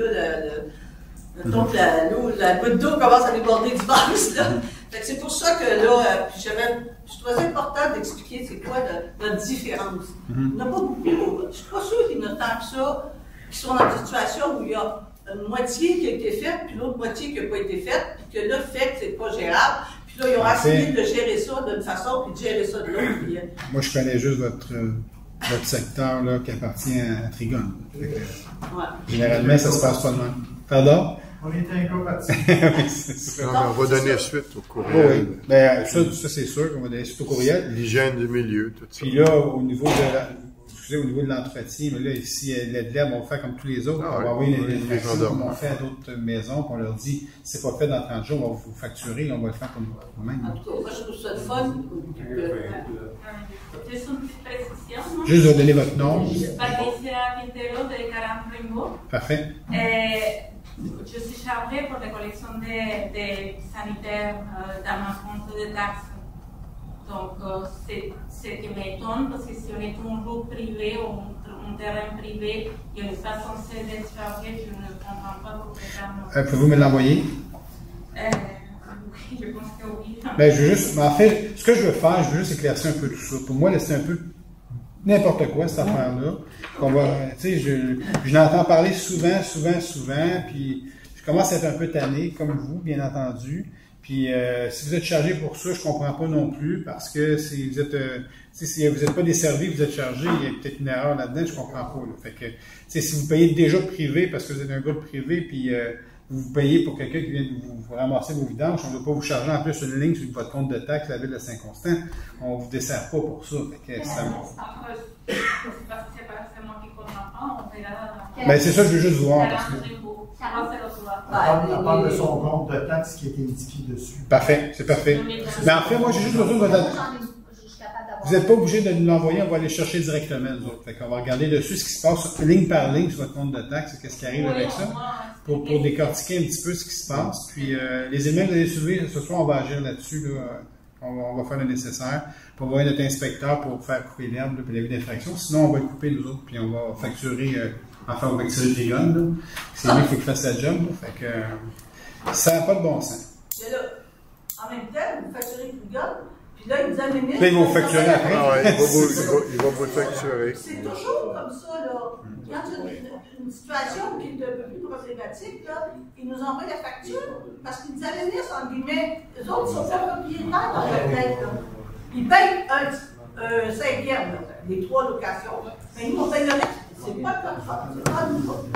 le, le, donc, la, la goutte d'eau commence à déborder du vase, là. Fait que c'est pour ça que là, euh, puis j'avais, je trouvais important d'expliquer c'est quoi la, la différence. Mm-hmm. Il n'y en a pas beaucoup. Je ne suis pas sûre qu'il y en a tant que ça qui sont dans une situation où il y a une moitié qui a été faite, puis l'autre moitié qui n'a pas été faite, puis que là, fait que c'est pas gérable. Puis là, ils ont essayé de gérer ça d'une façon, puis de gérer ça de l'autre. Puis, euh... Moi, je connais juste votre, euh, votre secteur là, qui appartient à Trigone. Ouais. Généralement, ça ne se passe pas de même. Pardon? On est incompatibles. Oui, c'est ça. On va donner suite au courriel. Oh, oui, ben, ça, ça c'est sûr qu'on va donner suite au courriel. L'hygiène du milieu, tout ça. Puis là, au niveau de la, excusez, au niveau de l'entretien, mais là, ici, l'Edlab, on va faire comme tous les autres. Ah, on va envoyer oui, une réaction comme on fait à d'autres maisons, qu'on leur dit, c'est pas fait dans trente jours, on va vous facturer, on va le faire comme nous-mêmes. En tout cas, moi, je trouve ça le fun. Juste une petite précision. Juste de donner votre nom. Patricia Quintero de quarante Rimbaud. Parfait. Et je suis chargée pour la collection des de sanitaires euh, dans ma compte de taxes. Donc, euh, c'est ce qui m'étonne parce que si on est un groupe privé ou un, un terrain privé et on n'est pas censé être chargé, je ne comprends pas pourquoi. Euh, Pouvez-vous me l'envoyer? Euh, oui, je pense que oui. Ben, je veux juste, en fait, ce que je veux faire, je veux juste éclaircir un peu tout ça. Pour moi, c'est un peu n'importe quoi, cette affaire-là. Qu'on va, tu sais, je, je l'entends parler souvent, souvent, souvent, puis commence à être un peu tanné, comme vous, bien entendu. Puis euh, si vous êtes chargé pour ça, je comprends pas non plus, parce que si vous êtes euh, si vous n'êtes pas desservi, vous êtes chargé, il y a peut-être une erreur là-dedans, je comprends pas. Là. Fait que si vous payez déjà privé parce que vous êtes un groupe privé, puis euh, vous payez pour quelqu'un qui vient de vous, vous ramasser vos vidanges, on ne doit pas vous charger en plus une ligne sur votre compte de taxe, la ville de Saint-Constant. On ne vous dessert pas pour ça. Fait que ça... Ben, c'est ça que je veux juste voir. Parce que... On parle de son compte de taxe qui est indiqué dessus. Parfait, c'est parfait. Mais en fait, moi, j'ai juste besoin de votre... Vous n'êtes pas obligé de nous l'envoyer, on va aller chercher directement, nous autres. Fait qu'on va regarder dessus ce qui se passe, ligne par ligne, sur votre compte de taxe, qu'est-ce qui arrive avec ça, pour, pour décortiquer un petit peu ce qui se passe. Puis, euh, les éléments que vous allez soulever, ce soir, on va agir là-dessus, là. On va, on va faire le nécessaire pour envoyer notre inspecteur pour faire couper l'herbe, puis l'avis d'infraction. Sinon, on va le couper, nous autres, puis on va facturer, euh, enfin, on va facturer le gun, là. C'est lui qui faut qu'il fasse la job, là. Fait que, euh, ça n'a pas de bon sens. Et là, en même temps, vous facturez le gun. Là, ils disaient, mais là, ils vont facturer après. Ah ouais, il va vous, il va, il va vous facturer. C'est toujours comme ça, là. Quand il y a une, une situation qui est un peu plus problématique, là, ils nous envoient la facture parce qu'ils nous aménissent, en guillemets. Les autres ne sont pas propriétaires dans leur tête, là. Ils payent un euh, cinquième, là, les trois locations. Mais nous, on paye le reste. C'est pas comme ça. C'est pas nous autres.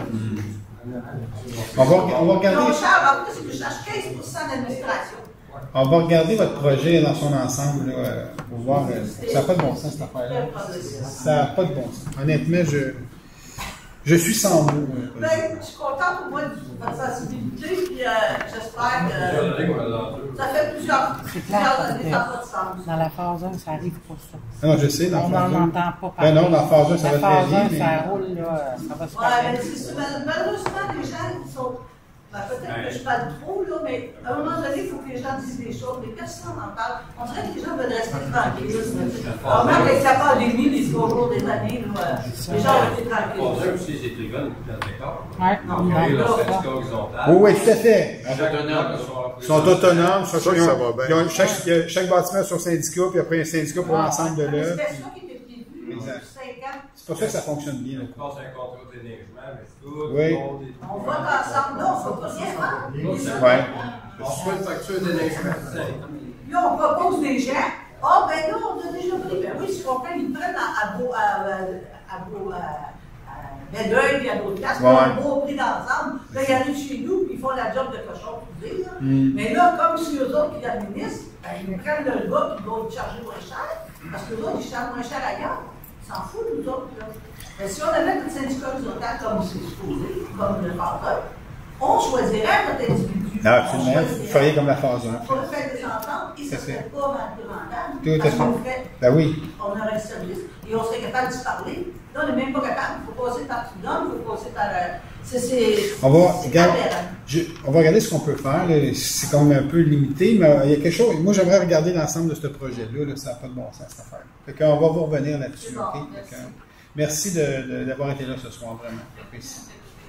On va, on va regarder. On charge, en plus, je charge quinze pour cent d'administration. On va regarder votre projet dans son ensemble, là, pour voir. Euh, ça n'a pas de bon sens, cette affaire-là. Ça n'a pas de bon sens. Honnêtement, je, je suis sans mots. Ben, je suis contente pour moi de votre sensibilité, puis euh, j'espère que ça fait plusieurs, plusieurs années que ça n'a pas de sens. Dans la phase un, ça arrive pas ça. Non, je sais, dans on la phase un. On n'en entend pas parler. Ben non, dans la phase un, ça la va très bien. Mais... ça roule, là, ça va se ouais, mais c'est malheureusement, les gens qui sont... Ben, peut-être que je parle trop, là, mais à un moment donné, il faut que les gens disent des choses, mais personne n'en parle. On dirait que les gens veulent rester tranquilles. Alors, même avec la pandémie, les trois jours des années, là, les gens ont été tranquilles. On dirait aussi les trigones dans le décor. Ouais. Non, il y a eu le syndicat horizontal. Oui, oui, tout à fait. Ils sont autonomes. Ils sont autonomes. Ça, ça va bien. Ils ont chaque, chaque bâtiment sur syndicat, puis après un syndicat pour l'ensemble de l'œuvre. C'est ça qui était prévu. Exact. cinq ans. C'est pour ça que ça fonctionne bien. On passe un contrat de déneigement, mais tout. Oui. On vote ensemble. Non, on ne peut pas rien faire. Oui. On reçoit une facture de déneigement. Là, on propose des gens. Ah, ben là, on a déjà pris. Ben oui, je comprends, ils prennent à beau. à beau. Bédeuil, puis à d'autres places, ouais. un beau prix d'ensemble. Là, ils arrivent chez nous, puis ils font la job de cochon privé. Mm. Mais là, comme c'est eux autres qui l'administrent, ben, ils prennent le gars qui vont charger moins cher, parce que eux autres, ils chargent moins cher ailleurs. Ils s'en foutent, nous autres. Là. Mais si on avait notre syndicat horizontal comme c'est supposé, comme le Fantôme, on choisirait notre individu. Non, absolument. Vous feriez comme la phase un. On pourrait faire des ententes et ça ne serait pas mal plus rentable. Tout à fait. Ben oui. On aurait le service et on serait capable de se parler. Là, on n'est même pas capable. Il faut passer par Trudon, il faut passer par. C'est. On va, regarde, je, on va regarder ce qu'on peut faire. C'est quand même un peu limité, mais il y a quelque chose. Moi, j'aimerais regarder l'ensemble de ce projet-là. Là, ça n'a pas de bon sens, cette affaire. Fait qu'on va vous revenir là-dessus. Bon, okay? Merci, merci d'avoir été là ce soir, vraiment. J'apprécie.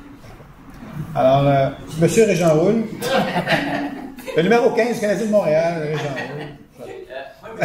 Alors, euh, Monsieur Régent Roule, le numéro quinze, Canadien de Montréal, Régent Roule. Euh,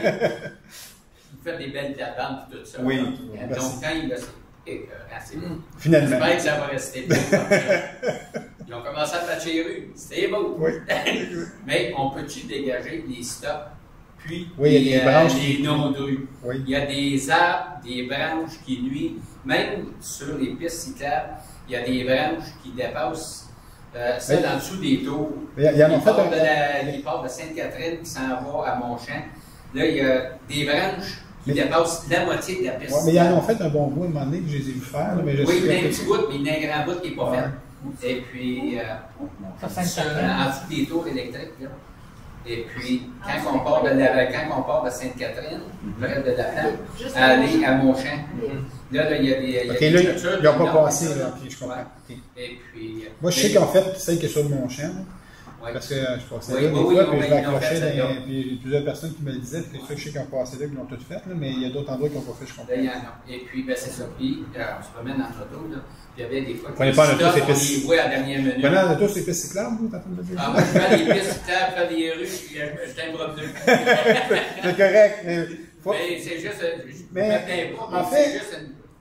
vous faites des belles plates-bandes et tout ça. Oui. Euh, donc, quand il a. C'est bon. Finalement. J'espère que ça va rester beau. Ils ont commencé à patcher les rues. C'était beau. Oui. Mais on peut-tu dégager les stops, puis oui, les, il y a des euh, branches les qui... non-drues? Oui. Il y a des arbres, des branches qui nuisent. Même sur les pistes cyclables, il y a des branches qui dépassent euh, celles en dessous des tours. Il y a, il y a qui, fait part un... de la, qui part de Sainte-Catherine, qui s'en va à Montchamp. Là, il y a des branches qui mais, dépassent la moitié de la piste. Ouais, mais ils en ont fait un bon bout à un moment donné que je les ai vus faire. Là, mais je oui, il y a un petit bout, mais il y a un grand bout qui n'est pas ouais. fait. Et puis, euh, ça, sur, en dessous des tours électriques. Là. Et puis, quand on part de, la, quand on part de Sainte-Catherine, près de la plaine, aller à Montchamp, là, là, il y a des. Y a OK, des là, structures, ils n'ont pas non, passé, là, puis je comprends. Ouais. Okay. Et puis. Moi, je sais qu'en fait, celle qui est sur Montchamp, ouais. parce que je passais oui, là des oui, fois, oui, puis oui, je l'accrochais, fait, dans, puis il y a plusieurs personnes qui me le disaient, puis ça, je sais qu'ils ont passé là, qu'ils l'ont tout fait, là, mais il y a d'autres endroits qui n'ont pas fait, je comprends. Là, il y en a. Et puis, ben, c'est ça. Puis, euh, on se promène dans l'auto, là. Puis, il y avait des fois. Prenez pas en auto, c'est pistes. On y voit à la dernière minute. Prenez en auto, c'est pistes cyclables, vous, t'es en train de me dire? Ah, moi, je fais des pistes cyclables, je fais des rues, puis j'étais un bras de C'est correct, mais. Faut... Mais c'est juste. Je mais, me plains pas, mais en fait, c'est juste une.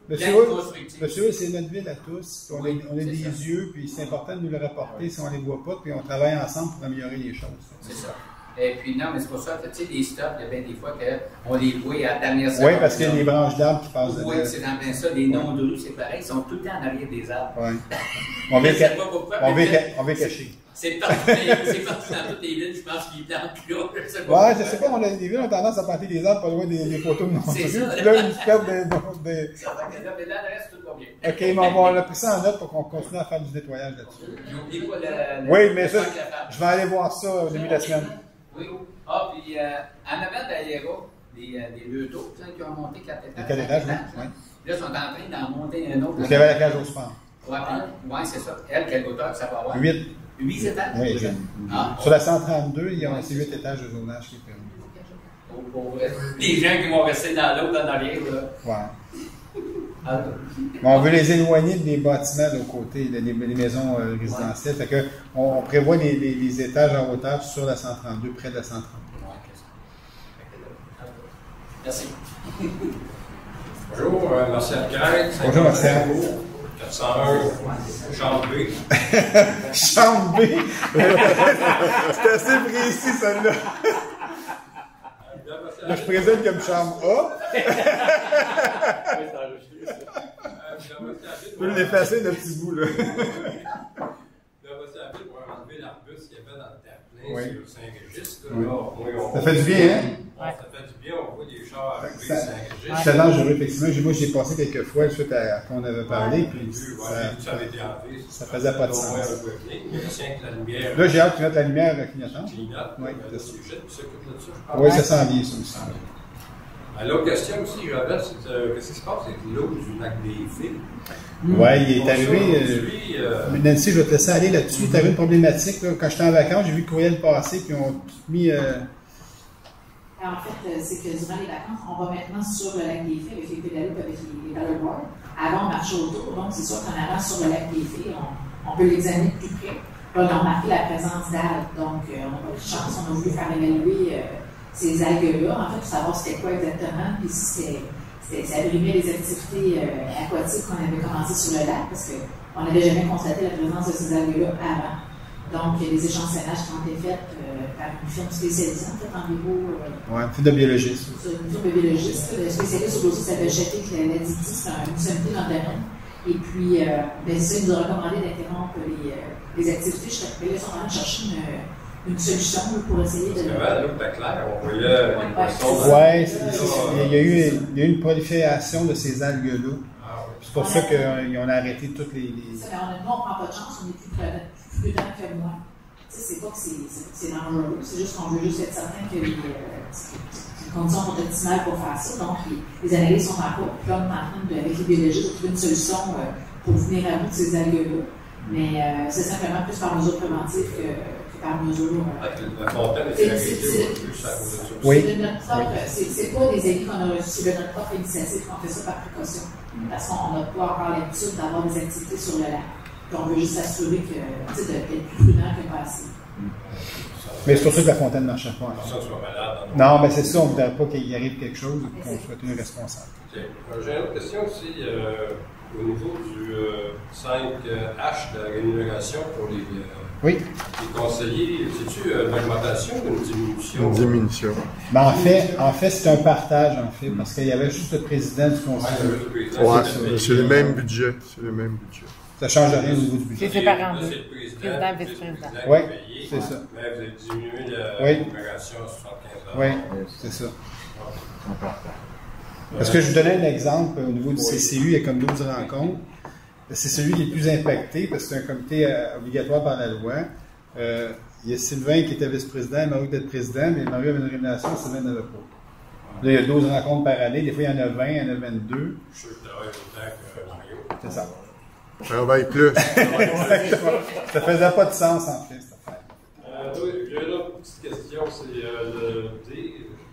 Monsieur plein de Hull, constructifs. Monsieur Hull, c'est notre ville à tous. On a, on a des ça. yeux, puis c'est important de nous le rapporter si on ne les voit pas, puis on travaille ensemble pour améliorer les choses. C'est ça. Et puis non, mais c'est pour ça que, tu sais, les stops, il y a bien des fois qu'on les voit à la dernière seconde. Oui, parce qu'il y a des branches d'arbres qui passent Oui, dedans. c'est en plein ça. Les noms de rues, c'est pareil, ils sont tout le temps en arrière des arbres. Oui. On Je veut sais ca- pas pourquoi, on mais veut ca- on veut cacher. C'est partout, c'est partout dans toutes les villes, je pense qu'ils plantent là. Je sais pas. Ouais, je sais pas, on a, les villes ont tendance à planter des arbres pas loin des, des poteaux de mon C'est ça. Puis là, ils se perdent des. des- Ça fait que là, mais là, le reste, tout va bien. Ok, mais on va on a pris ça en note pour qu'on continue à faire du nettoyage là-dessus. N'oubliez pas le. le- Oui, mais le ça, sac à table. je vais aller voir ça au début de la semaine. Oui. Ah, puis euh, en avant d'Aéro, des, euh, des deux tours, tu sais, qui ont monté quatre étages. Les quatre étages, oui. hein. oui. Là, ils sont en train d'en monter un autre. Parce qu'il y avait la cage au sport. Ouais, puis- ouais, c'est ça. Elle, quelle hauteur que ça va avoir? Huit. Huit étages? Oui, huit. Ah, Sur la cent trente-deux, il y a ces huit étages de zonage qui est permis. pour, pour les gens qui vont rester dans l'autre en arrière, là. Ouais. Ah, Mais on veut les éloigner des bâtiments de côté, des, des maisons euh, résidentielles. Fait que on, on prévoit les, les, les étages en hauteur sur la cent trente-deux, près de la cent trente. Merci. Bonjour, euh, Marcel Crête. Bonjour, Marcel. quatre cent un, chambre B. Chambre B! C'est assez précis, celle-là. Là, je présente comme chambre A. Je peux l'effacer, le petit bout, là. Là, c'est pour enlever l'arbuste qu'il y avait dans le terre-plein Oui. sur Saint-Régis. Oui. Là, on- Ça fait du bien, hein? Ouais, ça fait du bien, on voit des chars arriver Ça- Saint-Régis. C'est dangereux, effectivement. Moi, j'ai passé quelques fois suite à, à qu'on avait parlé, puis Ça, ça, ça avait été enlevé. ça faisait pas de sens. Ouais, un peu clean. Il y a rien que la lumière. Là, j'ai hâte qu'ils mettent la lumière clignotante. Clignote. Oui, c'est c'est ça. sujet, puis s'occupe de ça, je pense. Oui, ça sent bien, ça aussi. Ah, l'autre question aussi, j'avais, c'est euh, qu'est-ce qui se passe avec l'eau du lac des Filles? Oui, il est Pour arrivé. ça, euh, aujourd'hui, euh, mais Nancy, je vais te laisser aller là-dessus. Tu avais une problématique. Là, quand j'étais en vacances, j'ai vu le courriel passer, puis on a tout mis. Euh, En fait, euh, c'est que durant les vacances, on va maintenant sur le lac des Fées avec les pédalos avec les paddleboards. Avant, on marchait autour, donc c'est sûr qu'en avant sur le lac des Fées, on, on peut l'examiner de plus près. Là, on a remarqué la présence d'algues, donc euh, on n'a pas eu de chance, on a voulu faire évaluer euh, ces algues-là, en fait, pour savoir c'était quoi exactement, puis si c'était, c'était, ça brimait les activités euh, aquatiques qu'on avait commencées sur le lac, parce qu'on n'avait jamais constaté la présence de ces algues-là avant. Donc, il y a des échantillonnages qui ont été faits euh, par une firme spécialisée, en fait, en niveau. Euh, ouais, c'est de biologiste. Une firme de biologiste. Le spécialiste au dossier s'appelle Chetty, qui l'a dit, c'est une sommité dans le domaine. Et puis, euh, ben, ça, il nous a recommandé d'interrompre les, euh, les activités. Je suis là, ils sont en train de chercher une, une solution là, pour essayer de. parce qu'avant, l'eau était claire, on voyait les poissons. Oui, il y a eu il y a eu une prolifération de ces algues-là. C'est pour ça qu'on a arrêté toutes les. les... Ça, mais on a, nous, on ne prend pas de chance, on est plus prudent, plus prudent que moi. Tu sais, c'est pas que c'est, c'est, c'est dangereux, c'est juste qu'on veut juste être certain que les, euh, les conditions sont optimales pour faire ça. Donc, les, les analyses sont en cours. Puis là, on est en train, de, avec les biologistes, de trouver une solution euh, pour venir à bout de ces algues-là. Mais euh, c'est simplement plus par mesure préventive que, que par mesure. Euh, La fontaine c'est, était c'est, arrêtée c'est, au plus à cause de ça. Oui. c'est de notre propre, c'est, c'est pas des avis qu'on a reçus, c'est de notre propre initiative qu'on fait ça par précaution. Parce qu'on n'a pas encore l'habitude d'avoir des activités sur le lac. Puis on veut juste s'assurer que, tu sais, d'être plus prudent que passé. Mais c'est pour ça que la fontaine ne marchait pas. Ça, soit malade. Non, mais c'est ça, on ne voudrait pas qu'il arrive quelque chose et qu'on soit tenu responsable. Okay. J'ai une autre question aussi euh, au niveau du euh, cinq H de la rémunération pour les, euh, oui. les conseillers. C'est-tu euh, une augmentation ou une diminution? Une diminution. Ben, en fait, en fait c'est un partage, en fait, parce qu'il y avait juste le président du conseil. Ouais, c'est, c'est le même budget. C'est le même budget. Ça ne change rien au niveau du budget. C'est séparé en deux. C'est le président, Président, c'est vice-président. le Oui, qui paye, c'est ça. Mais vous avez diminué la Oui. rémunération à soixante-quinze dollars. Oui, c'est ça. Parce que je vous donnais un exemple au niveau du C C U, il y a comme douze rencontres. C'est celui qui est le plus impacté parce que c'est un comité euh, obligatoire par la loi. Euh, il y a Sylvain qui était vice-président, Mario qui était président, mais Mario avait une rémunération, Sylvain n'avait pas. Là, il y a douze rencontres par année, des fois il y en a vingt, il y en a vingt-deux. Je suis sûr que tu travailles autant que Mario. C'est ça. Je travaille plus. Ça faisait pas de sens en fait, cette affaire. Euh, oui, j'ai une autre petite question, c'est euh, le D.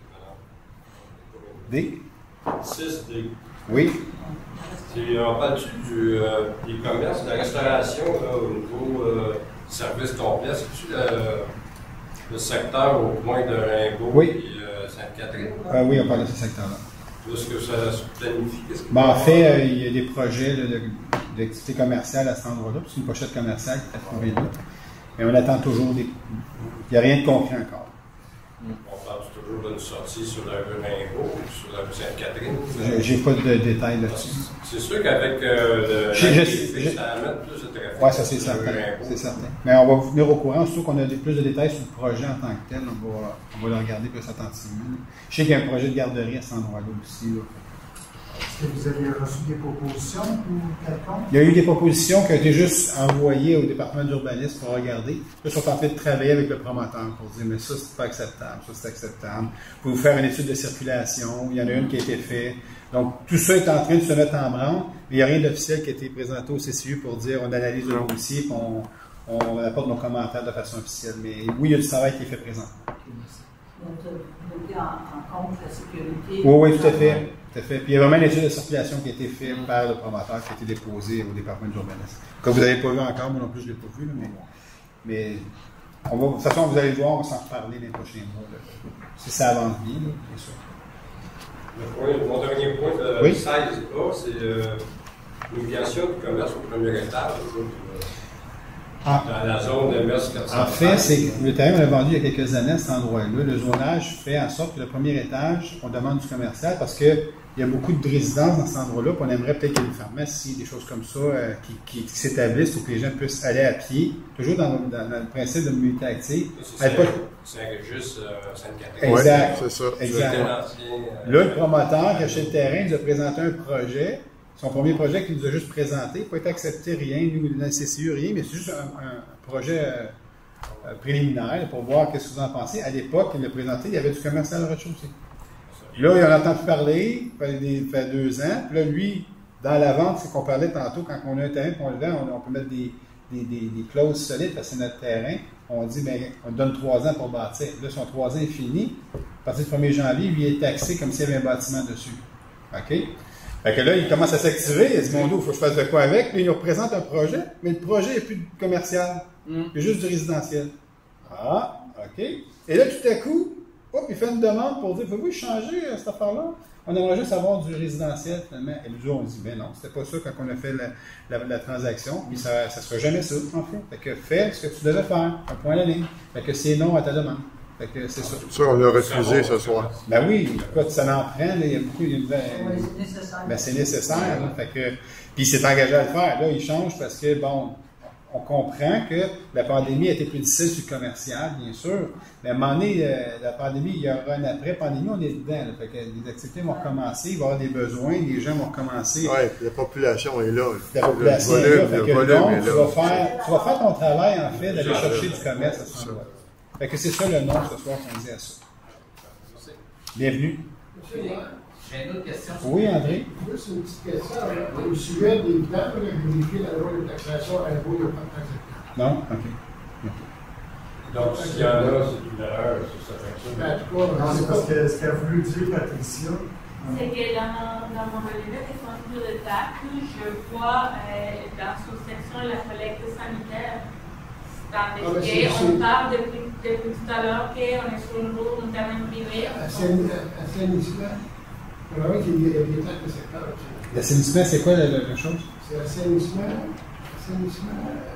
D? six D. Oui. C'est, on parle-tu du, euh, des commerces, de la restauration là, au niveau euh, service complet? C'est-tu le, le secteur au point de Rimbaud Oui. et euh, Sainte-Catherine? Euh, oui, on parle de ce secteur-là. Est-ce que ça se planifie? Qu'est-ce que Ben, en fait, euh, il y a des projets là, de, d'activité commerciale à cet endroit-là. C'est une pochette commerciale qui est trouvée là. Mais on attend toujours des. Il n'y a rien de concret encore. On parle toujours d'une sortie sur la rue Rimbaud ou sur la rue Sainte-Catherine? Je- J'ai pas de détails là-dessus. C'est sûr qu'avec euh, le. Je- la- je- je- ça amène plus de trafic. Oui, ça c'est sur la rue certain. Rimbaud. C'est certain. Mais on va vous tenir au courant, surtout qu'on a des- plus de détails sur le projet en tant que tel. On va, on va le regarder plus attentivement. Je sais qu'il y a un projet de garderie à cet endroit-là aussi. Là. Est-ce que vous avez reçu des propositions ou quelconque? Il y a eu des propositions qui ont été juste envoyées au département d'urbanisme pour regarder. Là, ils sont en train de travailler avec le promoteur pour dire, mais ça, c'est pas acceptable, ça, c'est acceptable. Vous pouvez faire une étude de circulation. Il y en a une qui a été faite. Donc, tout ça est en train de se mettre en branle, mais il n'y a rien d'officiel qui a été présenté au C C U pour dire, on analyse le dossier, puis on, on apporte nos commentaires de façon officielle. Mais oui, il y a du travail qui est fait présent. Donc, vous mettez en, en compte la sécurité. Oui, oui, tout à fait. Tout à fait. Puis il y a vraiment une étude de circulation qui a été faite par le promoteur, qui a été déposée au département d'urbanisme. Que vous n'avez pas vu encore, moi non plus je ne l'ai pas vu, là, mais, mais on va, de toute façon, vous allez le voir, on va s'en reparler les prochains mois. Là. Si ça avance bien, là, bien sûr. Le point- mon dernier point, euh, Oui. seize A, c'est euh, l'obligation du commerce au premier étage. là, Ah. Dans la zone de M S quatre cent. En fait, c'est que le terrain, on l'a vendu il y a quelques années à cet endroit-là. Le zonage fait en sorte que le premier étage, on demande du commercial parce qu'il y a beaucoup de résidences dans cet endroit-là. Puis on aimerait peut-être qu'il y ait une pharmacie, des choses comme ça euh, qui, qui, qui s'établissent ou que les gens puissent aller à pied, toujours dans, dans- dans le principe de mobilité active. C'est Elle pas- Saint-Régis, euh, Sainte-Catherine. Exact. c'est ça. Exact. C'était l'ancien, euh, Là, le promoteur qui achète le terrain nous a présenté un projet. Son premier projet qu'il nous a juste présenté, il n'a pas été accepté, rien, nous, dans le C C U, rien, mais c'est juste un, un projet euh, euh, préliminaire pour voir qu'est-ce que vous en pensez. À l'époque, il l'a présenté, il y avait du commercial au rez-de-chaussée. Là, il en a entendu parler, ça fait, des- ça fait deux ans. Puis là, lui, dans la vente, c'est qu'on parlait tantôt, quand on a un terrain qu'on le vend, on, on peut mettre des, des, des, des clauses solides parce que c'est notre terrain. On dit, bien, on donne trois ans pour bâtir. Là, son trois ans est fini. À partir du premier janvier, lui, il est taxé comme s'il y avait un bâtiment dessus. OK? Fait que là, il commence à s'activer. Il dit, mon dos, il faut que je fasse de quoi avec. Puis il nous représente un projet, mais le projet n'est plus commercial. Mm. Il y a juste du résidentiel. Ah, OK. Et là, tout à coup, hop, il fait une demande pour dire, pouvez-vous changer euh, cette affaire-là? On aimerait juste avoir du résidentiel, finalement. Et nous, on dit, ben non, c'était pas ça quand on a fait la, la, la transaction. Puis ça ne sera jamais ça, en fait. Fait que fais ce que tu devais faire. Un point à la ligne. Fait que c'est non à ta demande. Fait que c'est ça. Ça, on l'a refusé ce soir. Ben oui, écoute, ça en prend, là, il y a beaucoup. il y a une- Oui, c'est nécessaire. ben, c'est nécessaire. Là, fait que, puis il s'est engagé à le faire. Là, il change parce que, bon, on comprend que la pandémie a été plus difficile sur le commercial, bien sûr. Mais à un moment donné, euh, la pandémie, il y aura une après-pandémie, on est dedans. Là, fait que les activités vont recommencer, il va y avoir des besoins, les gens vont recommencer. Oui, la population est là. La population le est là. volume, Fait le que volume donc, est tu là. vas, faire, tu vas faire ton travail, en fait, d'aller chercher du commerce à ce endroit. Fait que c'est ça le nom ce soir qu'on dit à ça. Bienvenue. J'ai une autre question. Oui, André? Juste une petite question. Au sujet des plans, vous avez vérifié la loi de taxation à l'impôt, il n'y a pas de taxe. Non? OK. Donc, s'il y en a, c'est une erreur sur cette action. En tout cas, Non, c'est parce que ce qu'a voulu dire Patricia. C'est que dans, dans mon relevé des fournitures de taxes, je vois euh, dans sous-section la collecte sanitaire. Ah, Tandis mais c'est- qu'on c'est- parle depuis, depuis tout à l'heure qu'on est sur une route, un terrain privé. Assaini- Assainissement. Il y a qu'il y a des taxes de secteur. L'assainissement, c'est quoi la, la, la chose? C'est assainissement. Assainissement.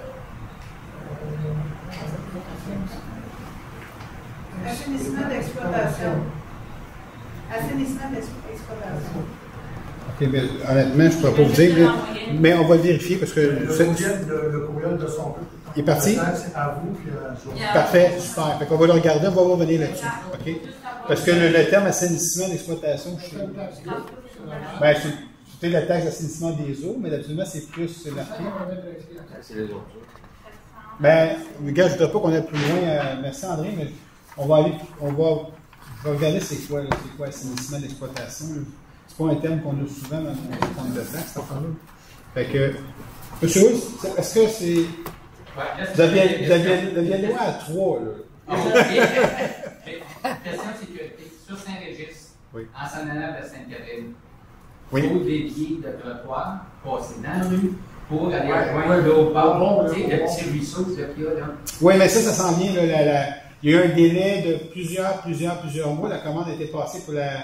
euh, Assainissement d'exploitation. Assainissement d'exploitation. OK, mais honnêtement, je ne pourrais pas vous dire, là, mais on va le vérifier parce que. Le c'est- courriel de, le courriel de son père. Il est parti? C'est à vous, puis à Joël. Parfait, super. Fait qu'on va le regarder, on va revenir là-dessus. OK? Parce que le, le terme assainissement d'exploitation, je sais. Ben, c'est c'est la taxe d'assainissement des eaux, mais absolument, c'est plus c'est marqué. C'est les autres. Ben, gars, je ne voudrais pas qu'on aille plus loin. euh, merci André, mais on va aller, on va, on va regarder c'est quoi, là, c'est quoi assainissement d'exploitation. là. C'est pas un terme qu'on a souvent dans notre compte de taxe, cette affaire-là. Fait que, monsieur Ruiz, est-ce que c'est. Vous aviez, vous aviez, vous aviez loin à trois, là. Ah, ok. La question, c'est que sur Saint-Régis, Oui. en s'en allant vers Sainte-Catherine, Oui. il faut dévier de trottoir, passer dans la rue, pour aller rejoindre l'autre bord, tu sais, le petit ruisseau qu'il y a là. Oui, mais ça, ça s'en vient. Là, la, la- il y a eu un délai de plusieurs, plusieurs, plusieurs mois. La commande a été passée pour la,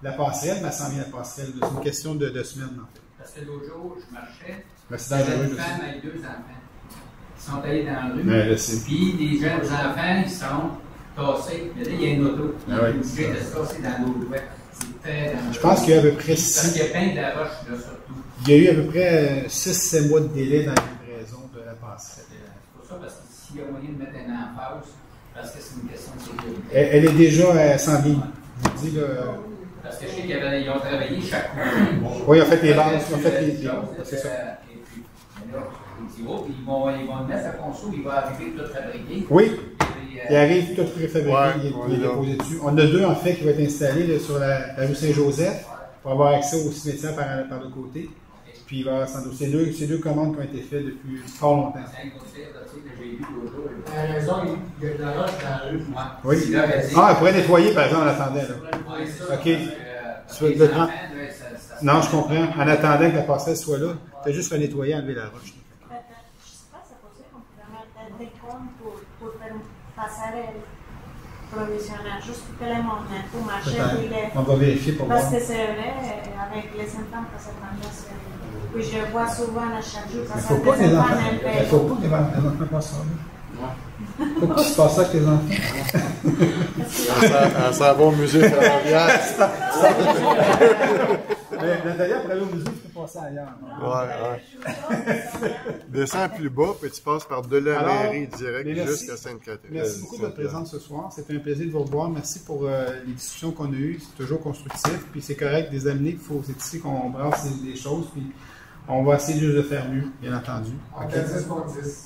la passerelle, mais elle s'en vient la passerelle. C'est une question de, de semaines, en fait. Parce que l'autre jour, je marchais, Ben, c'est j'avais dangereux, une je femme sais. avec deux enfants. Ils sont allés dans la rue, Ouais, je sais. puis les jeunes enfants, ils sont tassés. Mais là, il y a une auto qui Ah ouais. est obligée de se tasser dans l'eau droite. C'est très dangereux. Je pense qu'il y a à peu près Parce six. qu'il y a plein de la roche, là, surtout. Il y a eu à peu près six sept mois de délai dans la livraison de la passerelle. C'est pour ça, parce que s'il y a moyen de mettre un emphase, parce que c'est une question de sécurité. Elle, elle est déjà à cent mille. Je vous dis, là. Parce que je sais qu'ils avaient- ils ont travaillé chaque mois. Oui, ils ont fait les bases, ils ont fait les- les- c'est ça. Et puis, là, ils disent, oh, ils vont, ils vont le mettre à conso, il va arriver tout fabriqué. Oui. Et, euh, Il arrive tout préfabriqué, Ouais, il est, on il est est là. déposé dessus. On en a deux, en fait, qui vont être installés là, sur la, la rue Saint-Joseph pour avoir accès au cimetière par, par le côté. Puis il va y avoir sans doute ces deux, ces deux commandes qui ont été faites depuis fort longtemps. c'est un conseil, là, tu sais, que j'ai vu l'autre jour. À la raison, il y a de la roche dans la rue. Oui. Si là, elle dit- Ah, elle pourrait nettoyer, par exemple, en attendant. Là. Ouais, c'est ça, OK. parce que, euh, Tu veux les le prendre? enfants, là, ça- ça- Non, je comprends. En attendant que la passerelle soit là, tu as juste à nettoyer, enlever la roche. Je sais pas, c'est possible qu'on pourrait mettre des comptes pour, pour faire une passerelle provisoire, juste pour que les monnaie, pour marcher, Peut-être. puis les... On va vérifier pour Parce voir. que c'est vrai, avec les enfants, que c'est tendance. Puis je vois souvent à chaque jour, Il parce faut que pas que les les enfants, enfants il n'aiment faut pas. pas que les enfants passent ça. Faut que tu se passes ça avec tes enfants. Elle s'en va au musée ferroviaire. Mais Nathalie, après aller au musée, tu peux passer ailleurs. Ouais, ouais. Descends plus bas, puis tu passes par de la Alors, mairie direct mais merci. jusqu'à Sainte-Catherine. Merci beaucoup de votre présence ce soir. C'était un plaisir de vous revoir. Merci pour euh, les discussions qu'on a eues. C'est toujours constructif. Puis c'est correct des amener qu'il faut. C'est ici qu'on brasse des choses. Puis on va essayer juste de faire mieux, bien entendu. En OK. dix pour dix.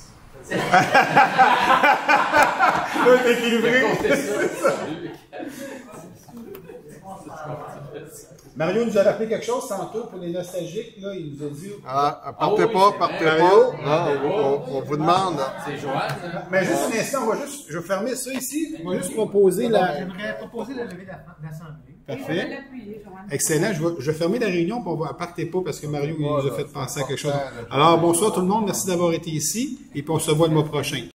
Tout équilibré. Mario nous a rappelé quelque chose tantôt pour les nostalgiques. Là, il nous a dit. Ah, partez Ah oui, pas, c'est partez vrai. pas. Mario. Non, on, on vous demande. C'est Joanne, hein? Mais juste un instant, on va juste, je vais fermer ça ici. Je vais juste proposer la. J'aimerais proposer la levée d'assemblée. Parfait. Excellent. Je vais, je vais fermer la réunion pour ne partez pas parce que Mario il nous a fait penser à quelque chose. Alors, bonsoir tout le monde. Merci d'avoir été ici. Et puis on se voit le mois prochain.